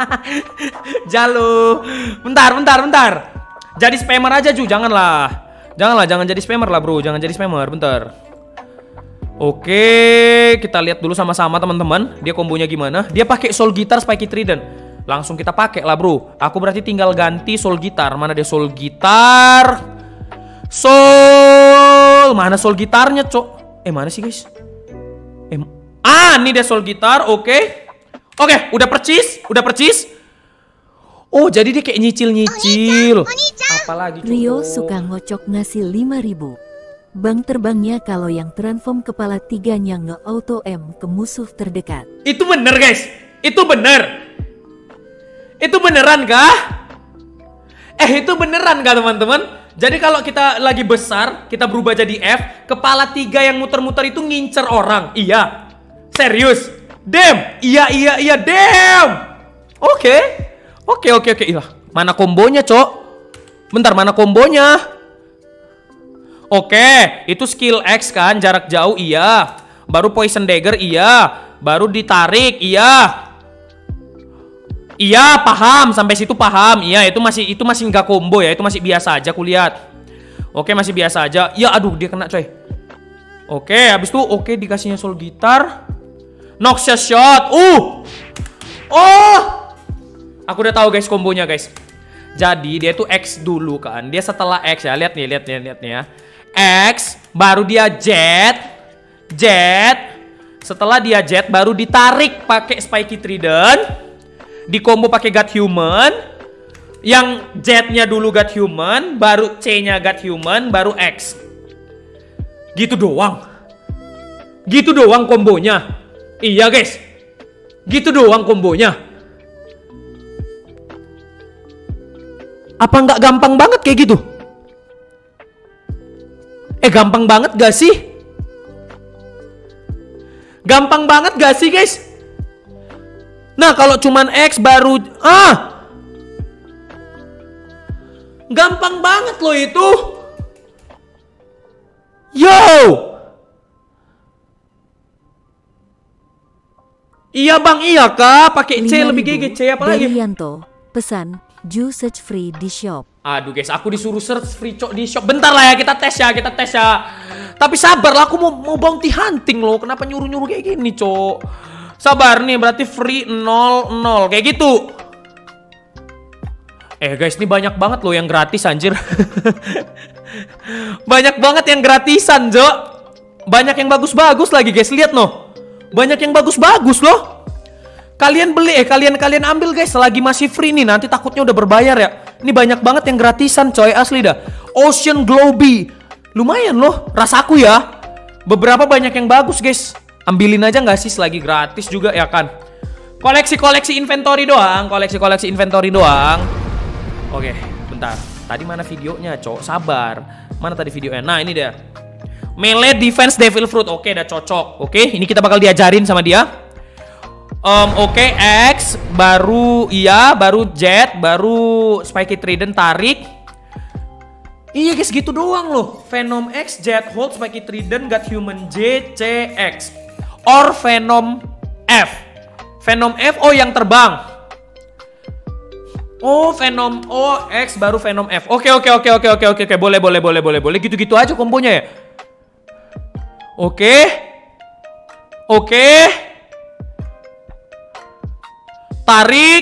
Jalo. Bentar, bentar, bentar. Jadi spammer aja Ju, janganlah. Janganlah, jangan jadi spammer lah bro. Jangan jadi spammer, bentar. Oke, kita lihat dulu sama-sama teman-teman. Dia kombonya gimana? Dia pakai soul guitar, spiky trident. Langsung kita pakai lah bro. Aku berarti tinggal ganti soul guitar. Mana dia soul gitar? Soul. Mana soul gitarnya cok? Eh mana sih guys? Eh, ah ini dia soul gitar. Oke. Oke, udah percis, udah percis. Oh, jadi dia kayak nyicil-nyicil. Apalagi cukup. Rio suka ngocok ngasih lima ribu. Bang terbangnya kalau yang transform kepala tiganya nge-auto M ke musuh terdekat. Itu bener guys. Itu bener. Itu beneran kah? Eh, itu beneran kah teman-teman? Jadi kalau kita lagi besar, kita berubah jadi F, kepala tiga yang muter-muter itu ngincer orang. Iya. Serius. Damn, iya iya iya damn. Oke, oke oke oke. Iya, mana kombonya cok? Bentar, mana kombonya? Oke, itu skill X kan, jarak jauh iya. Baru poison dagger iya. Baru ditarik iya. Iya paham, sampai situ paham. Iya itu masih itu masih nggak combo ya, itu masih biasa aja kulihat. Oke masih biasa aja. Ya aduh dia kena coy. Oke, habis itu oke dikasihnya soul gitar. Noxious shot. Uh. Oh. Aku udah tahu guys kombonya guys. Jadi dia tuh X dulu kan. Dia setelah X ya. Lihat nih, lihat nih, lihat nih ya. X baru dia jet. Jet. Setelah dia jet baru ditarik pakai spiky trident. Di combo pakai God Human. Yang jetnya dulu God Human, baru C-nya God Human, baru X. Gitu doang. Gitu doang kombonya. Iya guys, gitu doang kombonya. Apa nggak gampang banget kayak gitu? Eh gampang banget gak sih? Gampang banget gak sih guys? Nah kalau cuman X baru ah, gampang banget loh itu. Yo. Iya bang, iya kak, pakai C lebih G G C apa lagi? Yanto, pesan, Ju search free di shop. Aduh guys, aku disuruh search free cok di shop. Bentar lah ya, kita tes ya, kita tes ya. Tapi sabar lah, aku mau mau bounty hunting loh. Kenapa nyuruh-nyuruh kayak gini cok? Sabar nih, berarti free nol nol kayak gitu. Eh guys, ini banyak banget loh yang gratis anjir. Banyak banget yang gratisan Jo. Banyak yang bagus-bagus lagi guys, lihat noh. Banyak yang bagus-bagus loh. Kalian beli eh kalian kalian ambil guys selagi masih free nih, nanti takutnya udah berbayar ya. Ini banyak banget yang gratisan coy, asli dah. Ocean Globy. Lumayan loh, rasaku ya. Beberapa banyak yang bagus guys. Ambilin aja nggak sih selagi gratis juga ya kan. Koleksi-koleksi inventory doang, koleksi-koleksi inventory doang. Oke, bentar. Tadi mana videonya, cok? Sabar. Mana tadi videonya? Nah, ini dia. Melee defense devil fruit. Oke, udah cocok. Oke, ini kita bakal diajarin sama dia. Um, Oke, X baru iya, baru jet, baru spiky trident tarik. Iya guys, gitu doang loh. Venom X, jet hold, spiky trident, God Human J, C, X. Or Venom F. Venom F, oh yang terbang. Oh, Venom O, X baru Venom F. Oke, oke, oke, oke, oke, oke, oke. Boleh, boleh, boleh, boleh, boleh. Gitu-gitu aja kombonya ya. Oke. Oke. Tarik.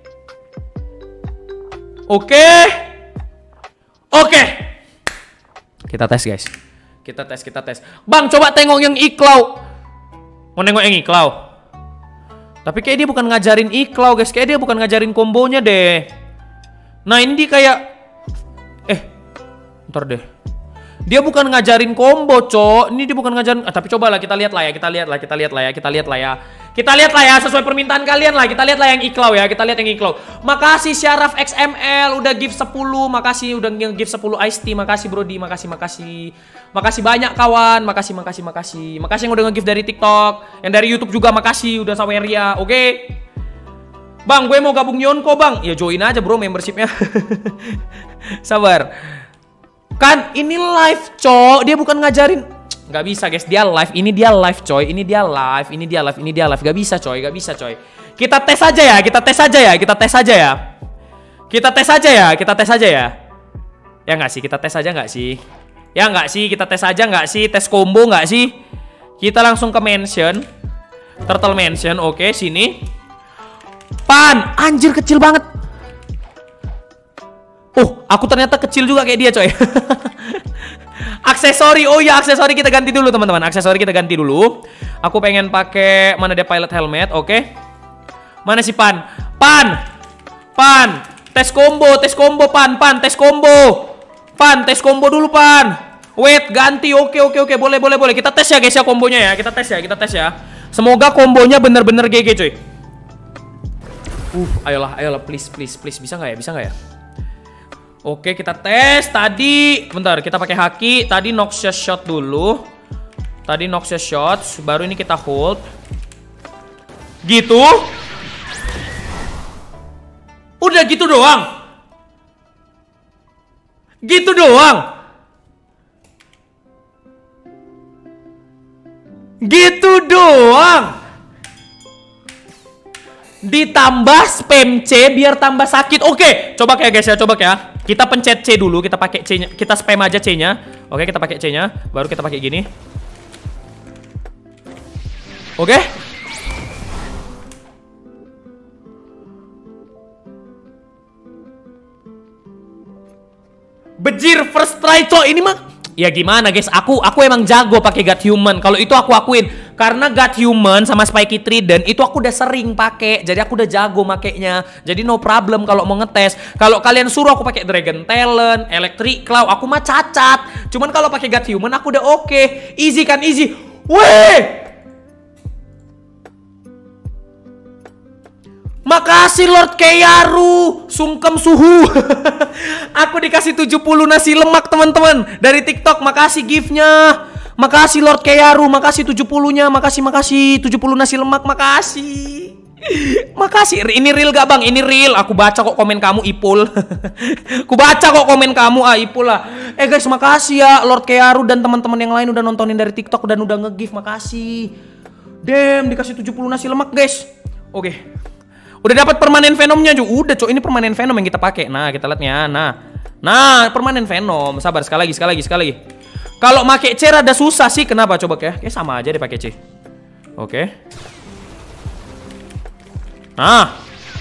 Oke. Oke. Kita tes, guys. Kita tes, kita tes. Bang, coba tengok yang iklau. Mau nengok yang iklau? Tapi kayak dia bukan ngajarin iklau, guys. Kayak dia bukan ngajarin kombonya deh. Nah, ini dia kayak eh, ntar deh. Dia bukan ngajarin combo, cok. Ini dia bukan ngajarin. Ah, tapi cobalah kita lihat lah ya, kita lihat lah, kita lihat lah ya, kita lihat lah ya. Kita lihat lah ya sesuai permintaan kalian lah. Kita lihat lah yang iklau ya, kita lihat yang iklau. Makasih Syaraf X M L udah give sepuluh, makasih udah give sepuluh Ice Tea, makasih Brody, makasih makasih. Makasih banyak kawan, makasih makasih makasih. Makasih yang udah nge-give dari TikTok, yang dari YouTube juga makasih udah saweria. Oke. Okay? Bang, gue mau gabung Yonko, Bang. Ya join aja, Bro, membershipnya. Sabar. Kan ini live, cok. Dia bukan ngajarin. Gak bisa, guys. Dia live. Ini dia live, coy. Ini dia live. Ini dia live. Ini dia live. Gak bisa, coy. Gak bisa, coy. Kita tes aja ya. Kita tes aja ya. Kita tes aja ya. Kita tes aja ya. Kita tes aja ya. Ya nggak sih? Kita tes aja nggak sih? Ya nggak sih? Kita tes aja nggak sih? Tes combo nggak sih? Kita langsung ke mansion. Turtle mansion. Oke, sini. Pan, anjir kecil banget. Oh, aku ternyata kecil juga kayak dia, coy. Aksesori. Oh ya, aksesori kita ganti dulu, teman-teman. Aksesori kita ganti dulu. Aku pengen pakai mana dia pilot helmet, oke. Mana si Pan? Pan. Pan. Tes combo, tes combo Pan, Pan, tes combo. Pan, tes combo dulu Pan. Wait, ganti. Oke, oke, oke. Boleh, boleh, boleh. Kita tes ya guys ya kombonya ya. Kita tes ya, kita tes ya. Semoga kombonya bener-bener G G, coy. Uh, ayolah, ayolah, please, please, please. Bisa nggak ya? Bisa nggak ya? Oke, kita tes. Tadi, bentar, kita pakai haki. Tadi Noxious Shot dulu. Tadi Noxious Shot. Baru ini kita hold. Gitu. Udah gitu doang. Gitu doang. Gitu doang. Ditambah spam C biar tambah sakit. Oke, coba ya guys ya, coba ya. Kita pencet C dulu, kita pakai C-nya, kita spam aja C-nya. Oke, kita pakai C-nya, baru kita pakai gini. Oke. Bejir first try, cok. Ini mah ya gimana guys, aku aku emang jago pakai God Human. Kalau itu aku akuin, karena God Human sama Spiky Trident itu aku udah sering pakai. Jadi aku udah jago makainya. Jadi no problem kalau mau ngetes. Kalau kalian suruh aku pakai Dragon Talent, Electric Claw, aku mah cacat. Cuman kalau pakai God Human aku udah oke. Okay. Easy kan, easy. Weh! Makasih Lord Keyaru, sungkem suhu. Aku dikasih tujuh puluh nasi lemak, teman-teman, dari TikTok. Makasih gift-nya. Makasih Lord Keyaru, makasih tujuh puluh-nya. Makasih, makasih tujuh puluh nasi lemak, makasih. Makasih. Ini real gak, Bang? Ini real. Aku baca kok komen kamu, Ipul. Aku baca kok komen kamu, ah Ipul lah. Eh guys, makasih ya Lord Keyaru dan teman-teman yang lain udah nontonin dari TikTok dan udah nge-gift. Makasih. Damn, dikasih tujuh puluh nasi lemak, guys. Oke. Okay. Udah dapat permanen Venomnya juga. Udah, cok, ini permanen Venom yang kita pakai. Nah, kita lihatnya. Nah. Nah, permanen Venom. Sabar, sekali lagi, sekali lagi, sekali lagi. Kalau pakai C rada susah sih. Kenapa coba ya? Kayak sama aja deh pakai C. Oke. Nah.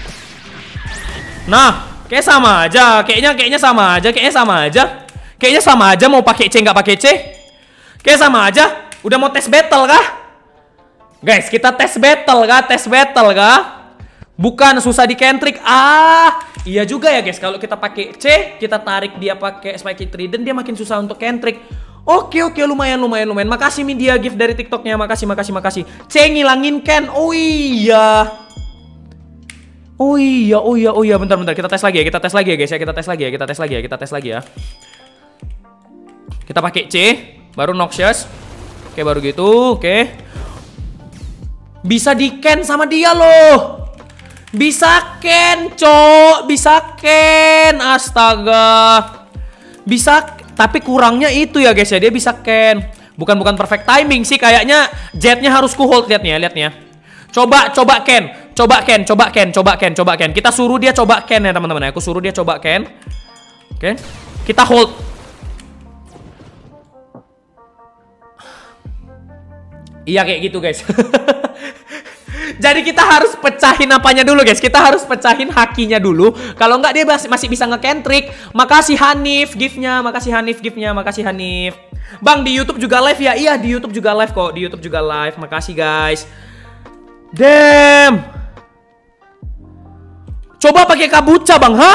Nah, kayak sama aja. Kayaknya kayaknya sama aja, kayaknya sama aja. Kayaknya sama aja mau pakai C nggak pakai C. Kayak sama aja. Udah mau tes battle kah? Guys, kita tes battle kah? Tes battle kah? Bukan susah di Kentrick. Ah, iya juga ya guys. Kalau kita pakai C, kita tarik dia pakai Spiky Trident, dia makin susah untuk Kentrick. Oke oke, lumayan lumayan lumayan. Makasih media gift dari TikToknya. Makasih makasih makasih. C ngilangin Ken. Oh iya. Oh iya oh iya oh iya. Bentar bentar. Kita tes lagi ya. Kita tes lagi ya guys ya. Kita tes lagi ya. Kita tes lagi ya. Kita tes lagi ya. Kita pakai C, baru Noxious. Oke baru gitu. Oke. Bisa di Ken sama dia loh. Bisa Ken, cok. Bisa Ken. Astaga. Bisa, tapi kurangnya itu ya guys ya. Dia bisa Ken. Bukan bukan perfect timing sih. Kayaknya jetnya harus ku hold. Lihatnya, lihatnya. Coba, coba Ken. Coba Ken, coba Ken, coba Ken, coba Ken. Kita suruh dia coba Ken ya teman-teman. Aku suruh dia coba Ken. Oke. Kita hold. Iya kayak gitu guys. Jadi kita harus pecahin apanya dulu guys. Kita harus pecahin hakinya dulu. Kalau nggak dia masih bisa nge-Kentrick. Makasih Hanif gift-nya. Makasih Hanif gift-nya. Makasih Hanif. Bang di YouTube juga live ya? Iya di YouTube juga live kok. Di YouTube juga live. Makasih guys. Damn. Coba pakai kabuca bang, hah?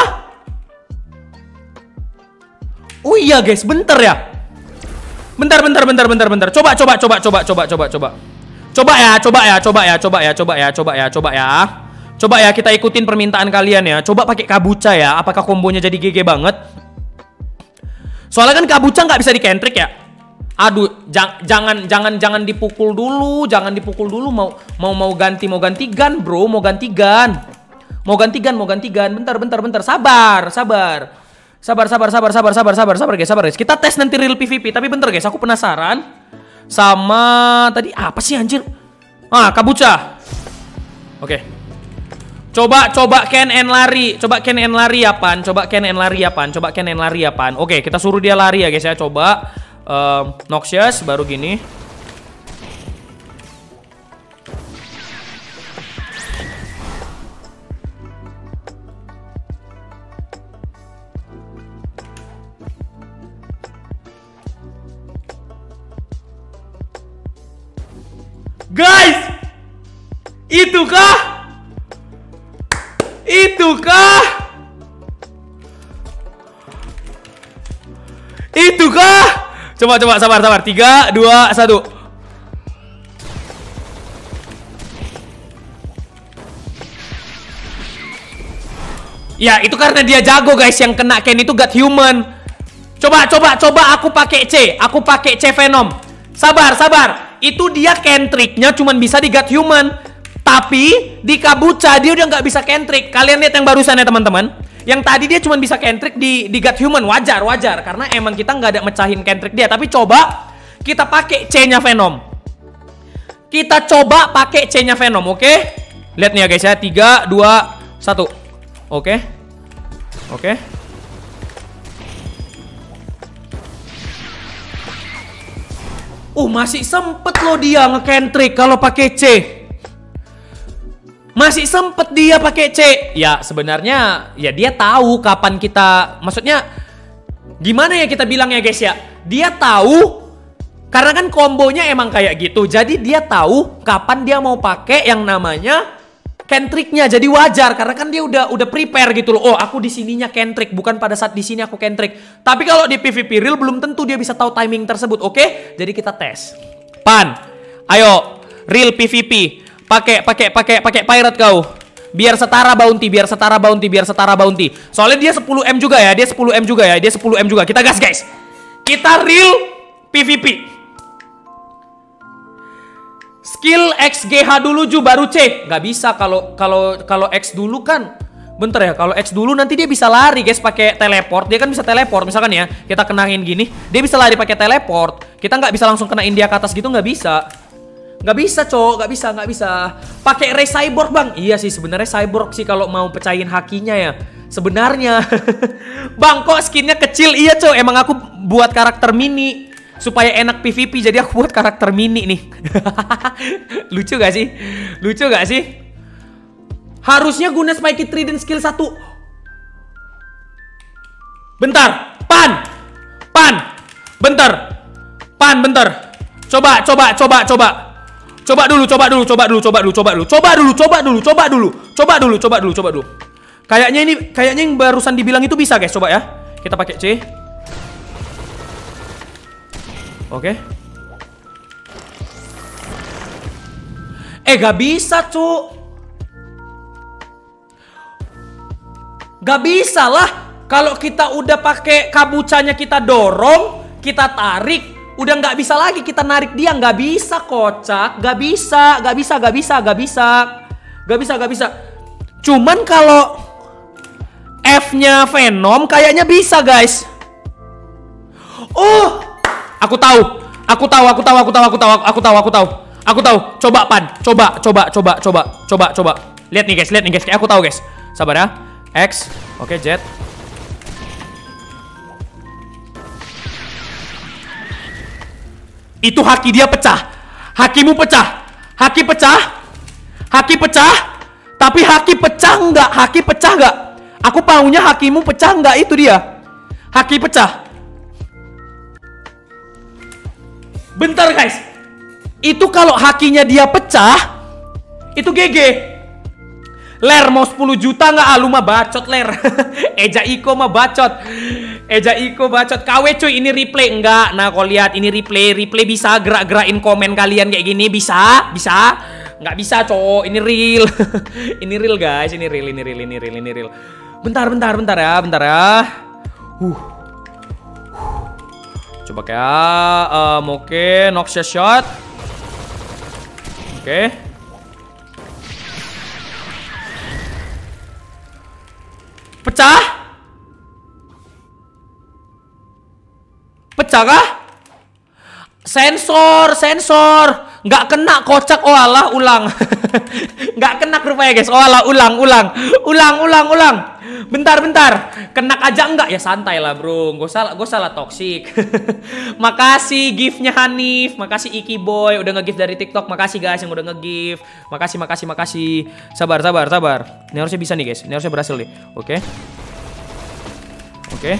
Oh iya guys, bentar ya. Bentar, bentar, bentar, bentar, bentar. Coba, coba, coba, coba, coba, coba, coba. Coba ya, coba ya, coba ya, coba ya, coba ya, coba ya, coba ya. Coba ya, kita ikutin permintaan kalian ya. Coba pakai kabuca ya. Apakah kombonya jadi G G banget? Soalnya kan kabuca nggak bisa di Kentrick ya. Aduh, jang, jangan, jangan, jangan dipukul dulu, jangan dipukul dulu. Mau, mau, mau ganti, mau ganti gun, bro. Mau ganti gun, mau ganti gun, mau ganti gun. Bentar, bentar, bentar. Sabar, sabar, sabar, sabar, sabar, sabar, sabar, sabar, sabar, guys, sabar, guys. Kita tes nanti real P V P. Tapi bentar, guys. Aku penasaran. Sama tadi apa sih anjir? Ah, kabuca. Oke. Coba coba Ken and lari. Coba Ken and lari ya, Pan. Coba Ken and lari ya, Pan. Coba Ken and lari ya, Pan. Oke, kita suruh dia lari ya, guys ya. Coba um, Noxious, baru gini. Guys, itukah? Itukah? Itukah? Coba, coba, sabar, sabar. Tiga, dua, satu. Ya, itu karena dia jago, guys. Yang kena Ken itu God Human. Coba, coba, coba. Aku pakai C. Aku pakai C Venom. Sabar, sabar. Itu dia kentriknya cuman bisa di God Human. Tapi di Kabucha dia udah nggak bisa kentrik. Kalian lihat yang barusan ya teman-teman. Yang tadi dia cuman bisa kentrik di di God Human. Wajar, wajar. Karena emang kita nggak ada mecahin kentrik dia. Tapi coba kita pakai C-nya Venom. Kita coba pakai C-nya Venom, oke? Okay? Lihat nih ya guys ya. Tiga, dua, satu. Oke. Okay. Oke. Okay. Uh, masih sempet loh dia nge-kentrik kalau pakai C. Masih sempet dia pakai C. Ya, sebenarnya ya dia tahu kapan kita, maksudnya gimana ya kita bilang ya guys ya? Dia tahu karena kan kombonya emang kayak gitu. Jadi dia tahu kapan dia mau pakai yang namanya kentriknya. Jadi wajar karena kan dia udah udah prepare gitu loh. Oh, aku di sininya kentrik, bukan pada saat di sini aku kentrik. Tapi kalau di P V P real belum tentu dia bisa tahu timing tersebut. Oke? Jadi kita tes. Pan, ayo real P V P. Pakai pakai pakai pakai pirate kau. Biar setara bounty, biar setara bounty, biar setara bounty. Soalnya dia sepuluh M juga ya, dia sepuluh M juga ya, dia sepuluh M juga. Kita gas, guys. Kita real P V P. Skill X G H dulu Ju baru C. Nggak bisa kalau kalau kalau X dulu kan. Bentar ya, kalau X dulu nanti dia bisa lari guys pakai teleport. Dia kan bisa teleport misalkan ya. Kita kenain gini, dia bisa lari pakai teleport. Kita nggak bisa langsung kenain dia ke atas gitu, nggak bisa. Nggak bisa, cowok, nggak bisa, nggak bisa. Pakai Ray Cyborg, Bang. Iya sih sebenarnya Cyborg sih kalau mau pecahin hakinya ya. Sebenarnya. Bang, kok skinnya kecil? Iya, cowok. Emang aku buat karakter mini supaya enak P V P, jadi aku buat karakter mini nih. Lucu gak sih? Lucu gak sih? Harusnya guna Spiky Trident skill satu. Bentar. Pan. Pan. Bentar. Pan, bentar. Coba, coba, coba, coba. Coba dulu, coba dulu, coba dulu, coba dulu, coba dulu. Coba dulu, coba dulu, coba dulu. Coba dulu, coba dulu, coba dulu. Kayaknya ini, kayaknya yang barusan dibilang itu bisa, guys. Coba ya. Kita pakai C. Oke. Eh, gak bisa, cuk. Gak bisa lah. Kalau kita udah pakai kabucanya kita dorong, kita tarik, udah nggak bisa lagi kita narik dia. Nggak bisa, kocak. Gak bisa, gak bisa, gak bisa, gak bisa. Gak bisa, gak bisa. Cuman kalau F-nya Venom kayaknya bisa, guys. Oh, aku tahu, aku tahu, aku tahu, aku tahu, aku tahu, aku tahu, aku tahu, aku tahu. Coba Pan, coba, coba, coba, coba, coba, coba. Lihat nih guys, lihat nih guys. Kayak aku tahu guys. Sabar ya. X, oke, Z. Itu haki dia pecah. Hakimu pecah. Haki pecah. Haki pecah. Tapi haki pecah nggak? Haki pecah nggak? Aku maunya hakimu pecah nggak? Itu dia. Haki pecah. Bentar guys, itu kalau hakinya dia pecah, itu G G. Ler mau sepuluh juta nggak? Ah, lu mah bacot Ler. Eja Iko mah bacot. Eja Iko bacot. K W cuy, ini replay enggak? Nah, kau lihat ini replay. Replay bisa gerak-gerakin komen kalian kayak gini, bisa? Bisa? Nggak bisa, cowok. Ini real. Ini real guys, ini real, ini real, ini real, ini real. Bentar, bentar, bentar ya, bentar ya. Huh. Coba kayak um, oke, okay. Noxious shot. Oke. Okay. Pecah? Pecah kah? Sensor, sensor. Nggak kena, kocak. Oh alah, ulang. Nggak kena rupanya guys. Oh alah, ulang, ulang. Ulang, ulang, ulang. Bentar, bentar. Kenak aja enggak? Ya santai lah bro. Gue salah, gue salah toksik. Makasih giftnya Hanif. Makasih Iki Boy udah nge-gift dari TikTok. Makasih guys yang udah nge-gift. Makasih, makasih, makasih. Sabar, sabar, sabar. Ini harusnya bisa nih guys. Ini harusnya berhasil nih. Oke. Oke.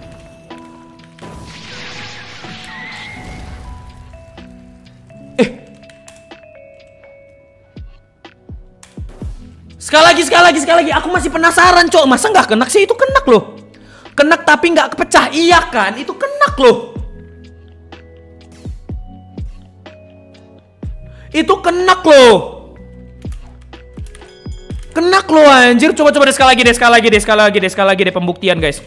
Sekali lagi, sekali lagi, sekali lagi. Aku masih penasaran, cok. Masa nggak kenak sih? Itu kenak loh. Kenak tapi nggak kepecah. Iya kan? Itu kenak loh. Itu kenak loh. Kenak loh anjir. Coba-coba deh sekali lagi deh, sekali lagi deh, sekali lagi deh, sekali lagi deh pembuktian guys.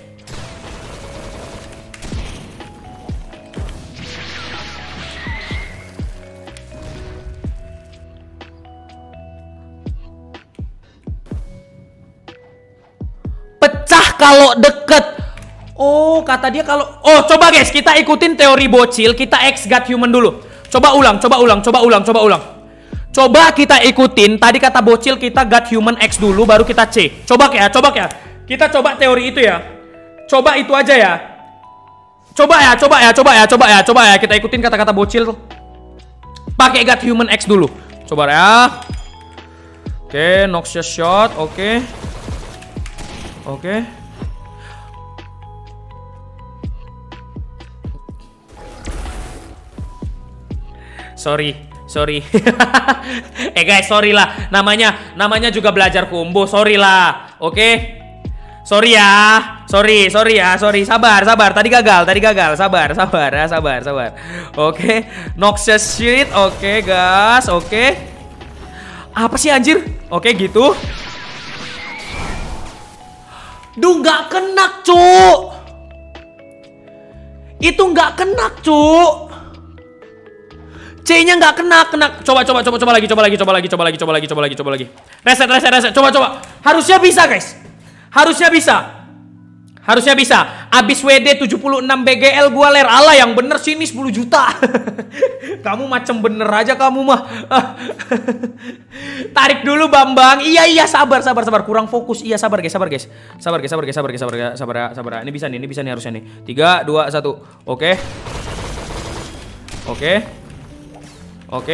Pecah kalau deket. Oh, kata dia kalau... Oh, coba guys, kita ikutin teori bocil. Kita X God human dulu. Coba ulang, coba ulang, coba ulang, coba ulang. Coba kita ikutin. Tadi kata bocil kita God human X dulu, baru kita C. Coba ya, coba ya. Kita coba teori itu ya. Coba itu aja ya. Coba ya, coba ya, coba ya, coba ya, coba ya. Kita ikutin kata-kata bocil. Pakai God human X dulu. Coba ya. Oke, Noxious shot, oke. Oke. Sorry, sorry. Eh guys, sorry lah. Namanya namanya juga belajar combo. Sorry lah. Oke. Sorry ya. Sorry, sorry ya. Sorry. Sabar, sabar. Tadi gagal, tadi gagal. Sabar, sabar ya, sabar, sabar. Oke. Noxious shit. Oke, gas. Oke. Apa sih anjir? Oke, gitu. Duh, nggak kena, cuk. Itu nggak kena, cuk. C-nya nggak kena, kena. Coba, coba, coba, coba lagi, coba lagi, coba lagi, coba lagi, coba lagi, coba lagi, coba lagi. Reset, reset, reset. Coba, coba. Harusnya bisa, guys. Harusnya bisa. Harusnya bisa. Abis W D tujuh puluh enam B G L gua ler. Alah, yang bener sini sepuluh juta. Kamu macam bener aja kamu mah. Tarik dulu Bambang. Iya iya sabar sabar sabar kurang fokus. Iya sabar guys, sabar guys. Sabar guys, sabar guys, sabar guys, sabar guys, sabar sabar. Ini bisa nih, ini bisa nih harusnya nih. tiga dua satu. Oke. Oke. Oke.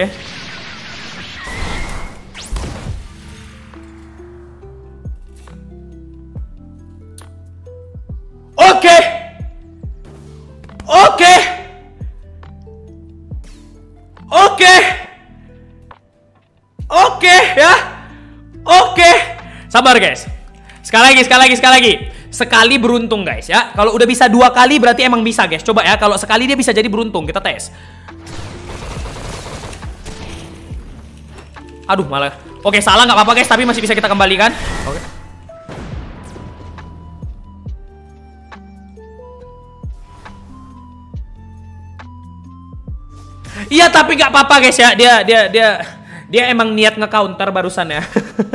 Oke. Oke. Oke. Oke ya. Oke. Sabar guys. Sekali lagi, sekali lagi, sekali lagi. Sekali beruntung guys ya. Kalau udah bisa dua kali berarti emang bisa guys. Coba ya, kalau sekali dia bisa jadi beruntung. Kita tes. Aduh malah. Oke salah nggak apa-apa guys, tapi masih bisa kita kembalikan. Oke. Iya tapi nggak apa-apa guys ya. Dia dia dia dia emang niat nge-counter barusan ya.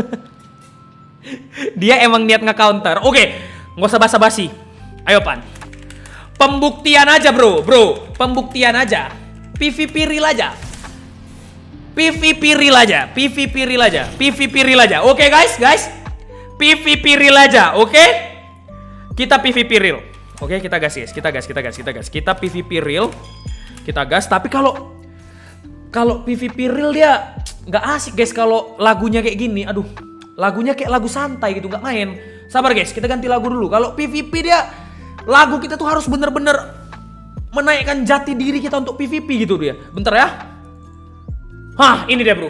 Dia emang niat nge-counter. Oke, nggak usah basa-basi. Ayo Pan. Pembuktian aja bro, bro. Pembuktian aja. P V P real aja. P V P real aja. P V P real aja. P V P real aja. Oke guys, guys. P V P real aja. Oke. Kita P V P real. Oke, kita gas guys. Kita gas, kita gas, kita gas. Kita P V P real. Kita gas. Tapi kalau kalau P V P real dia nggak asik guys kalau lagunya kayak gini. Aduh, lagunya kayak lagu santai gitu, nggak main. Sabar guys, kita ganti lagu dulu. Kalau P V P dia lagu kita tuh harus bener-bener menaikkan jati diri kita untuk P V P gitu dia. Bentar ya. Hah, ini dia bro.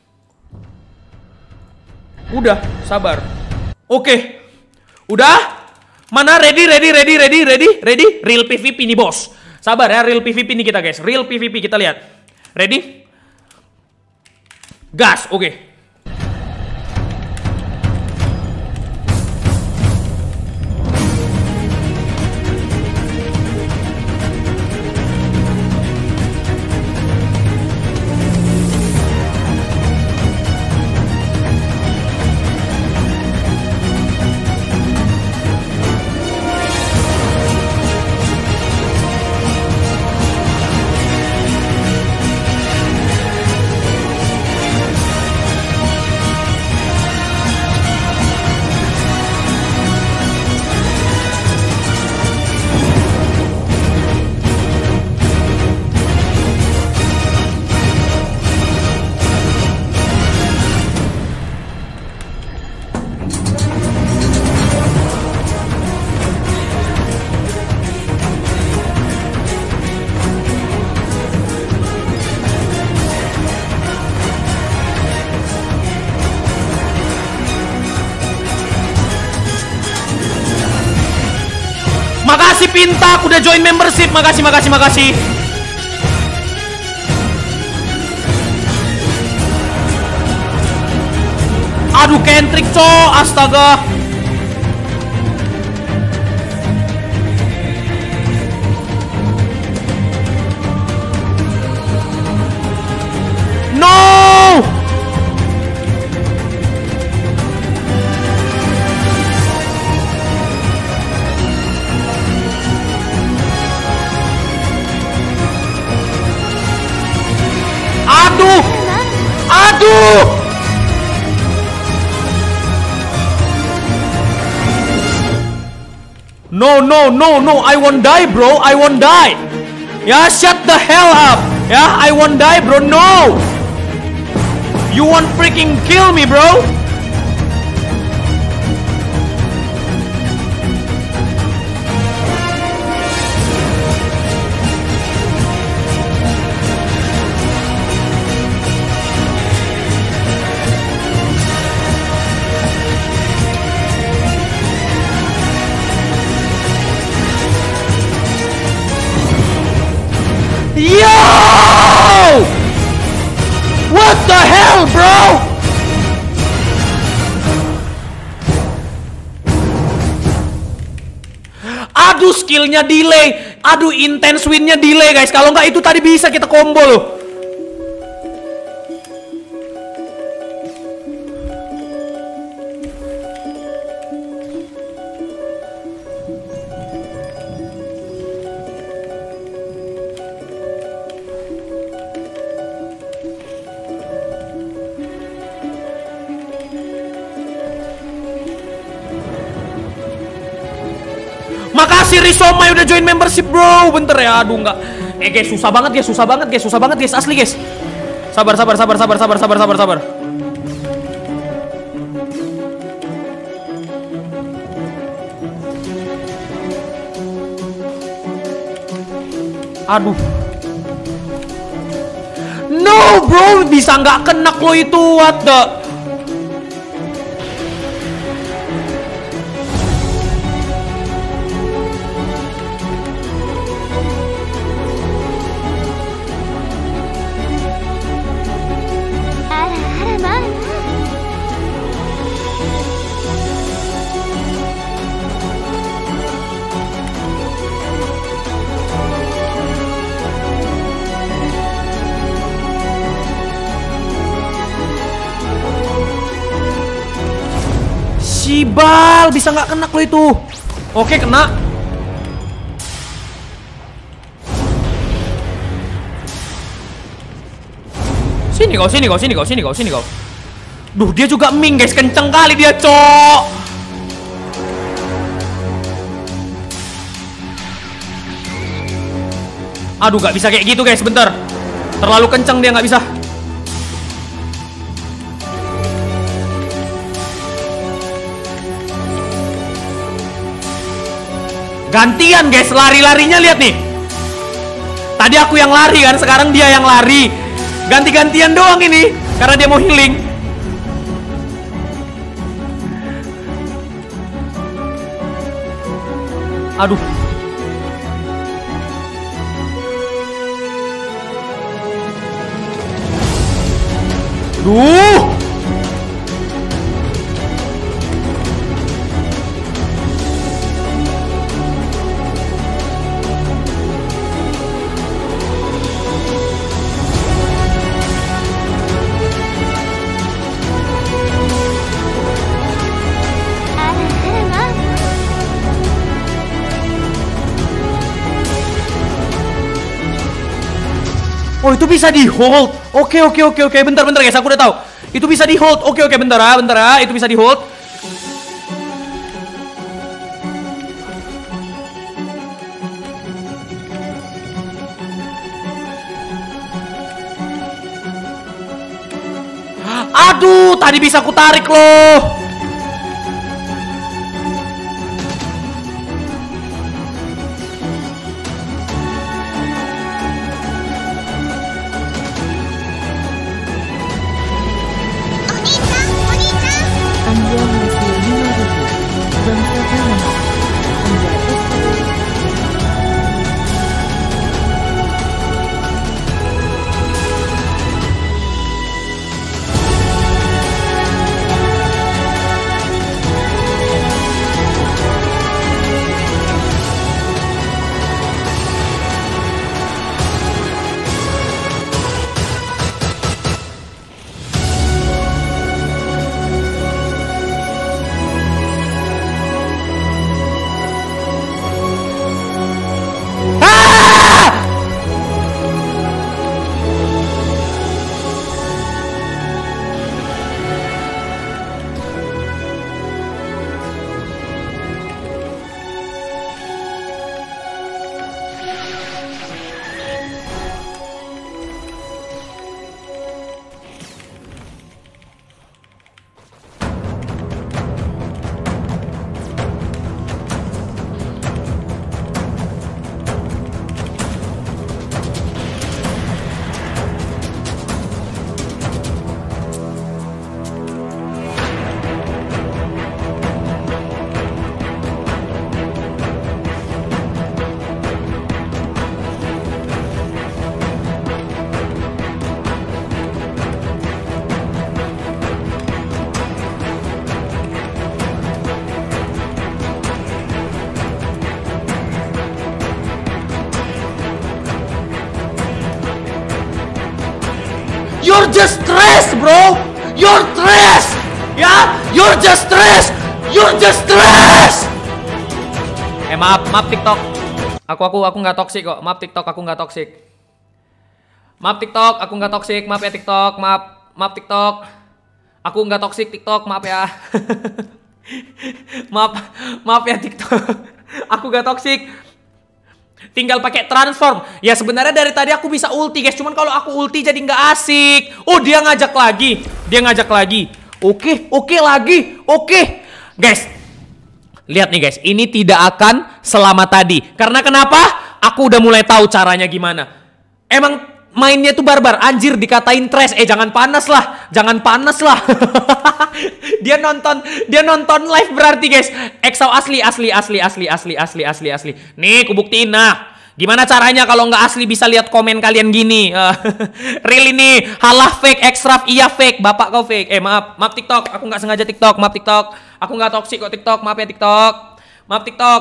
Udah, sabar. Oke. Udah? Mana ready, ready, ready, ready, ready, ready? Real P V P nih bos. Sabar ya, real P V P nih kita guys. Real P V P kita lihat. Ready? Gas, oke. Okay. Pintak udah join membership. Makasih, makasih, makasih. Aduh, Kendrick, cok. Astaga. No! Aduh! Aduh! No, no, no, no, I won't die, bro. I won't die. Ya, shut the hell up. Ya, I won't die, bro. No. You won't freaking kill me, bro. Yo! What the hell, bro? Aduh, skillnya delay. Aduh, intense winnya delay, guys. Kalau nggak itu tadi bisa kita combo loh. Makasih Risomai udah join membership, bro. Bentar ya, aduh nggak. Eh guys, susah banget guys, susah banget guys, susah banget guys, asli guys. Sabar, sabar, sabar, sabar, sabar, sabar, sabar, sabar. Aduh. No, bro, bisa nggak kena lo itu, what the? Sibal, bisa nggak kena lo itu? Oke, kena. Sini kau, sini kau, sini kau, sini kau, sini kau. Duh, dia juga ming guys, kenceng kali dia, cok. Aduh, nggak bisa kayak gitu guys, bentar. Terlalu kenceng dia, nggak bisa. Gantian guys, lari-larinya lihat nih. Tadi aku yang lari kan, sekarang dia yang lari. Ganti-gantian doang ini, karena dia mau healing. Aduh. Duh. Oh, itu bisa di hold. Oke, oke, oke, oke. Bentar, bentar guys, aku udah tahu. Itu bisa di hold. Oke, oke, bentar ya, bentar ya. Itu bisa di hold. Aduh, tadi bisa aku tarik loh. Anda masih lima ribu. Bangsa Panama. Anda You're just trash, bro. You're trash. Ya, you're just trash. You're just trash. Eh maaf, maaf TikTok. Aku aku aku nggak toksik kok. Maaf TikTok, aku nggak toksik. Maaf TikTok, aku nggak toksik. Maaf ya TikTok, maaf, maaf TikTok. Aku nggak toksik TikTok, maaf ya. Maaf, maaf ya TikTok. Aku nggak toksik. Tinggal pakai transform. Ya sebenarnya dari tadi aku bisa ulti guys. Cuman kalau aku ulti jadi nggak asik. Oh dia ngajak lagi. Dia ngajak lagi. Oke, oke lagi. Oke, guys. Lihat nih guys. Ini tidak akan selama tadi. Karena kenapa? Aku udah mulai tahu caranya gimana. Emang mainnya tuh barbar. Anjir dikatain trash. Eh jangan panas lah. Jangan panas lah. Dia nonton, dia nonton live berarti guys. Exo asli, asli, asli, asli, asli, asli, asli, asli. Nih, kubuktiin nah. Gimana caranya kalau nggak asli bisa lihat komen kalian gini? Uh, real ini, halah fake, extra iya fake, bapak kau fake. Eh maaf, maaf TikTok, aku nggak sengaja TikTok, maaf TikTok. Aku nggak toksik kok TikTok, maaf ya TikTok. Maaf TikTok.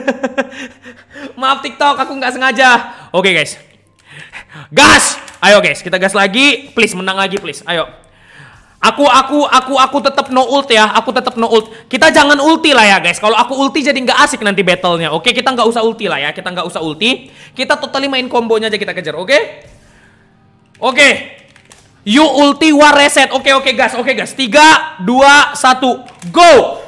Maaf TikTok, aku nggak sengaja. Oke guys. Gas! Ayo guys, kita gas lagi. Please, menang lagi please. Ayo. Aku, aku, aku, aku tetap no ult ya. Aku tetap no ult. Kita jangan ulti lah ya guys. Kalau aku ulti jadi nggak asik nanti battlenya. Oke, kita nggak usah ulti lah ya. Kita nggak usah ulti. Kita totally main kombonya aja kita kejar. Oke? Oke. You ulti war reset. Oke, oke gas. Oke gas. Tiga, dua, satu, go.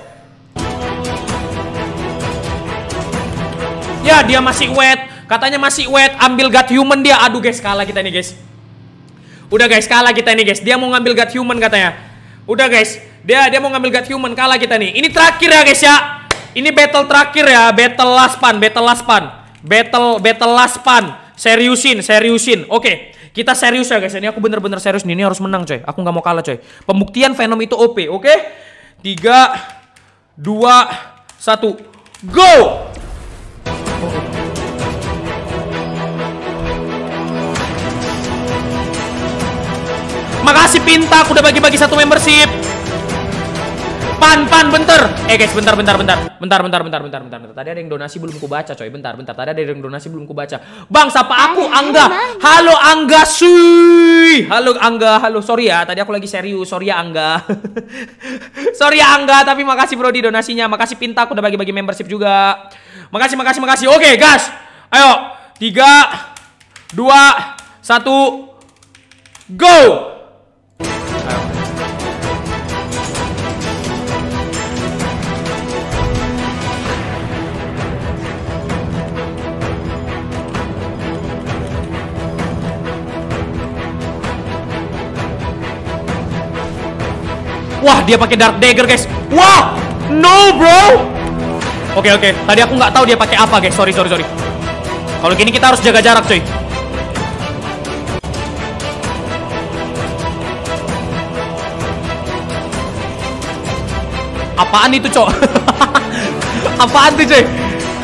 Ya, dia masih wet. Katanya masih wet. Ambil God Human dia. Aduh guys, kalah kita nih guys. Udah guys, kalah kita nih guys. Dia mau ngambil God Human katanya. Udah guys, dia dia mau ngambil God Human, kalah kita nih. Ini terakhir ya guys ya. Ini battle terakhir ya, battle last pan, battle last pan. Battle battle last pan. Seriusin, seriusin. Oke, kita serius ya guys. Ini aku bener-bener serius nih. Ini harus menang coy. Aku nggak mau kalah coy. Pembuktian Venom itu O P, oke? tiga dua satu. Go! Makasih Pinta, aku udah bagi-bagi satu membership. Pan, pan, bentar. Eh guys, bentar, bentar, bentar. Bentar, bentar, bentar, bentar, bentar. Tadi ada yang donasi belum ku baca, coy. Bentar, bentar. Tadi ada yang donasi belum ku baca. Bang, sapa aku Angga. Halo Angga, suy. Halo Angga, halo. Sorry ya, tadi aku lagi serius. Sorry ya Angga. Sorry ya Angga, tapi makasih bro di donasinya. Makasih Pinta, aku udah bagi-bagi membership juga. Makasih, makasih, makasih. Oke, gas. Ayo. Tiga, dua, satu. Go! Wah, dia pakai Dark Dagger, guys. Wah, no, bro. Oke, oke. Tadi aku nggak tahu dia pakai apa, guys. Sorry, sorry, sorry. Kalau gini kita harus jaga jarak, coy. Apaan itu, cok? Apaan tuh, coy?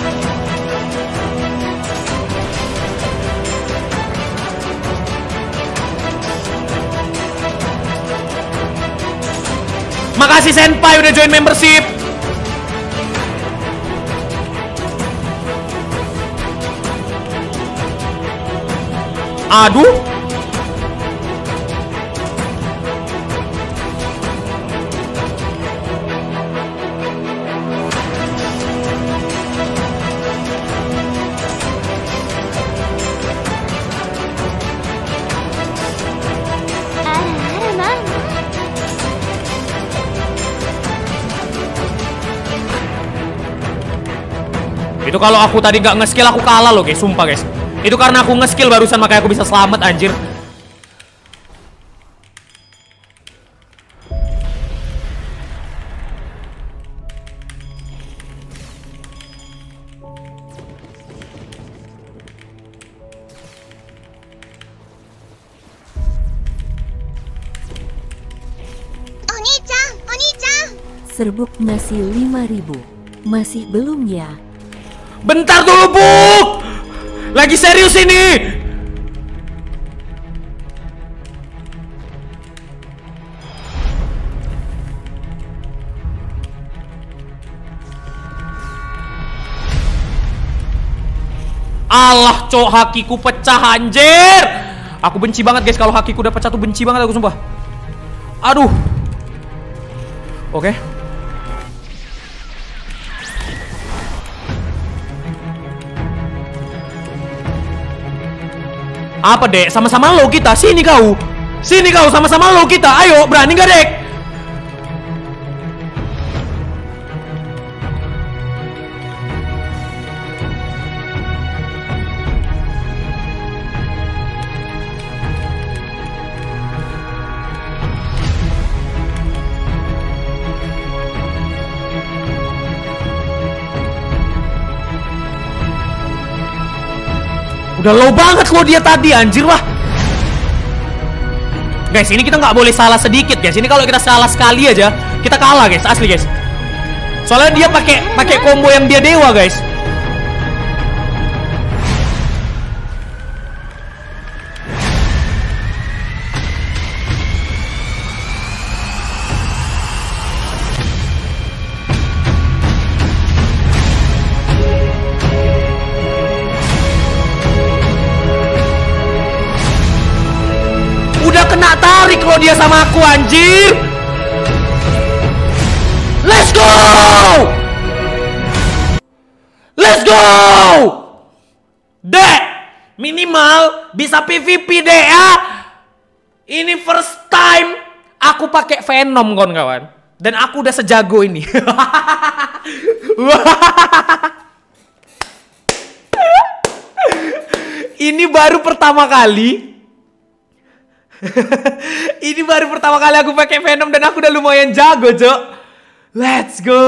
Makasih Senpai udah join membership. Aduh. Itu kalau aku tadi nggak nge-skill aku kalah loh guys, sumpah guys. Itu karena aku nge-skill barusan makanya aku bisa selamat anjir. Oni-chan, Oni-chan. Serbuk nasi lima ribu. Masih belum ya? Bentar dulu, Buk. Lagi serius ini. Allah, cok, hakiku pecah anjir. Aku benci banget guys kalau hakiku udah pecah tuh, benci banget aku sumpah. Aduh. Oke. Apa dek? Sama-sama lo kita. Sini kau. Sini kau, sama-sama lo kita. Ayo, berani gak dek? Udah low banget lo dia tadi, anjir wah. Guys, ini kita nggak boleh salah sedikit guys. Ini kalau kita salah sekali aja, kita kalah guys, asli guys. Soalnya dia pakai pakai combo yang dia dewa guys. Kena tarik lo dia sama aku anjir. Let's go. Let's go. Dek, minimal bisa P V P dek ya. Ini first time aku pakai Venom kawan-kawan. Dan aku udah sejago ini. Ini baru pertama kali. Ini baru pertama kali aku pakai Venom dan aku udah lumayan jago, Cok. Let's go.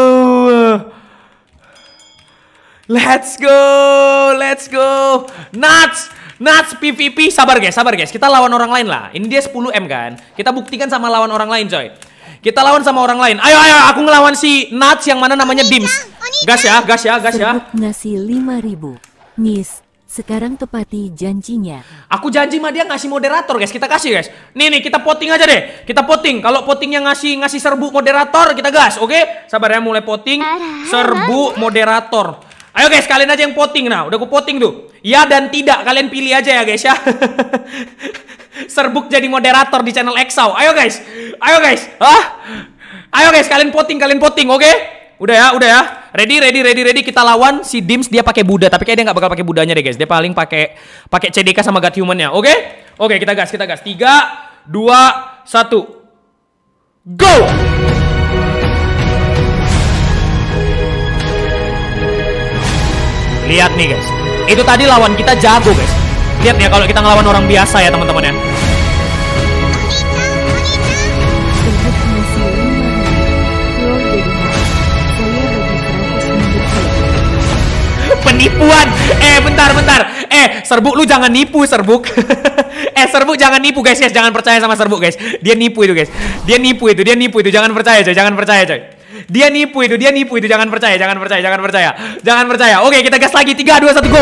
Let's go. Let's go. Nuts. Nuts P V P. Sabar guys, sabar guys. Kita lawan orang lain lah. Ini dia sepuluh M kan. Kita buktikan sama lawan orang lain, coy. Kita lawan sama orang lain. Ayo, ayo. Aku ngelawan si Nuts yang mana namanya Dims. Gas ya, gas ya, gas ya. Serbuk ngasih lima ribu. Nis, sekarang tepati janjinya. Aku janji sama dia ngasih moderator guys. Kita kasih guys. Nih nih kita voting aja deh. Kita voting. Kalau votingnya ngasih ngasih serbuk moderator kita gas. Oke? Okay? Sabar ya, mulai voting. Serbuk moderator. Ayo guys, kalian aja yang voting. Nah, udah aku voting tuh. Ya dan tidak, kalian pilih aja ya guys ya. Serbuk jadi moderator di channel Exau. Ayo guys. Ayo guys. Hah? Ayo guys, kalian voting, kalian voting, oke? Okay? Udah ya, udah ya. Ready, ready, ready, ready. Kita lawan si Dims. Dia pakai Buddha, tapi kayaknya dia nggak bakal pakai Budanya deh, guys. Dia paling pakai pakai C D K sama God Human-nya. Oke? Okay? Oke, okay, kita gas, kita gas. Tiga, dua, satu. Go! Lihat nih, guys. Itu tadi lawan kita jago, guys. Lihat ya kalau kita ngelawan orang biasa ya, teman-teman ya. Penipuan. Eh bentar bentar. Eh Serbuk lu jangan nipu Serbuk. Eh Serbuk jangan nipu guys guys. Jangan percaya sama Serbuk guys. Dia nipu itu guys. Dia nipu itu. Dia nipu itu. Jangan percaya coy. Jangan percaya coy. Dia nipu itu. Dia nipu itu. Jangan percaya. Jangan percaya. Jangan percaya. Jangan percaya. Oke kita gas lagi. Tiga dua satu go.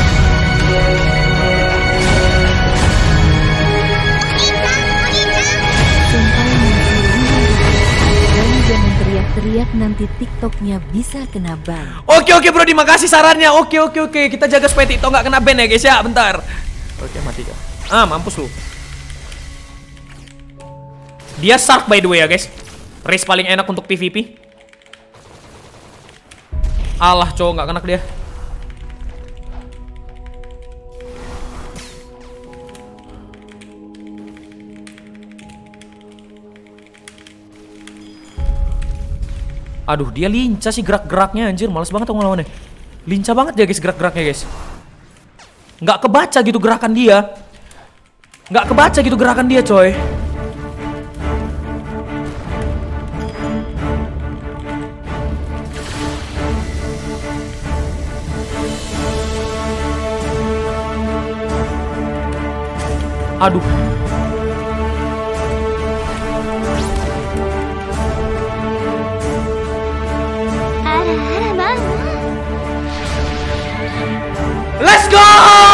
Teriak nanti TikToknya bisa kena ban. Oke oke bro, terima kasih sarannya. Oke oke oke, kita jaga supaya TikTok nggak kena ban ya guys ya. Bentar. Oke mati kan. Ah mampus lu. Dia Shark by the way ya guys. Race paling enak untuk P V P. Alah cowok nggak kena ke dia. Aduh, dia lincah sih gerak-geraknya anjir. Males banget aku ngelawannya. Lincah banget dia guys gerak-geraknya guys. Nggak kebaca gitu gerakan dia. Nggak kebaca gitu gerakan dia coy. Aduh. Let's go!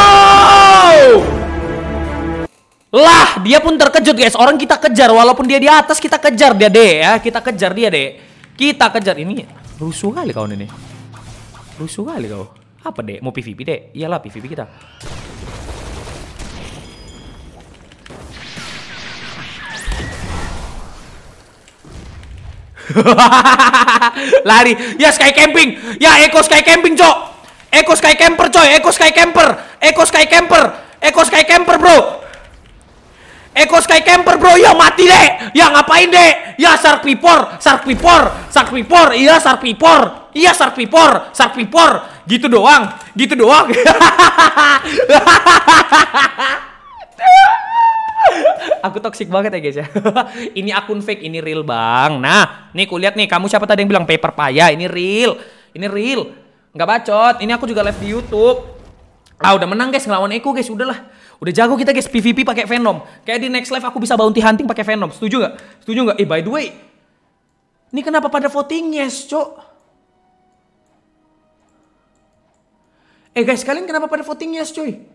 Lah, dia pun terkejut guys. Orang kita kejar, walaupun dia di atas kita kejar dia deh ya. Kita kejar dia deh. Kita kejar ini. Rusuh kali kawan ini. Rusuh kali kau. Apa deh? Mau P V P deh? Iyalah P V P kita. Lari. Ya Sky Camping. Ya Eko Sky Camping, Cok. Eko Sky Camper, coy. Eko Sky Camper. Eko Sky Camper. Eko Sky Camper, bro. Eko Sky Camper, bro. Ya mati, Dek. Ya ngapain, Dek? Ya Shark Pipor. Shark Pipor. Shark Pipor. Iya Shark Pipor. Iya Shark Pipor. Shark Pipor. Gitu doang. Gitu doang. Aku toxic banget ya guys ya. Ini akun fake, ini real bang. Nah, nih kulihat nih, kamu siapa tadi yang bilang paper paya? Ini real, ini real, nggak bacot. Ini aku juga live di YouTube. Ah udah menang guys ngelawan Eko guys, udahlah, udah jago kita guys P V P pakai Venom. Kayak di next live aku bisa bounty hunting pakai Venom. Setuju nggak? Setuju nggak? Eh by the way, ini kenapa pada voting yes, cok? Eh guys, kalian kenapa pada voting yes, cuy?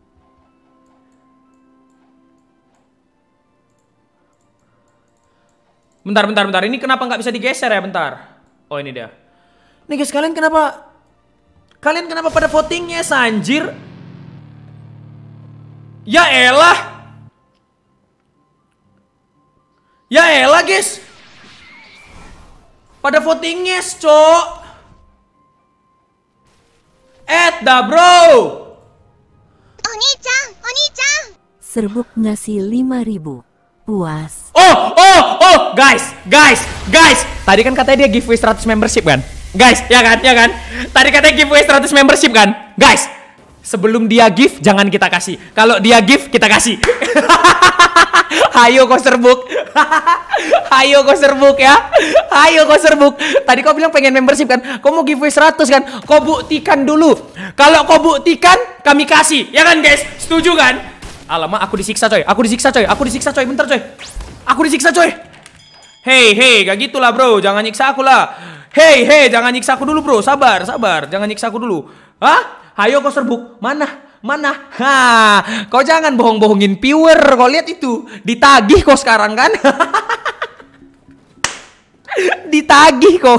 Bentar, bentar, bentar. Ini kenapa nggak bisa digeser ya? Bentar. Oh ini dia. Nih guys, kalian kenapa? Kalian kenapa pada votingnya, sanjir? Ya elah. Ya elah guys. Pada votingnya, cok. Eh, dah bro. Oni-chan, Oni-chan. Serbuk ngasih lima ribu. Puas. Oh, oh, oh, guys, guys, guys. Tadi kan katanya dia giveaway seratus membership kan? Guys, ya kan, ya kan? Tadi katanya giveaway seratus membership kan? Guys, sebelum dia give, jangan kita kasih. Kalau dia give, kita kasih. Hayo kau serbuk. Hayo kau serbuk ya. Hayo kau serbuk. Tadi kau bilang pengen membership kan? Kau mau giveaway seratus kan? Kau buktikan dulu. Kalau kau buktikan, kami kasih. Ya kan guys? Setuju kan? Alamak, aku disiksa coy, aku disiksa coy, aku disiksa coy, bentar coy. Aku disiksa coy. Hei, hei, gak gitu lah bro, jangan nyiksa aku lah. Hei, hei, jangan nyiksa aku dulu bro, sabar, sabar, jangan nyiksa aku dulu. Hah? Hayo kau serbuk, mana? Mana? Hah, kau jangan bohong-bohongin viewer, kau lihat itu. Ditagih kau sekarang kan? Ditagih kau.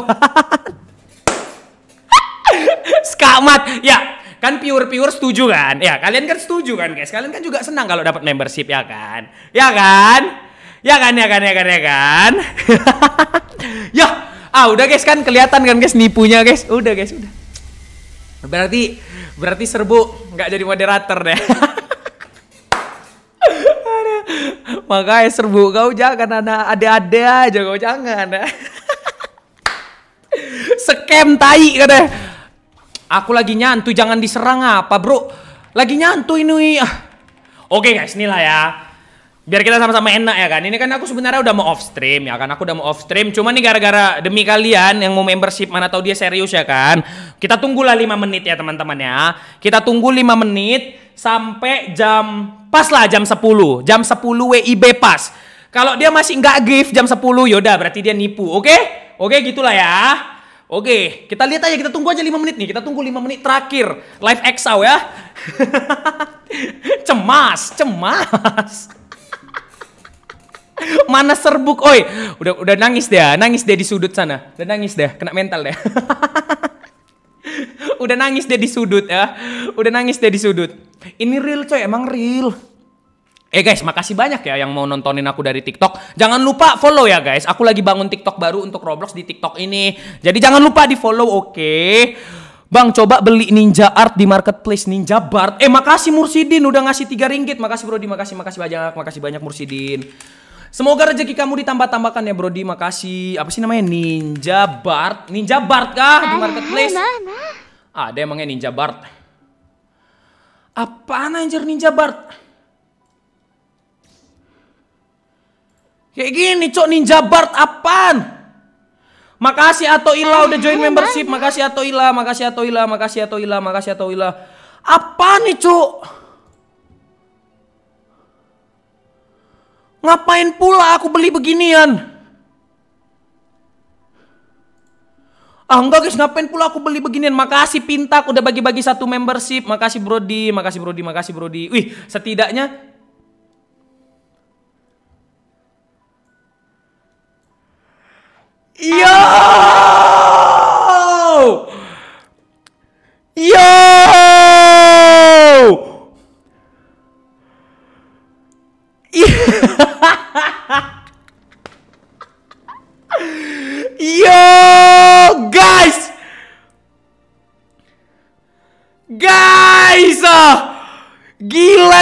Skamat, ya. Kan pure-pure setuju kan? Ya, kalian kan setuju kan guys? Kalian kan juga senang kalau dapat membership ya kan? Ya kan? Ya kan, ya kan, ya kan, ya kan? Ya, ah udah guys kan kelihatan kan guys nipunya guys. Udah guys, udah. Berarti berarti serbu nggak jadi moderator deh. Makanya serbu kau jangan anak ada-ada aja kau jangan. Scam tai katanya. Aku lagi nyantu, jangan diserang apa bro. Lagi nyantu ini. Oke guys, inilah ya. Biar kita sama-sama enak ya kan. Ini kan aku sebenarnya udah mau off stream ya kan. Aku udah mau off stream. Cuma nih gara-gara demi kalian yang mau membership, mana tahu dia serius ya kan. Kita tunggulah lima menit ya teman-teman ya. Kita tunggu lima menit sampai jam pas lah jam sepuluh. Jam sepuluh W I B pas. Kalau dia masih nggak give jam sepuluh yaudah berarti dia nipu. Oke? Oke gitulah ya. Oke, kita lihat aja, kita tunggu aja lima menit nih. Kita tunggu lima menit terakhir live Exau ya. Cemas, cemas. Mana serbuk, oi. Udah udah nangis deh, nangis deh di sudut sana. Udah nangis deh, kena mental deh. Udah nangis deh di sudut ya. Udah nangis deh di sudut. Ini real coy, emang real. Eh guys, makasih banyak ya yang mau nontonin aku dari TikTok. Jangan lupa follow ya guys. Aku lagi bangun TikTok baru untuk Roblox di TikTok ini. Jadi jangan lupa di follow, oke? Okay? Bang, coba beli Ninja Art di marketplace Ninja Bart. Eh makasih Mursidin udah ngasih tiga ringgit. Makasih Brodi, makasih, makasih banyak. Makasih banyak Mursidin. Semoga rezeki kamu ditambah-tambahkan ya Brodi, makasih. Apa sih namanya? Ninja Bart. Ninja Bart kah di marketplace? Ah, ada emangnya Ninja Bart. Apaan anjir Ninja Bart? Kayak gini cok, Ninja Bart apaan? Makasih Ato Ila udah join membership. Makasih Ato Ila, makasih Ato Ila, makasih Ato Ila, makasih Ato Ila. Apa nih cok? Ngapain pula aku beli beginian? Ah enggak guys, ngapain pula aku beli beginian? Makasih Pintak udah bagi-bagi satu membership. Makasih Brodi, makasih Brodi, makasih Brodi. Wih, setidaknya Yo! Yo!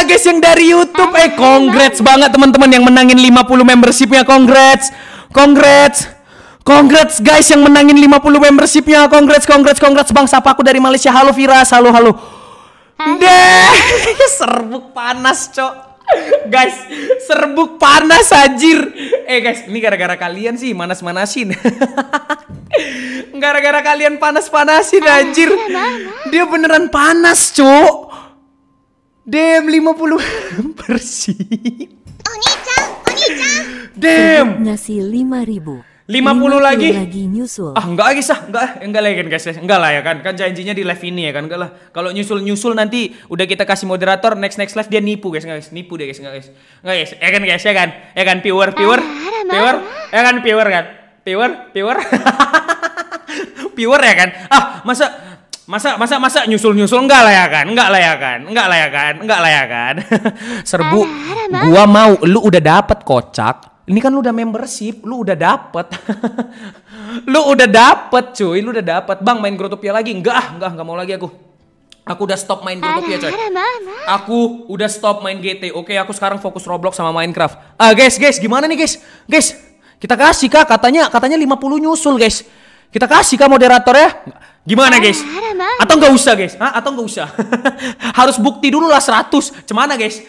ya guys yang dari YouTube. Eh congrats banget teman-teman yang menangin lima puluh membershipnya. Congrats. Congrats. Congrats guys yang menangin lima puluh membershipnya. Congrats, congrats, congrats. Bang, sapa aku dari Malaysia. Halo Firas, halo, halo. Deh, serbuk panas, cok. Guys, serbuk panas anjir. Eh guys, ini gara-gara kalian sih manas-manasin. Gara-gara kalian panas-panasin anjir. Dia beneran panas, cok. Damn, lima puluh bersih. Oni-chan, Oni-chan. Damn. Ngasih lima ribu. lima puluh lagi. lagi nyusul. Ah, enggak guys, ah, enggak, enggak lah ya kan guys, enggak lah ya kan, kan janjinya di live ini ya kan, enggak lah. Kalau nyusul-nyusul nanti udah kita kasih moderator next next live dia nipu guys, enggak guys, nipu dia guys, enggak guys, enggak guys, ya kan guys, ya kan, ya kan pure, pure, pure, ya kan pure kan, pure, pure, pure ya kan, ah masa masa masa masa nyusul-nyusul enggak lah ya kan, enggak lah ya kan, enggak lah ya kan, enggak lah ya kan, serbu, gua mau, lu udah dapat kocak. Ini kan lu udah membership, lu udah dapet. Lu udah dapet cuy, lu udah dapet. Bang main Growtopia lagi? Enggak ah, enggak, enggak mau lagi aku. Aku udah stop main Growtopia coy. Aku udah stop main G T. Oke, aku sekarang fokus Roblox sama Minecraft. Ah guys, guys, gimana nih guys? Guys, kita kasih kah? Katanya katanya lima puluh nyusul guys. Kita kasih kah moderator ya? Gimana guys? Atau enggak usah guys? Hah? Atau enggak usah? Harus bukti dulu lah seratus. Cemana guys?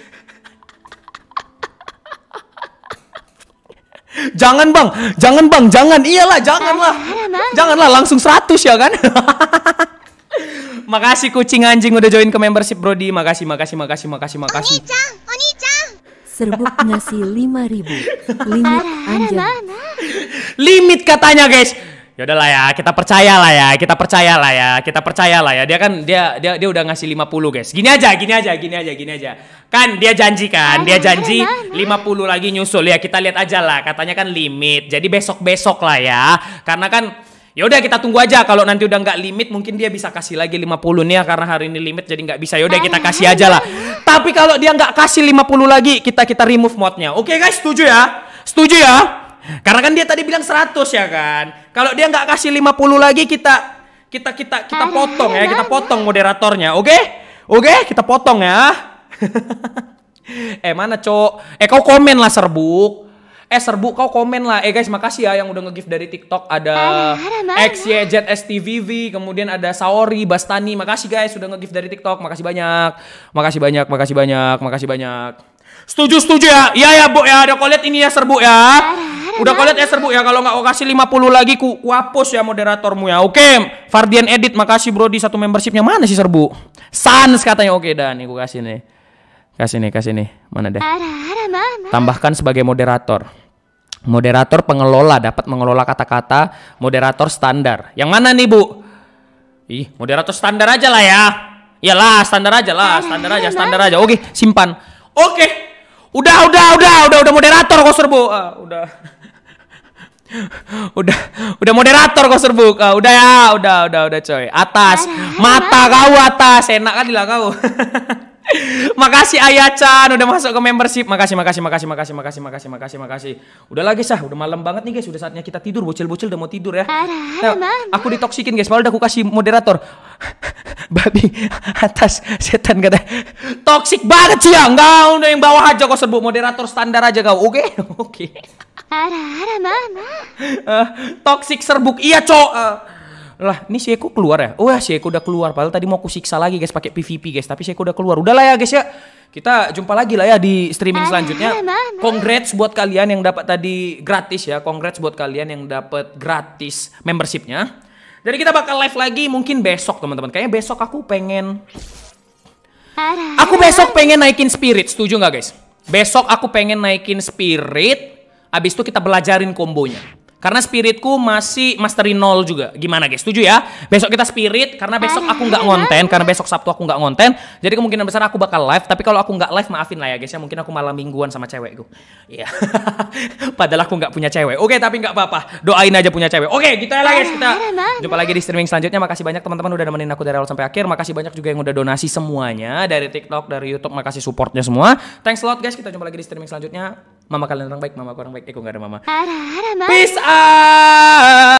Jangan bang, jangan bang, jangan, iyalah, janganlah, janganlah langsung seratus ya kan? Makasih kucing anjing udah join ke membership Brody, makasih, makasih, makasih, makasih, makasih. Oni-chan, Oni-chan. Serbuk ngasih lima ribu. Limit anjay. Limit katanya guys. Yaudah lah ya, kita percaya lah ya, kita percaya lah ya, kita percaya lah ya. Dia kan dia dia dia udah ngasih lima puluh guys. Gini aja, gini aja, gini aja, gini aja. Kan dia janji kan, dia janji lima puluh lagi nyusul ya. Kita lihat aja lah, katanya kan limit. Jadi besok-besok lah ya. Karena kan ya udah kita tunggu aja, kalau nanti udah nggak limit mungkin dia bisa kasih lagi lima puluh nih ya, karena hari ini limit jadi nggak bisa. Ya udah kita kasih aja lah. Tapi kalau dia nggak kasih lima puluh lagi, kita kita remove modnya. Oke guys, setuju ya? Setuju ya? Karena kan dia tadi bilang seratus ya kan. Kalau dia nggak kasih lima puluh lagi, kita kita kita kita potong ya, kita potong moderatornya. Oke? Oke, kita potong ya. Eh mana, Cok? Eh kau komen lah serbuk. Eh serbuk kau komen lah. Eh guys, makasih ya yang udah nge-gift dari TikTok. Ada X Y Z S T V V, kemudian ada Saori, Bastani. Makasih guys udah nge-gift dari TikTok. Makasih banyak. Makasih banyak, makasih banyak, makasih banyak. Setuju, setuju ya. Iya ya, Bu ya. Udah kau lihat ini ya serbuk ya. Udah kau lihat ya serbuk ya. Kalau nggak kau kasih lima puluh lagi ku, ku hapus ya moderatormu ya. Oke. Fardian Edit, makasih bro di satu membershipnya. Mana sih serbuk? Sans katanya. Oke dah nih ku kasih nih. Kasih nih, kasih nih. Mana deh? Tambahkan sebagai moderator. Moderator pengelola, dapat mengelola kata-kata. Moderator standar. Yang mana nih Bu? Ih, moderator standar aja lah ya. Iyalah, standar aja lah. Standar aja, standar aja. Oke, simpan. Oke. Udah, udah, udah, udah, udah moderator kok serbu. Ah, udah. udah, udah moderator kok serbu. Ah, udah ya, udah, udah, udah coy. Atas, mata kau atas, enak kali lah kau. Makasih Ayah-chan udah masuk ke membership. Makasih, makasih, makasih, makasih, makasih, makasih, makasih, makasih. Udah lah guys, ah, udah malam banget nih guys, udah saatnya kita tidur. Bocil-bocil udah mau tidur ya. Nah, aku ditoksikin guys, padahal udah aku kasih moderator. Babi atas setan kata. Toksik banget sih ya. Enggak, udah yang bawah aja kau sebut moderator standar aja kau. Oke, oke. Uh, toksik serbuk. Iya, Cok. Uh, lah, ini Sheiko keluar ya? Oh ya, Sheiko udah keluar. Padahal tadi mau aku siksa lagi guys pakai P V P guys, tapi Sheiko udah keluar. Udahlah ya guys ya. Kita jumpa lagi lah ya di streaming selanjutnya. Congrats buat kalian yang dapat tadi gratis ya. Congrats buat kalian yang dapat gratis membershipnya. Jadi kita bakal live lagi mungkin besok teman-teman. Kayaknya besok aku pengen Aku besok pengen naikin spirit. Setuju nggak guys? Besok aku pengen naikin spirit. Abis itu kita belajarin kombonya. Karena spiritku masih mastery nol juga. Gimana guys? Setuju ya? Besok kita spirit. Karena besok aku nggak ngonten. Karena besok Sabtu aku nggak ngonten. Jadi kemungkinan besar aku bakal live. Tapi kalau aku nggak live, maafin lah ya guys ya. Mungkin aku malam mingguan sama cewekku. Iya. Padahal aku nggak punya cewek. Oke, tapi nggak apa-apa. Doain aja punya cewek. Oke, gitu ya lah guys. Kita jumpa lagi di streaming selanjutnya. Makasih banyak teman-teman udah nemenin aku dari awal sampai akhir. Makasih banyak juga yang udah donasi semuanya. Dari TikTok, dari YouTube. Makasih supportnya semua. Thanks a lot guys. Kita jumpa lagi di streaming selanjutnya. Mama kalian orang baik, mama aku orang baik. Eh, kok nggak ada mama. Peace out.